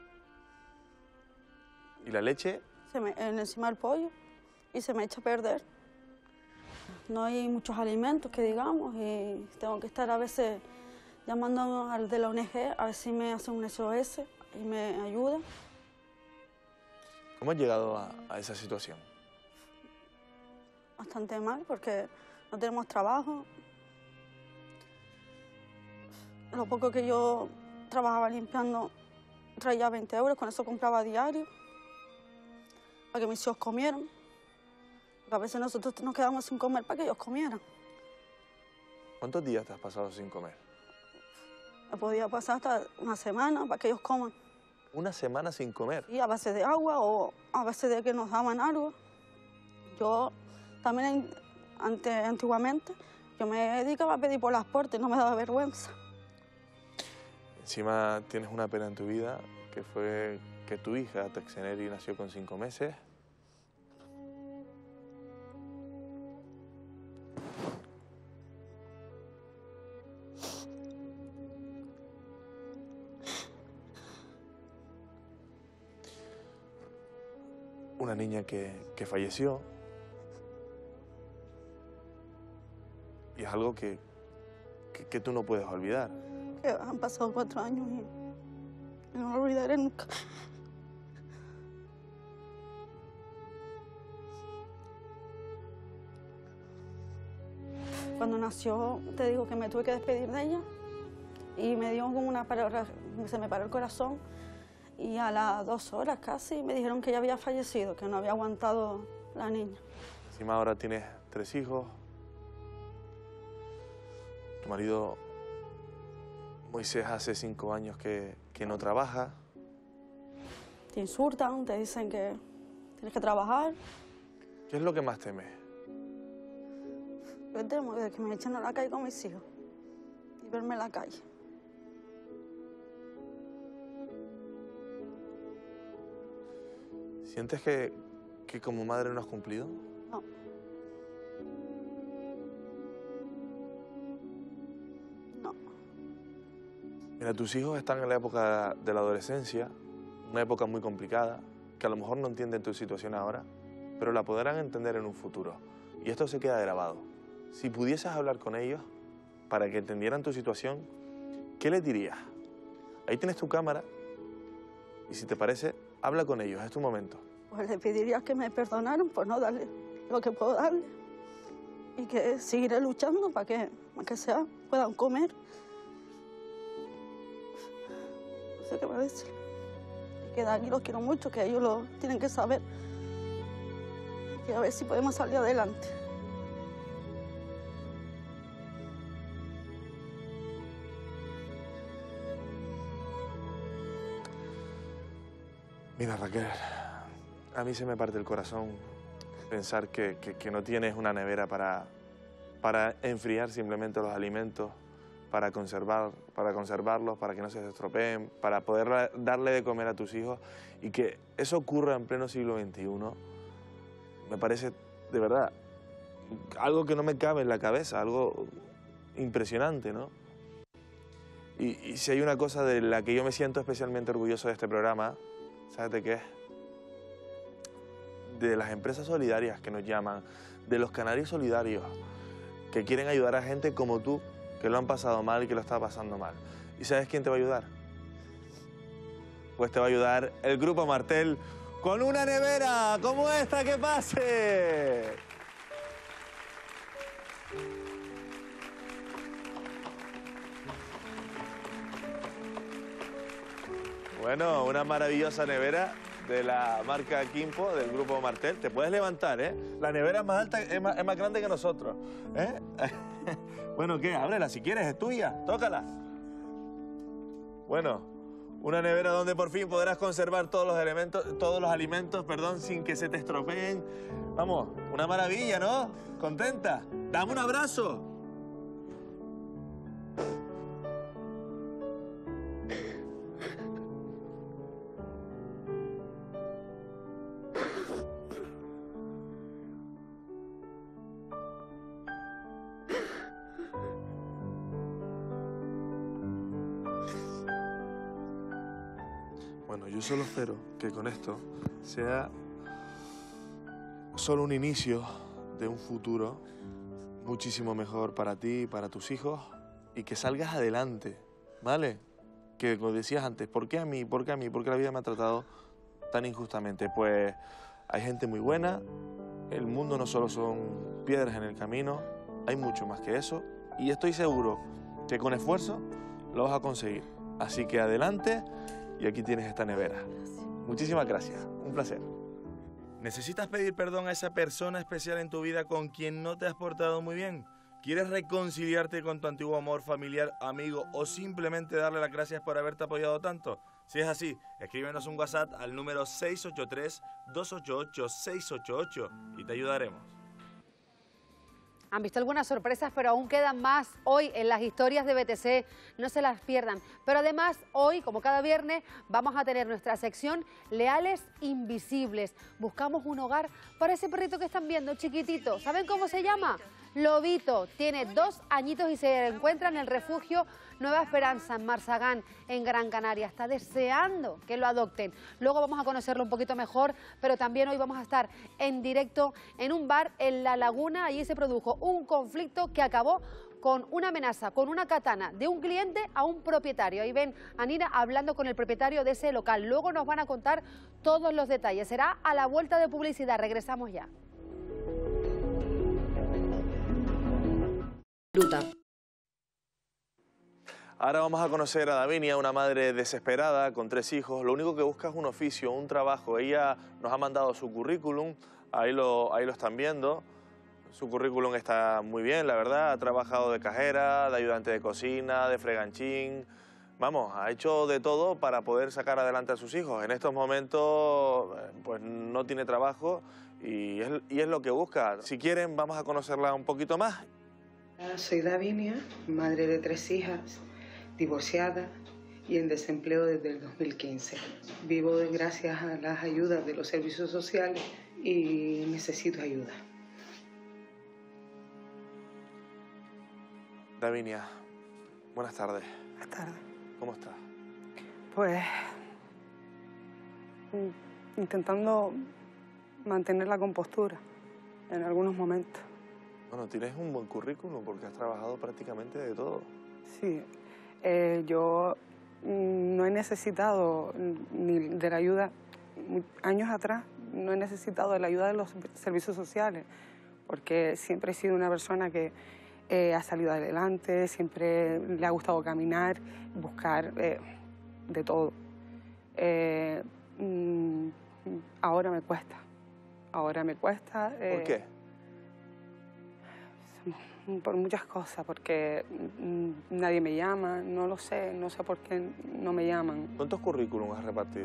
¿Y la leche? Se me, en encima del pollo y se me echa a perder. No hay muchos alimentos que digamos y tengo que estar a veces llamando al de la O N G a ver si me hace un S O S y me ayuda. ¿Cómo has llegado a, a esa situación? Bastante mal porque no tenemos trabajo. Lo poco que yo trabajaba limpiando traía veinte euros, con eso compraba a diario para que mis hijos comieran. Porque a veces nosotros nos quedamos sin comer para que ellos comieran. ¿Cuántos días te has pasado sin comer? Me podía pasar hasta una semana para que ellos coman. ¿Una semana sin comer? Y a base de agua o a base de que nos daban algo. Yo también, ante, antiguamente, yo me dedicaba a pedir por las puertas y no me daba vergüenza. Encima tienes una pena en tu vida, que fue que tu hija, Texeneri, nació con cinco meses. Una niña que, que falleció. Y es algo que, que, que tú no puedes olvidar. Que han pasado cuatro años y no lo olvidaré nunca. Cuando nació, te digo que me tuve que despedir de ella y me dio como una parada, se me paró el corazón. Y a las dos horas casi me dijeron que ella había fallecido, que no había aguantado la niña. Encima ahora tienes tres hijos. Tu marido, Moisés, hace cinco años que, que no trabaja. Te insultan, te dicen que tienes que trabajar. ¿Qué es lo que más temes? Yo temo de que me echen a la calle con mis hijos y verme en la calle. ¿Sientes que, que como madre no has cumplido? No. No. Mira, tus hijos están en la época de la adolescencia, una época muy complicada, que a lo mejor no entienden tu situación ahora, pero la podrán entender en un futuro. Y esto se queda grabado. Si pudieses hablar con ellos para que entendieran tu situación, ¿qué les dirías? Ahí tienes tu cámara y si te parece, habla con ellos, es tu momento. Pues le pediría que me perdonaran por no darle lo que puedo darle y que seguiré luchando para que, para que sea, puedan comer. No sé qué me decir. Que Dani los quiero mucho, que ellos lo tienen que saber. Y a ver si podemos salir adelante. Mira, Raquel, a mí se me parte el corazón pensar que, que, que no tienes una nevera para, para enfriar simplemente los alimentos, para, conservar, para conservarlos, para que no se estropeen, para poder darle de comer a tus hijos y que eso ocurra en pleno siglo veintiuno, me parece, de verdad, algo que no me cabe en la cabeza, algo impresionante, ¿no? Y, y si hay una cosa de la que yo me siento especialmente orgulloso de este programa, ¿Sabes de qué? De las empresas solidarias que nos llaman, de los canarios solidarios, que quieren ayudar a gente como tú, que lo han pasado mal y que lo está pasando mal. ¿Y sabes quién te va a ayudar? Pues te va a ayudar el Grupo Martel con una nevera como esta. ¡Que pase! Bueno, una maravillosa nevera de la marca Kimpo, del Grupo Martel. Te puedes levantar, ¿eh? La nevera es más alta, es más, es más grande que nosotros, ¿eh? Bueno, ¿qué? Ábrela si quieres, es tuya, tócala. Bueno, una nevera donde por fin podrás conservar todos los elementos, todos los alimentos, perdón, sin que se te estropeen. Vamos, una maravilla, ¿no? ¿Contenta? ¡Dame un abrazo! Bueno, yo solo espero que con esto sea solo un inicio de un futuro muchísimo mejor para ti y para tus hijos, y que salgas adelante, ¿vale? Que como decías antes, ¿por qué a mí? ¿Por qué a mí? ¿Por qué la vida me ha tratado tan injustamente? Pues hay gente muy buena, el mundo no solo son piedras en el camino, hay mucho más que eso, y estoy seguro que con esfuerzo lo vas a conseguir. Así que adelante. Y aquí tienes esta nevera. Muchísimas gracias. Un placer. ¿Necesitas pedir perdón a esa persona especial en tu vida con quien no te has portado muy bien? ¿Quieres reconciliarte con tu antiguo amor, familiar, amigo o simplemente darle las gracias por haberte apoyado tanto? Si es así, escríbenos un WhatsApp al número seis ocho tres, dos ocho ocho, seis ocho ocho y te ayudaremos. Han visto algunas sorpresas, pero aún quedan más hoy en las historias de B T C, no se las pierdan. Pero además, hoy, como cada viernes, vamos a tener nuestra sección Leales Invisibles. Buscamos un hogar para ese perrito que están viendo, chiquitito. ¿Saben cómo se llama? Lobito. Tiene dos añitos y se encuentra en el refugio Nueva Esperanza, en Marzagán, en Gran Canaria. Está deseando que lo adopten. Luego vamos a conocerlo un poquito mejor, pero también hoy vamos a estar en directo en un bar en La Laguna. Allí se produjo un conflicto que acabó con una amenaza, con una katana de un cliente a un propietario. Ahí ven a Nina hablando con el propietario de ese local. Luego nos van a contar todos los detalles. Será a la vuelta de publicidad. Regresamos ya. Ruta. Ahora vamos a conocer a Davinia, una madre desesperada con tres hijos. Lo único que busca es un oficio, un trabajo. Ella nos ha mandado su currículum, ahí lo, ahí lo están viendo. Su currículum está muy bien, la verdad. Ha trabajado de cajera, de ayudante de cocina, de freganchín. Vamos, ha hecho de todo para poder sacar adelante a sus hijos. En estos momentos, pues no tiene trabajo y es, y es lo que busca. Si quieren, vamos a conocerla un poquito más. Soy Davinia, madre de tres hijas, divorciada y en desempleo desde el dos mil quince. Vivo gracias a las ayudas de los servicios sociales y necesito ayuda. Davinia, buenas tardes. Buenas tardes. ¿Cómo estás? Pues intentando mantener la compostura en algunos momentos. Bueno, tienes un buen currículum porque has trabajado prácticamente de todo. Sí, eh, yo no he necesitado ni de la ayuda, años atrás, no he necesitado de la ayuda de los servicios sociales, porque siempre he sido una persona que eh, ha salido adelante, siempre le ha gustado caminar, buscar eh, de todo. Eh, mm, ahora me cuesta, ahora me cuesta. Eh, ¿Por qué? Por muchas cosas, porque nadie me llama, no lo sé, no sé por qué no me llaman. ¿Cuántos currículums has repartido?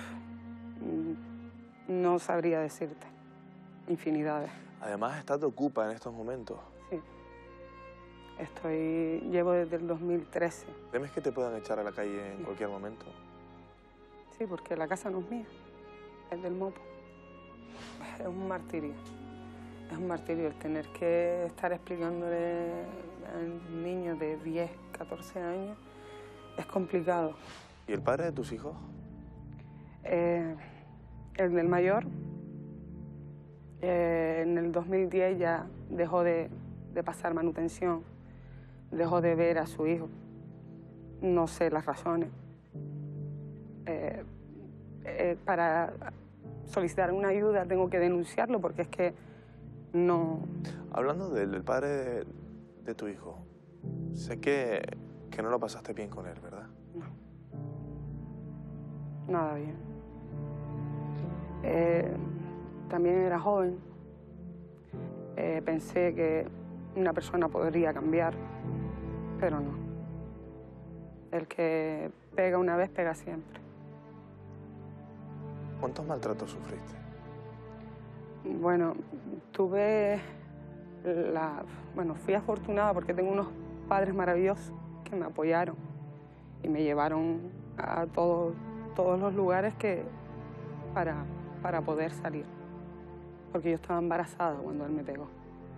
No sabría decirte, infinidades. Además, estás de ocupa en estos momentos. Sí, estoy, llevo desde el dos mil trece. ¿Temes que te puedan echar a la calle en sí. cualquier momento? Sí, porque la casa no es mía, es del Mopo. Es un martirio. Es un martirio el tener que estar explicándole a niños de diez, catorce años. Es complicado. ¿Y el padre de tus hijos? Eh, el del mayor, eh, en el dos mil diez ya dejó de, de pasar manutención, dejó de ver a su hijo. No sé las razones. Eh, eh, para solicitar una ayuda tengo que denunciarlo porque es que no... Hablando del, del padre de, de tu hijo, sé que, que no lo pasaste bien con él, ¿verdad? No. Nada bien. Eh, también era joven. Eh, pensé que una persona podría cambiar, pero no. El que pega una vez, pega siempre. ¿Cuántos maltratos sufriste? Bueno, tuve la... Bueno, fui afortunada porque tengo unos padres maravillosos que me apoyaron y me llevaron a todo, todos los lugares que para, para poder salir. Porque yo estaba embarazada cuando él me pegó.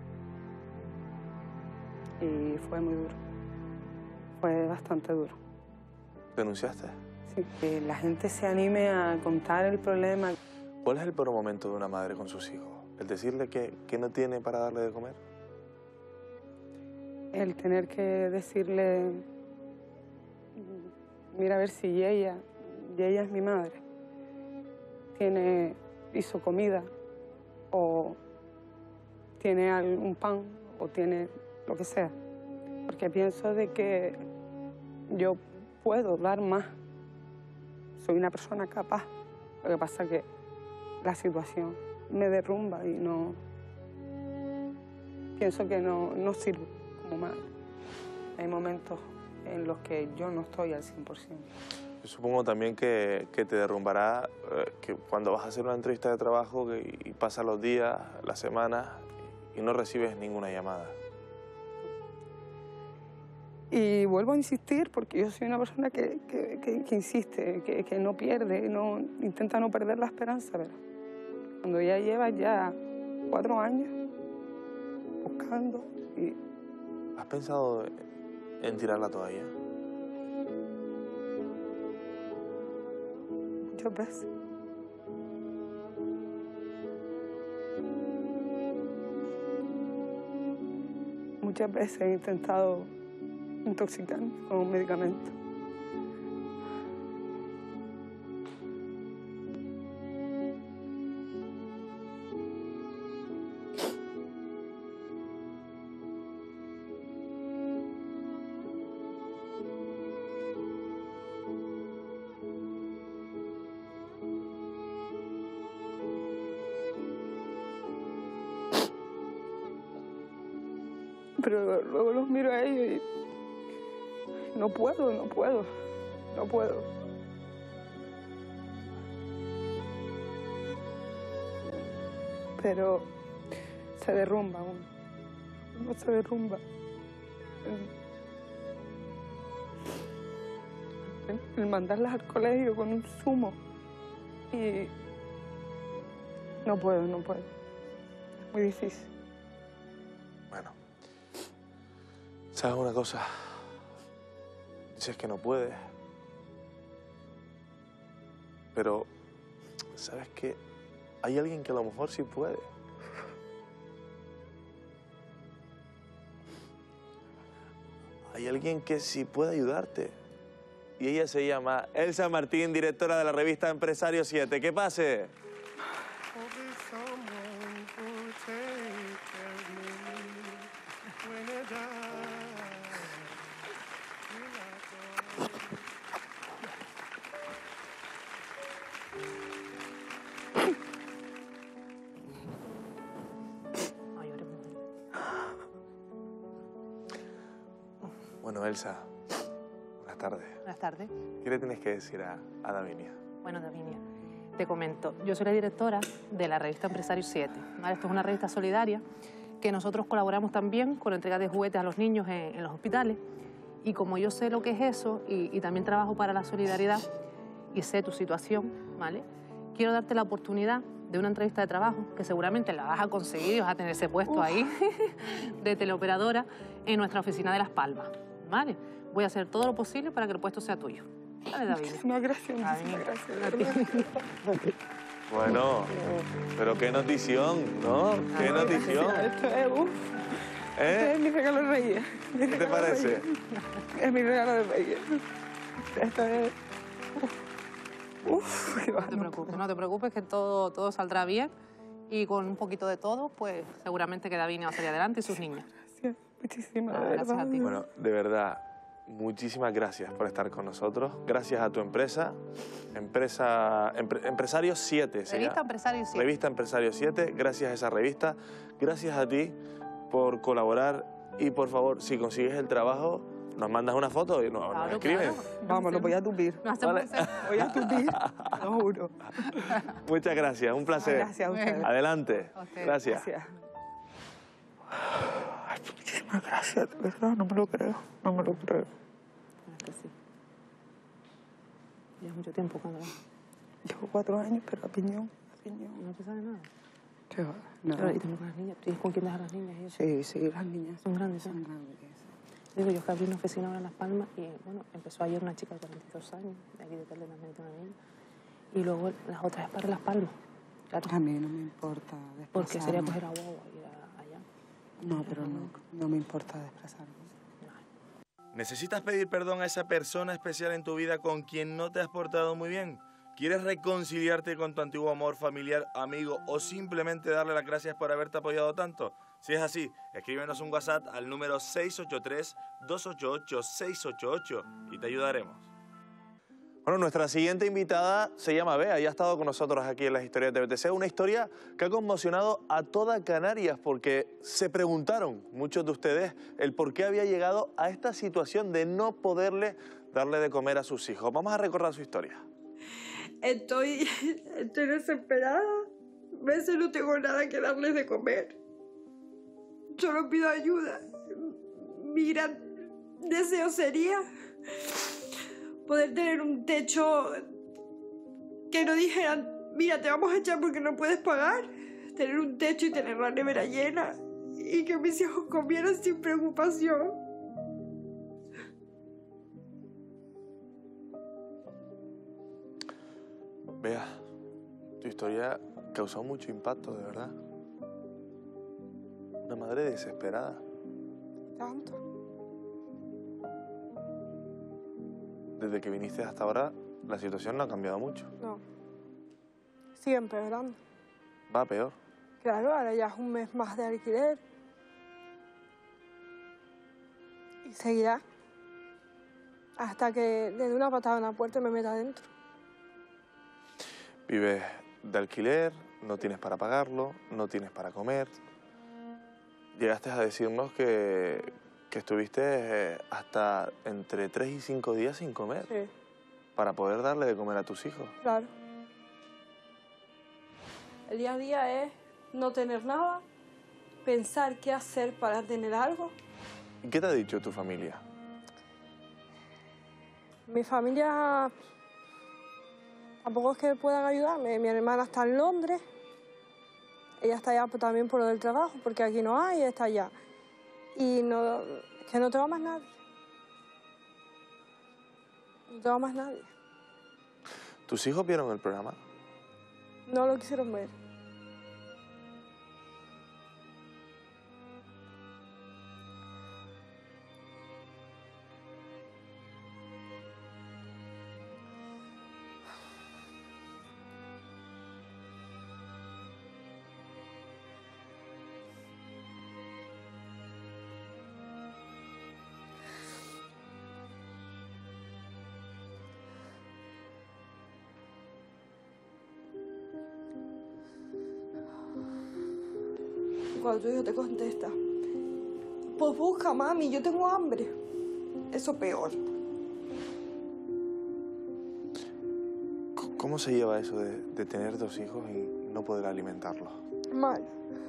Y fue muy duro. Fue bastante duro. ¿Denunciaste? Sí, que la gente se anime a contar el problema. ¿Cuál es el peor momento de una madre con sus hijos? ¿El decirle que, que no tiene para darle de comer? El tener que decirle, mira a ver si ella, y ella es mi madre, tiene, hizo comida, o tiene algún pan, o tiene lo que sea. Porque pienso de que yo puedo dar más. Soy una persona capaz. Lo que pasa es que la situación me derrumba y no... Pienso que no, no sirvo como madre. Hay momentos en los que yo no estoy al cien por ciento. Yo supongo también que, que te derrumbará eh, que cuando vas a hacer una entrevista de trabajo que, y pasan los días, las semanas y no recibes ninguna llamada. Y vuelvo a insistir porque yo soy una persona que, que, que, que insiste, que, que no pierde, no, intenta no perder la esperanza. Pero cuando ya llevas ya cuatro años buscando y... ¿Has pensado en tirar la toalla? Muchas veces. Muchas veces he intentado intoxicarme con un medicamento. Pero luego los miro a ellos y no puedo, no puedo, no puedo. Pero se derrumba uno, uno se derrumba. El, el mandarlas al colegio con un zumo y no puedo, no puedo. Es muy difícil. Bueno, ¿sabes una cosa? Dices que no puedes, pero ¿sabes qué? Hay alguien que a lo mejor sí puede. Hay alguien que sí puede ayudarte. Y ella se llama Elsa Martín, directora de la revista Empresario siete. ¡Que pase! Bueno, Elsa, buenas tardes. Buenas tardes. ¿Qué le tienes que decir a, a Davinia? Bueno, Davinia, te comento. Yo soy la directora de la revista Empresario siete. ¿Vale? Esto es una revista solidaria que nosotros colaboramos también con la entrega de juguetes a los niños en, en los hospitales. Y como yo sé lo que es eso y, y también trabajo para la solidaridad y sé tu situación, ¿vale? Quiero darte la oportunidad de una entrevista de trabajo que seguramente la vas a conseguir y vas a tener ese puesto Uf. ahí de teleoperadora en nuestra oficina de Las Palmas. ¿Vale? Voy a hacer todo lo posible para que el puesto sea tuyo. Dale, David. No, gracias, muchísimas gracias. Bueno, pero qué notición, ¿no? Qué notición. Esto es, uff. ¿Eh? Este es mi regalo de Reyes. Mi ¿Qué te regalo de parece? Reyes. Es mi regalo de Reyes. Esto es... Uf. Uf. No te preocupes, no te preocupes que todo, todo saldrá bien y con un poquito de todo, pues seguramente que David va a salir adelante y sus niños. Gracias, muchísimas Ah, gracias. gracias a ti. Bueno, de verdad, muchísimas gracias por estar con nosotros. Gracias a tu empresa, empresa Empre- Empresario siete. se Revista llama. Empresario siete. Revista Empresario siete, gracias a esa revista. Gracias a ti por colaborar y por favor, si consigues el trabajo, nos mandas una foto y nos, nos escribes. Vamos, lo voy a tupir. Vale. Voy a tupir, lo juro. Muchas gracias, un placer. Gracias a ustedes. Adelante. A ustedes. Gracias. Gracias. Ay, muchísimas gracias, de verdad, no me lo creo, no me lo creo. Es que sí. Lleva mucho tiempo cuando... Llevo cuatro años, pero a piñón, a piñón. No te sabe nada. ¿Qué va? Nada. Pero, ¿y también con las niñas? ¿Tienes con quién dejar las niñas? y eso? Sí, sí, las niñas. Son grandes, Son ¿eh? grandes. Digo, yo que abrí una oficina ahora en Las Palmas y, bueno, empezó ayer una chica de cuarenta y dos años, de aquí de Telde también tiene una niña, y luego las otras es para Las Palmas. Claro. A mí no me importa desplazarme. Porque sería coger a guagua y ir a- allá. No, pero no, no me importa desplazarme. ¿Necesitas pedir perdón a esa persona especial en tu vida con quien no te has portado muy bien? ¿Quieres reconciliarte con tu antiguo amor familiar, amigo o simplemente darle las gracias por haberte apoyado tanto? Si es así, escríbenos un WhatsApp al número seis ocho tres, dos ocho ocho, seis ocho ocho y te ayudaremos. Bueno, nuestra siguiente invitada se llama Bea y ha estado con nosotros aquí en las historias de B T C. Una historia que ha conmocionado a toda Canarias porque se preguntaron muchos de ustedes el por qué había llegado a esta situación de no poderle darle de comer a sus hijos. Vamos a recordar su historia. Estoy, estoy desesperada. A veces no tengo nada que darles de comer. Solo pido ayuda. Mi gran deseo sería poder tener un techo que no dijeran, mira, te vamos a echar porque no puedes pagar. Tener un techo y tener la nevera llena y que mis hijos comieran sin preocupación. Bea, tu historia causó mucho impacto, de verdad. Una madre desesperada. Tanto. Desde que viniste hasta ahora, la situación no ha cambiado mucho. No. Sigue empeorando. Va peor. Claro, ahora ya es un mes más de alquiler. Y seguirá. Hasta que le dé una patada en la puerta y me meta adentro. Vives de alquiler, no tienes para pagarlo, no tienes para comer. Llegaste a decirnos que, que estuviste eh, hasta entre tres y cinco días sin comer. Sí. Para poder darle de comer a tus hijos. Claro. El día a día es no tener nada, pensar qué hacer para tener algo. ¿Y qué te ha dicho tu familia? Mi familia tampoco es que puedan ayudarme. Mi hermana está en Londres. Ella está allá también por lo del trabajo, porque aquí no hay, ella está allá. Y no, es que no tengo más nadie. No tengo más nadie. ¿Tus hijos vieron el programa? No lo quisieron ver. Cuando tu hijo te contesta, pues busca, mami, yo tengo hambre. Eso peor. ¿Cómo se lleva eso de, de tener dos hijos y no poder alimentarlos? Mal.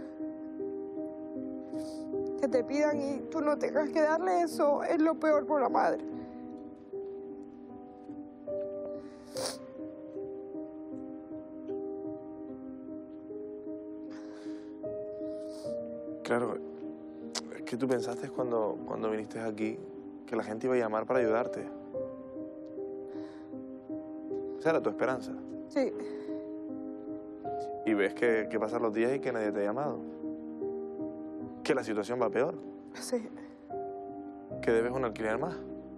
Que te pidan y tú no tengas que darle eso es lo peor por la madre. Claro, es que tú pensaste cuando, cuando viniste aquí que la gente iba a llamar para ayudarte. Esa era tu esperanza. Sí. Y ves que, que pasan los días y que nadie te ha llamado. Que la situación va peor. Sí. Que debes un alquiler más.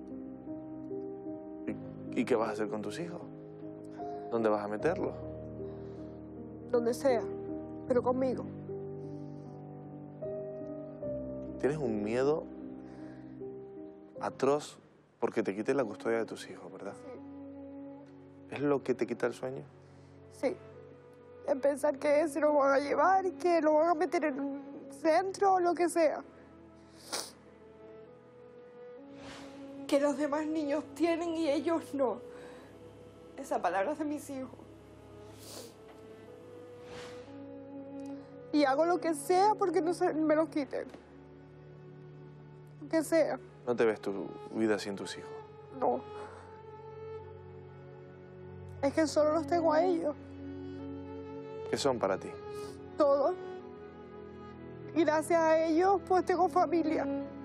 ¿Y, y qué vas a hacer con tus hijos? ¿Dónde vas a meterlos? Donde sea, pero conmigo. Tienes un miedo atroz porque te quiten la custodia de tus hijos, ¿verdad? Sí. ¿Es lo que te quita el sueño? Sí. En pensar que se lo van a llevar, que lo van a meter en un centro o lo que sea. Que los demás niños tienen y ellos no. Esa palabra es de mis hijos. Y hago lo que sea porque no se me los quiten. Lo que sea. ¿No te ves tu vida sin tus hijos? No. Es que solo los tengo a ellos. ¿Qué son para ti? Todo. Y gracias a ellos, pues tengo familia.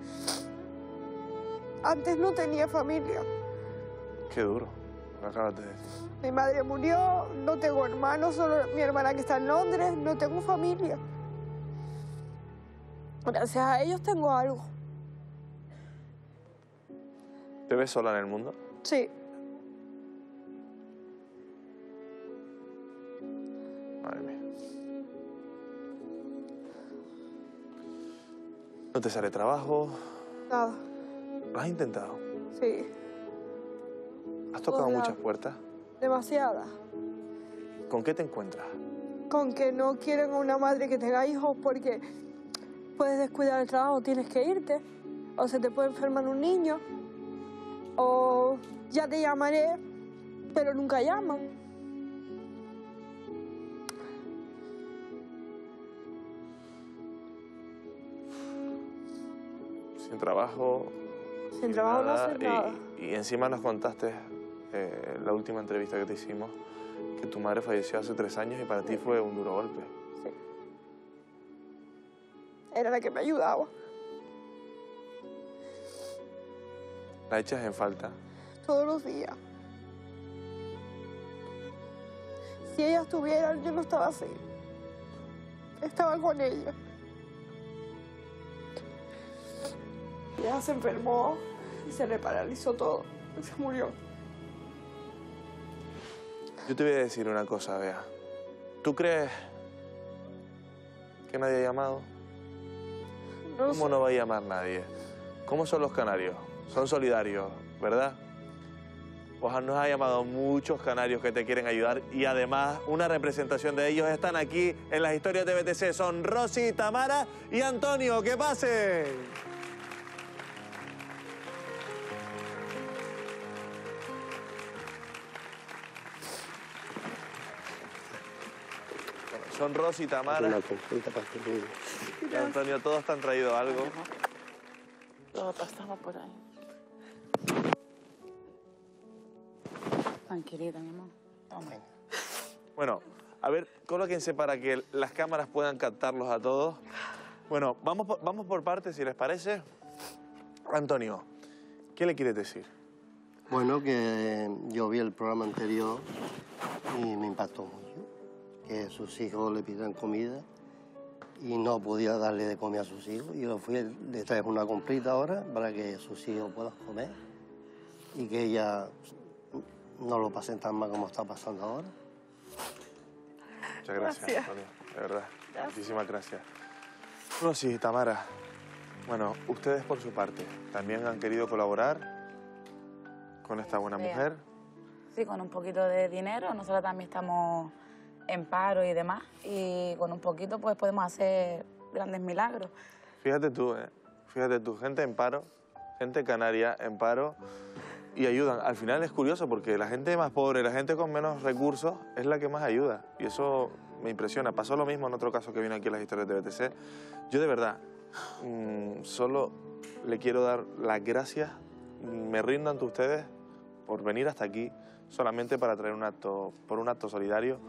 Antes no tenía familia. Qué duro, lo acabas de decir. Mi madre murió, no tengo hermanos, solo mi hermana que está en Londres, no tengo familia. Gracias a ellos tengo algo. ¿Te ves sola en el mundo? Sí. Madre mía. ¿No te sale trabajo? Nada. ¿Lo has intentado? Sí. ¿Has tocado Hola. muchas puertas? Demasiadas. ¿Con qué te encuentras? Con que no quieren a una madre que tenga hijos porque puedes descuidar el trabajo, tienes que irte. O se te puede enfermar un niño. O ya te llamaré, pero nunca llaman. Sin trabajo. Sin trabajo no haces y, nada. Y encima nos contaste, eh, la última entrevista que te hicimos, que tu madre falleció hace tres años y para ti fue un duro golpe. Sí. Era la que me ayudaba. ¿La echas en falta? Todos los días. Si ella estuviera, yo no estaba así. Estaba con ella. Ella se enfermó y se le paralizó todo. Y se murió. Yo te voy a decir una cosa, Bea. ¿Tú crees que nadie ha llamado? No ¿Cómo sé. no va a llamar nadie? ¿Cómo son los canarios? Son solidarios, ¿verdad? Pues nos ha llamado muchos canarios que te quieren ayudar y además una representación de ellos están aquí en las historias de B T C. Son Rosy, Tamara y Antonio. ¡Que pasen! Son Rosy y Tamara. Una consulta para este niño. Y Antonio, todos te han traído algo. Todo pasamos por ahí. Tranquilita, mi amor. Toma. Bueno, a ver, colóquense para que las cámaras puedan captarlos a todos. Bueno, vamos por, vamos por partes, si les parece. Antonio, ¿qué le quieres decir? Bueno, que yo vi el programa anterior y me impactó mucho. Que sus hijos le pidan comida y no podía darle de comer a sus hijos. Y yo fui, le traje una comprita ahora para que sus hijos puedan comer y que ella no lo pasen tan mal como está pasando ahora. Muchas gracias, Gracias. Antonio, de verdad. Gracias. Muchísimas gracias. Rosy, Tamara, bueno, ustedes por su parte también han querido colaborar con esta buena Sí. mujer. Sí, con un poquito de dinero. Nosotros también estamos en paro y demás. Y con un poquito pues podemos hacer grandes milagros. Fíjate tú, ¿eh? Fíjate tú, gente en paro, gente canaria en paro y ayudan. Al final es curioso porque la gente más pobre, la gente con menos recursos es la que más ayuda. Y eso me impresiona. Pasó lo mismo en otro caso que vino aquí en las historias de B T C. Yo de verdad mmm, solo le quiero dar las gracias. Me rindo ante ustedes por venir hasta aquí solamente para traer un acto, por un acto solidario,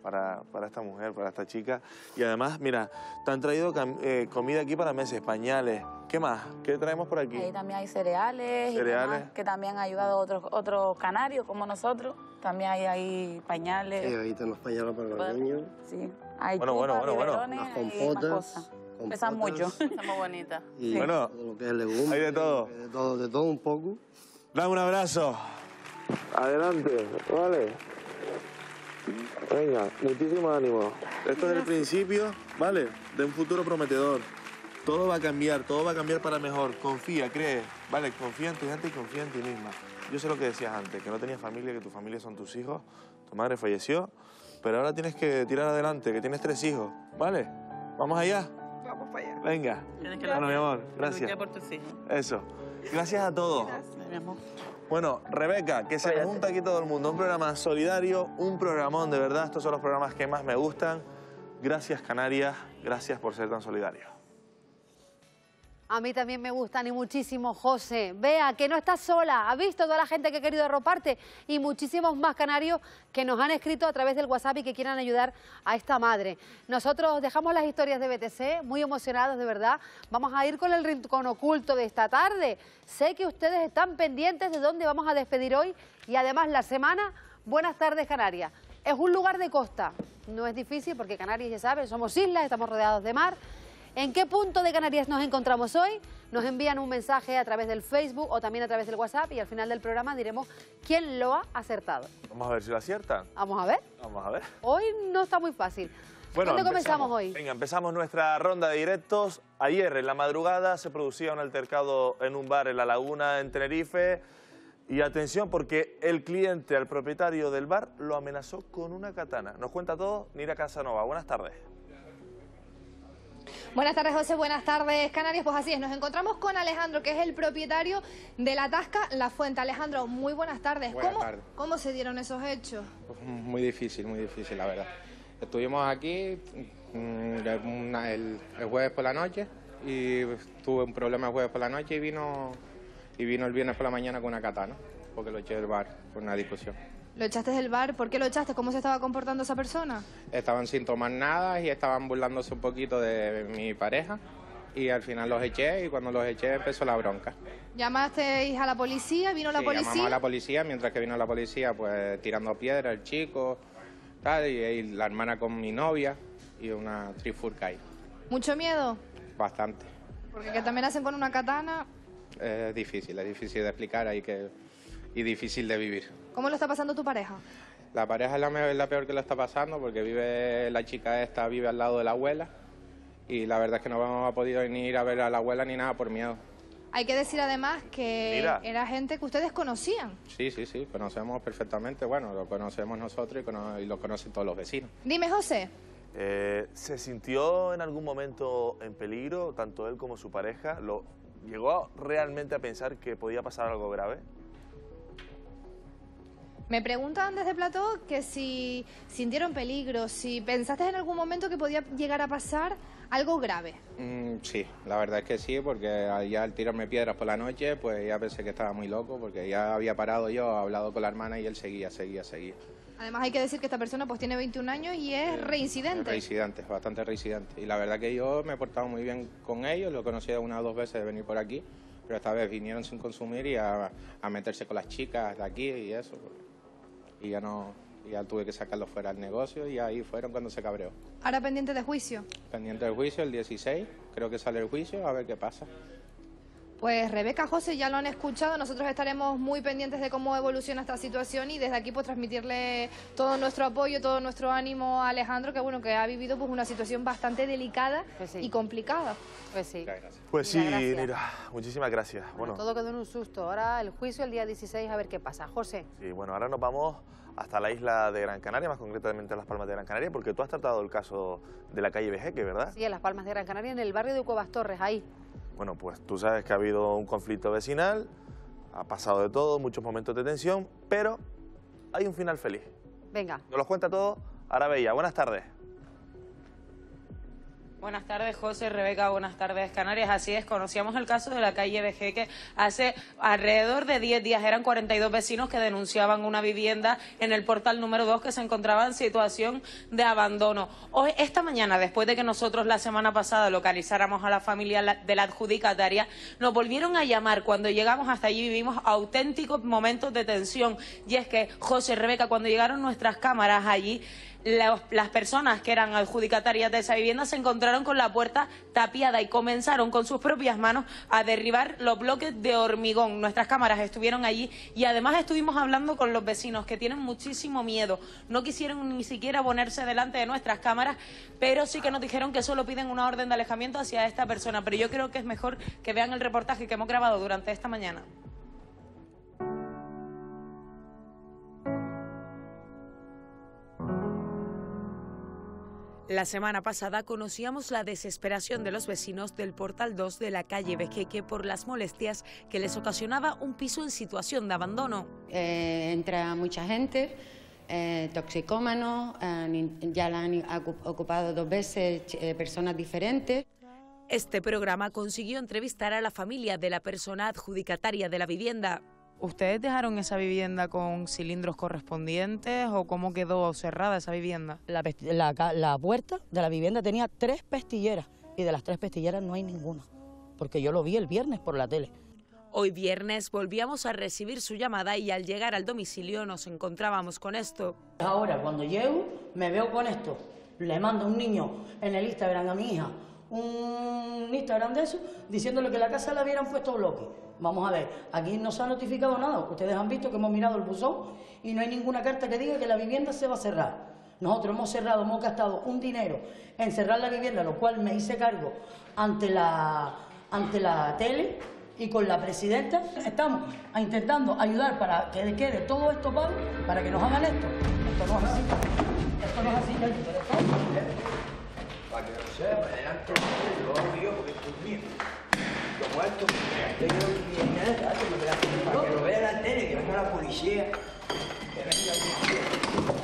para, para esta mujer, para esta chica. Y además, mira, te han traído eh, comida aquí para meses, pañales. ¿Qué más? ¿Qué traemos por aquí? Ahí también hay cereales, cereales. Y demás, que también han ayudado a otros, otros canarios como nosotros. También hay ahí pañales. Sí, ahí tenemos pañales para los niños. Sí, hay bueno, bueno, bueno, bueno. Las compotas. Pesan mucho. Están muy bonitas. Y sí. Bueno, todo lo que es legumbres. Hay de todo. De todo, de todo un poco. Dame un abrazo. Adelante, vale. Venga, muchísimo ánimo. Esto es el principio, ¿vale? De un futuro prometedor. Todo va a cambiar, todo va a cambiar para mejor. Confía, cree, ¿vale? Confía en tu gente y confía en ti misma. Yo sé lo que decías antes, que no tenías familia, que tu familia son tus hijos. Tu madre falleció, pero ahora tienes que tirar adelante, que tienes tres hijos, ¿vale? ¿Vamos allá? Vamos para allá. Venga. Tienes que bueno, mi amor, gracias. por tus hijos. Eso. Gracias a todos. Gracias, mi amor. Bueno, Rebeca, que se me junta aquí todo el mundo. Un programa solidario, un programón, de verdad. Estos son los programas que más me gustan. Gracias, Canarias. Gracias por ser tan solidarios. A mí también me gustan y muchísimo, José. Vea, que no estás sola. Ha visto toda la gente que ha querido arroparte y muchísimos más canarios que nos han escrito a través del WhatsApp y que quieran ayudar a esta madre. Nosotros dejamos las historias de B T C, muy emocionados de verdad. Vamos a ir con el rincón oculto de esta tarde. Sé que ustedes están pendientes de dónde vamos a despedir hoy y además la semana Buenas tardes, Canarias. Es un lugar de costa. No es difícil porque Canarias, ya saben, somos islas, estamos rodeados de mar. ¿En qué punto de Canarias nos encontramos hoy? Nos envían un mensaje a través del Facebook o también a través del WhatsApp y al final del programa diremos quién lo ha acertado. Vamos a ver si lo aciertan. Vamos a ver. Vamos a ver. Hoy no está muy fácil. Bueno, ¿Dónde empezamos, comenzamos hoy? Venga, empezamos nuestra ronda de directos. Ayer, en la madrugada, se producía un altercado en un bar en La Laguna, en Tenerife. Y atención, porque el cliente, al propietario del bar, lo amenazó con una katana. Nos cuenta todo Nira Casanova. Buenas tardes. Buenas tardes, José. Buenas tardes, Canarias. Pues así es, nos encontramos con Alejandro, que es el propietario de la Tasca La Fuente. Alejandro, muy buenas tardes. Buenas ¿Cómo, tardes. ¿Cómo se dieron esos hechos? Pues muy difícil, muy difícil, la verdad. Estuvimos aquí mmm, una, el, el jueves por la noche y tuve un problema el jueves por la noche y vino, y vino el viernes por la mañana con una katana, porque lo eché del bar por una discusión. ¿Lo echaste del bar? ¿Por qué lo echaste? ¿Cómo se estaba comportando esa persona? Estaban sin tomar nada y estaban burlándose un poquito de mi pareja y al final los eché y cuando los eché empezó la bronca. ¿Llamasteis a la policía? ¿Vino la sí, policía? Llamamos a la policía, mientras que vino la policía pues tirando piedra el chico, tal, y, y la hermana con mi novia y una trifurca ahí. ¿Mucho miedo? Bastante. Porque que también hacen con una katana. Es difícil, es difícil de explicar ahí que, y difícil de vivir. ¿Cómo lo está pasando tu pareja? La pareja es la, me- es la peor que lo está pasando porque vive la chica esta vive al lado de la abuela y la verdad es que no hemos podido ni ir a ver a la abuela ni nada por miedo. Hay que decir además que Mira. era gente que ustedes conocían. Sí, sí, sí, conocemos perfectamente, bueno, lo conocemos nosotros y, cono- y lo conocen todos los vecinos. Dime, José. Eh, ¿Se sintió en algún momento en peligro, tanto él como su pareja? ¿Lo, ¿Llegó realmente a pensar que podía pasar algo grave? Me preguntan desde Plató que si sintieron peligro, si pensaste en algún momento que podía llegar a pasar algo grave. Mm, sí, la verdad es que sí, porque ya al tirarme piedras por la noche, pues ya pensé que estaba muy loco, porque ya había parado yo, hablado con la hermana y él seguía, seguía, seguía. Además hay que decir que esta persona pues tiene veintiún años y es reincidente. Reincidente, bastante reincidente. Y la verdad que yo me he portado muy bien con ellos, lo he conocido una o dos veces de venir por aquí, pero esta vez vinieron sin consumir y a, a meterse con las chicas de aquí y eso. Y ya no, ya tuve que sacarlos fuera del negocio y ahí fueron cuando se cabreó. Ahora pendiente de juicio. Pendiente del juicio, el dieciséis, creo que sale el juicio, a ver qué pasa. Pues Rebeca, José, ya lo han escuchado, nosotros estaremos muy pendientes de cómo evoluciona esta situación y desde aquí pues transmitirle todo nuestro apoyo, todo nuestro ánimo a Alejandro, que bueno, que ha vivido pues una situación bastante delicada Pues sí. y complicada. Pues sí. Pues sí, Mira, gracias. Nira, muchísimas gracias. Bueno, todo quedó en un susto. Ahora el juicio el día dieciséis, a ver qué pasa. José. Sí, bueno, ahora nos vamos hasta la isla de Gran Canaria, más concretamente a Las Palmas de Gran Canaria, porque tú has tratado el caso de la calle Vejeque, ¿verdad? Sí, en Las Palmas de Gran Canaria, en el barrio de Cuevas Torres, ahí. Bueno, pues tú sabes que ha habido un conflicto vecinal, ha pasado de todo, muchos momentos de tensión, pero hay un final feliz. Venga. Nos lo cuenta todo Arabella. Buenas tardes. Buenas tardes, José, Rebeca, buenas tardes, Canarias. Así es, conocíamos el caso de la calle Vejeque hace alrededor de diez días. Eran cuarenta y dos vecinos que denunciaban una vivienda en el portal número dos que se encontraba en situación de abandono. Hoy, esta mañana, después de que nosotros la semana pasada localizáramos a la familia de la adjudicataria, nos volvieron a llamar. Cuando llegamos hasta allí vivimos auténticos momentos de tensión. Y es que, José, Rebeca, cuando llegaron nuestras cámaras allí, Las, las personas que eran adjudicatarias de esa vivienda se encontraron con la puerta tapiada y comenzaron con sus propias manos a derribar los bloques de hormigón. Nuestras cámaras estuvieron allí y además estuvimos hablando con los vecinos que tienen muchísimo miedo. No quisieron ni siquiera ponerse delante de nuestras cámaras, pero sí que nos dijeron que solo piden una orden de alejamiento hacia esta persona. Pero yo creo que es mejor que vean el reportaje que hemos grabado durante esta mañana. La semana pasada conocíamos la desesperación de los vecinos del portal dos de la calle Vejeque por las molestias que les ocasionaba un piso en situación de abandono. Eh, entra mucha gente, eh, toxicómanos, eh, ya la han ocupado dos veces eh, personas diferentes. Este programa consiguió entrevistar a la familia de la persona adjudicataria de la vivienda. ¿Ustedes dejaron esa vivienda con cilindros correspondientes o cómo quedó cerrada esa vivienda? La, la, la puerta de la vivienda tenía tres pestilleras y de las tres pestilleras no hay ninguna, porque yo lo vi el viernes por la tele. Hoy viernes volvíamos a recibir su llamada y al llegar al domicilio nos encontrábamos con esto. Ahora cuando llego me veo con esto, le mando a un niño en el Instagram a mi hija, un Instagram de eso, diciéndole que la casa la hubieran puesto bloque. Vamos a ver, aquí no se ha notificado nada. Ustedes han visto que hemos mirado el buzón y no hay ninguna carta que diga que la vivienda se va a cerrar. Nosotros hemos cerrado, hemos gastado un dinero en cerrar la vivienda, lo cual me hice cargo ante la, ante la tele y con la presidenta. Estamos intentando ayudar para que quede todo esto pago, para que nos hagan esto. Esto no es así. Esto no es así. Para que no sepa, adelante, lo hago yo porque esto es mío. Como esto, que yo para que lo vea la tele, que venga la policía, que venga la policía.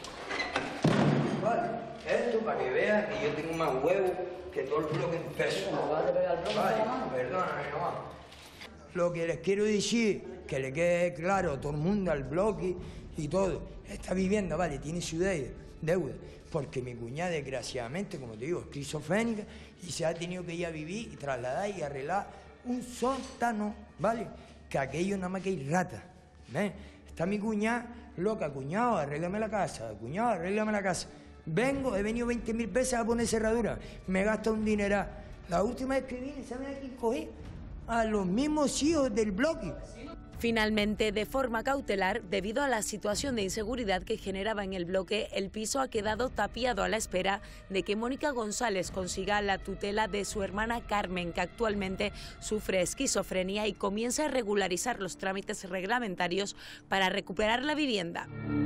Vale, esto para que vea que yo tengo más huevos que todo el bloque en peso. Vale, perdóname, no. Lo que les quiero decir, que le quede claro a todo el mundo, al bloque y todo, esta vivienda, vale, tiene su deuda, porque mi cuñada, desgraciadamente, como te digo, es esquizofrénica y se ha tenido que ir a vivir y trasladar y arreglar un sótano, ¿vale? Que aquello nada más que hay rata, ¿ves? Está mi cuñada loca, cuñado, arréglame la casa, cuñado, arréglame la casa. Vengo, he venido veinte mil veces a poner cerradura, me gasta un dineral. La última vez que vine, ¿saben a quién cogí? A los mismos hijos del bloque. Finalmente, de forma cautelar, debido a la situación de inseguridad que generaba en el bloque, el piso ha quedado tapiado a la espera de que Mónica González consiga la tutela de su hermana Carmen, que actualmente sufre esquizofrenia y comienza a regularizar los trámites reglamentarios para recuperar la vivienda.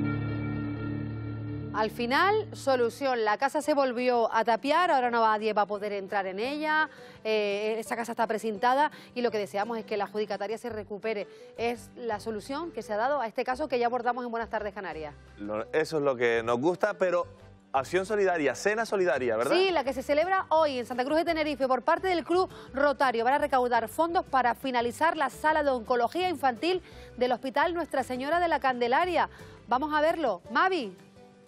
Al final, solución, la casa se volvió a tapiar, ahora no nadie va a poder entrar en ella, eh, esa casa está precintada y lo que deseamos es que la adjudicataria se recupere. Es la solución que se ha dado a este caso que ya abordamos en Buenas Tardes Canarias. Eso es lo que nos gusta, pero acción solidaria, cena solidaria, ¿verdad? Sí, la que se celebra hoy en Santa Cruz de Tenerife por parte del Club Rotario. Van a recaudar fondos para finalizar la sala de oncología infantil del Hospital Nuestra Señora de la Candelaria. Vamos a verlo. Mavi.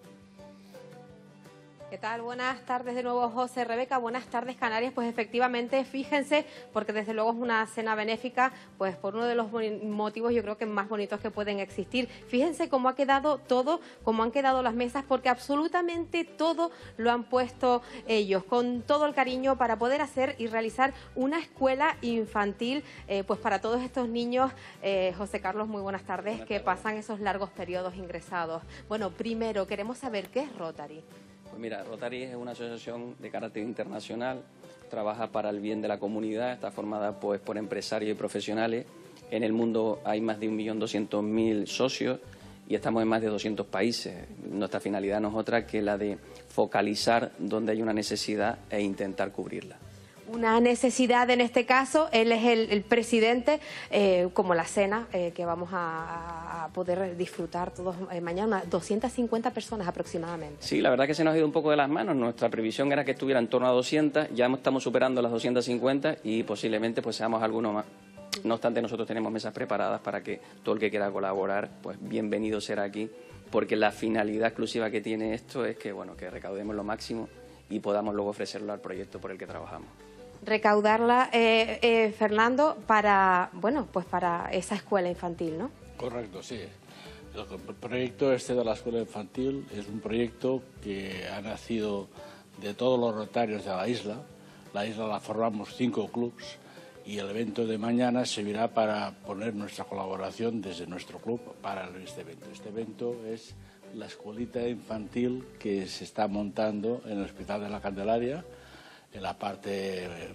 ¿Qué tal? Buenas tardes de nuevo, José, Rebeca. Buenas tardes, Canarias. Pues efectivamente, fíjense, porque desde luego es una cena benéfica, pues por uno de los motivos yo creo que más bonitos que pueden existir. Fíjense cómo ha quedado todo, cómo han quedado las mesas, porque absolutamente todo lo han puesto ellos, con todo el cariño para poder hacer y realizar una escuela infantil, eh, pues para todos estos niños, eh, José Carlos, muy buenas tardes, buenas que tardes. Pasan esos largos periodos ingresados. Bueno, primero queremos saber qué es Rotary. Pues mira, Rotary es una asociación de carácter internacional, trabaja para el bien de la comunidad, está formada pues, por empresarios y profesionales. En el mundo hay más de un millón doscientos mil socios y estamos en más de doscientos países. Nuestra finalidad no es otra que la de focalizar donde hay una necesidad e intentar cubrirla. Una necesidad en este caso, él es el, el presidente, eh, como la cena eh, que vamos a, a para poder disfrutar todos eh, mañana, doscientas cincuenta personas aproximadamente. Sí, la verdad que se nos ha ido un poco de las manos. Nuestra previsión era que estuviera en torno a doscientas, ya estamos superando las doscientas cincuenta y posiblemente pues seamos algunos más. No obstante, nosotros tenemos mesas preparadas para que todo el que quiera colaborar, pues bienvenido será aquí, porque la finalidad exclusiva que tiene esto es que, bueno, que recaudemos lo máximo y podamos luego ofrecerlo al proyecto por el que trabajamos. Recaudarla, eh, eh, Fernando, para, bueno, pues para esa escuela infantil, ¿no? Correcto, sí. El proyecto este de la escuela infantil es un proyecto que ha nacido de todos los rotarios de la isla. La isla la formamos cinco clubs y el evento de mañana servirá para poner nuestra colaboración desde nuestro club para este evento. Este evento es la escuelita infantil que se está montando en el Hospital de la Candelaria, en la parte de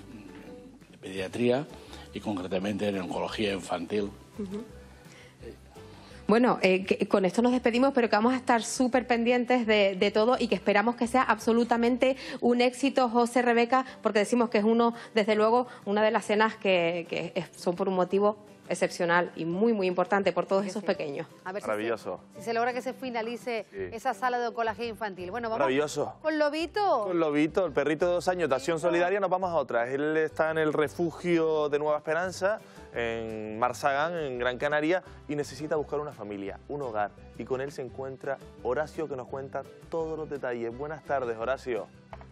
pediatría y concretamente en oncología infantil. Uh-huh. Bueno, eh, que, con esto nos despedimos, pero que vamos a estar súper pendientes de, de todo y que esperamos que sea absolutamente un éxito, José, Rebeca, porque decimos que es uno, desde luego, una de las cenas que, que es, son por un motivo excepcional y muy, muy importante por todos esos pequeños. A ver Maravilloso. Si se, si se logra que se finalice sí. esa sala de oncología infantil. Bueno, vamos Maravilloso. con Lobito. Con Lobito, el perrito de dos años de Acción Solidaria, nos vamos a otra. Él está en el refugio de Nueva Esperanza, en Marsagán, en Gran Canaria, y necesita buscar una familia, un hogar. Y con él se encuentra Horacio, que nos cuenta todos los detalles. Buenas tardes, Horacio.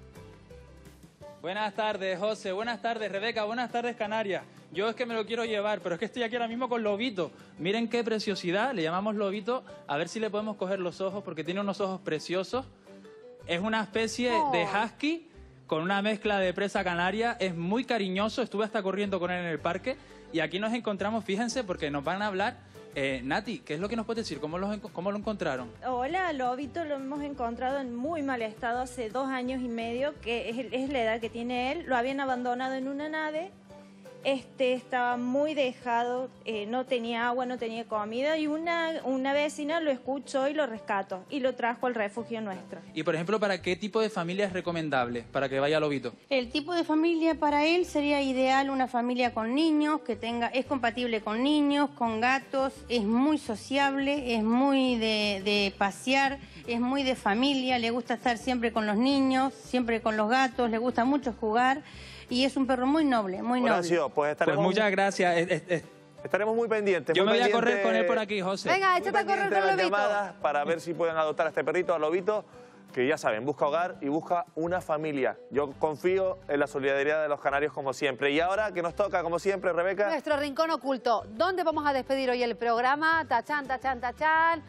Buenas tardes, José. Buenas tardes, Rebeca. Buenas tardes, Canarias. Yo es que me lo quiero llevar, pero es que estoy aquí ahora mismo con Lobito. Miren qué preciosidad, le llamamos Lobito. A ver si le podemos coger los ojos, porque tiene unos ojos preciosos. Es una especie oh. de husky con una mezcla de presa canaria. Es muy cariñoso, estuve hasta corriendo con él en el parque. Y aquí nos encontramos, fíjense, porque nos van a hablar. Eh, Nati, ¿qué es lo que nos puede decir? ¿Cómo lo, cómo lo encontraron? Hola, Lobito lo hemos encontrado en muy mal estado hace dos años y medio, que es, es la edad que tiene él. Lo habían abandonado en una nave. Este estaba muy dejado, eh, no tenía agua, no tenía comida y una, una vecina lo escuchó y lo rescató y lo trajo al refugio nuestro. Y por ejemplo, ¿para qué tipo de familia es recomendable para que vaya Lobito? El tipo de familia para él sería ideal una familia con niños, que tenga, es compatible con niños, con gatos, es muy sociable, es muy de, de pasear, es muy de familia, le gusta estar siempre con los niños, siempre con los gatos, le gusta mucho jugar. Y es un perro muy noble, muy noble. Horacio, pues estaremos... Pues muchas gracias. Es, es, es... Estaremos muy pendientes. Yo muy me voy pendiente, a correr con él por aquí, José. Venga, échate a correr con Lobito. Llamadas para ver si pueden adoptar a este perrito, a Lobito, que ya saben, busca hogar y busca una familia. Yo confío en la solidaridad de los canarios como siempre. Y ahora que nos toca, como siempre, Rebeca... Nuestro rincón oculto. ¿Dónde vamos a despedir hoy el programa? Tachán, tachán, tachán.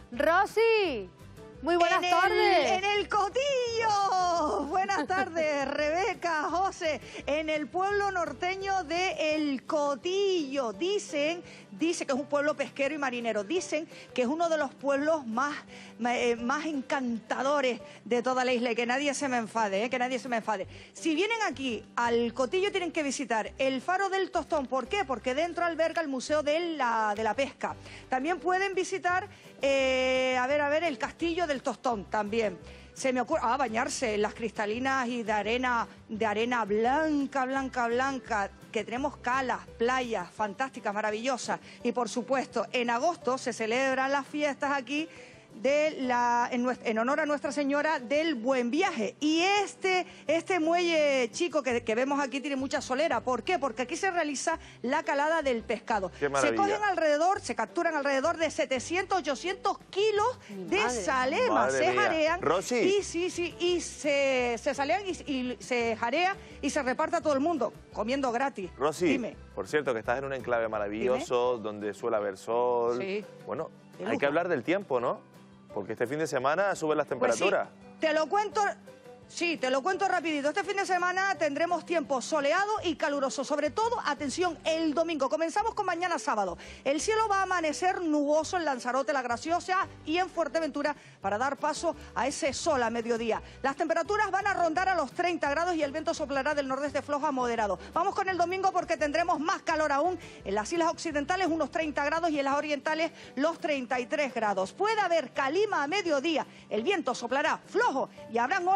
Rosy. Muy buenas en tardes. El, en el Cotillo. Buenas tardes, Rebeca, José. En el pueblo norteño de El Cotillo. Dicen, dice que es un pueblo pesquero y marinero. Dicen que es uno de los pueblos más, eh, más encantadores de toda la isla. Y que nadie se me enfade, eh, que nadie se me enfade. Si vienen aquí al Cotillo tienen que visitar el Faro del Tostón. ¿Por qué? Porque dentro alberga el Museo de la, de la Pesca. También pueden visitar, eh, a ver, a ver, el Castillo del Tostón también. Se me ocurre, ah, bañarse en las cristalinas y de arena, de arena blanca, blanca, blanca, que tenemos calas, playas fantásticas, maravillosas. Y por supuesto, en agosto se celebran las fiestas aquí de la, en, en honor a Nuestra Señora del Buen Viaje. Y este, este muelle chico que, que vemos aquí tiene mucha solera. ¿Por qué? Porque aquí se realiza la calada del pescado. Qué maravilla. Se cogen alrededor, se capturan alrededor de setecientos, ochocientos kilos de madre. salema. Madre se mía. jarean. Rosy. Y, sí, sí, y se, se salean y, y se jarea y se reparte a todo el mundo, comiendo gratis. Rosy, Dime. por cierto, que estás en un enclave maravilloso, Dime. donde suele haber sol. Sí. Bueno, hay que hablar del tiempo, ¿no? Porque este fin de semana suben las temperaturas. Pues sí, te lo cuento, sí, te lo cuento rapidito. Este fin de semana tendremos tiempo soleado y caluroso. Sobre todo, atención, el domingo. Comenzamos con mañana sábado. El cielo va a amanecer nuboso en Lanzarote, La Graciosa y en Fuerteventura para dar paso a ese sol a mediodía. Las temperaturas van a rondar a los treinta grados y el viento soplará del nordeste flojo a moderado. Vamos con el domingo porque tendremos más calor aún. En las islas occidentales unos treinta grados y en las orientales los treinta y tres grados. Puede haber calima a mediodía. El viento soplará flojo y habrán olas de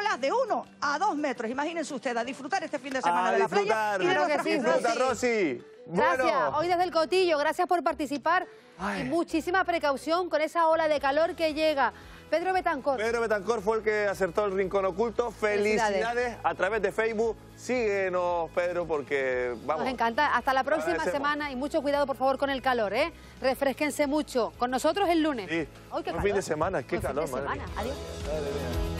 uno a dos metros. Imagínense ustedes, a disfrutar este fin de semana A de la disfrutar. playa. Y de Claro que nuestra sí, fiesta. Disfruta, Rosy. Gracias. Bueno. Hoy desde el Cotillo, gracias por participar. Ay. Y muchísima precaución con esa ola de calor que llega. Pedro Betancor. Pedro Betancor fue el que acertó el rincón oculto. Felicidades, Felicidades. a través de Facebook. Síguenos, Pedro, porque vamos. Nos encanta. Hasta la próxima Agradecemos. semana y mucho cuidado, por favor, con el calor, ¿eh? Refresquense mucho. Con nosotros el lunes. Sí. Hoy qué Un calor. fin de semana, qué Buen fin calor, de madre semana. mía. Adiós. Madre mía.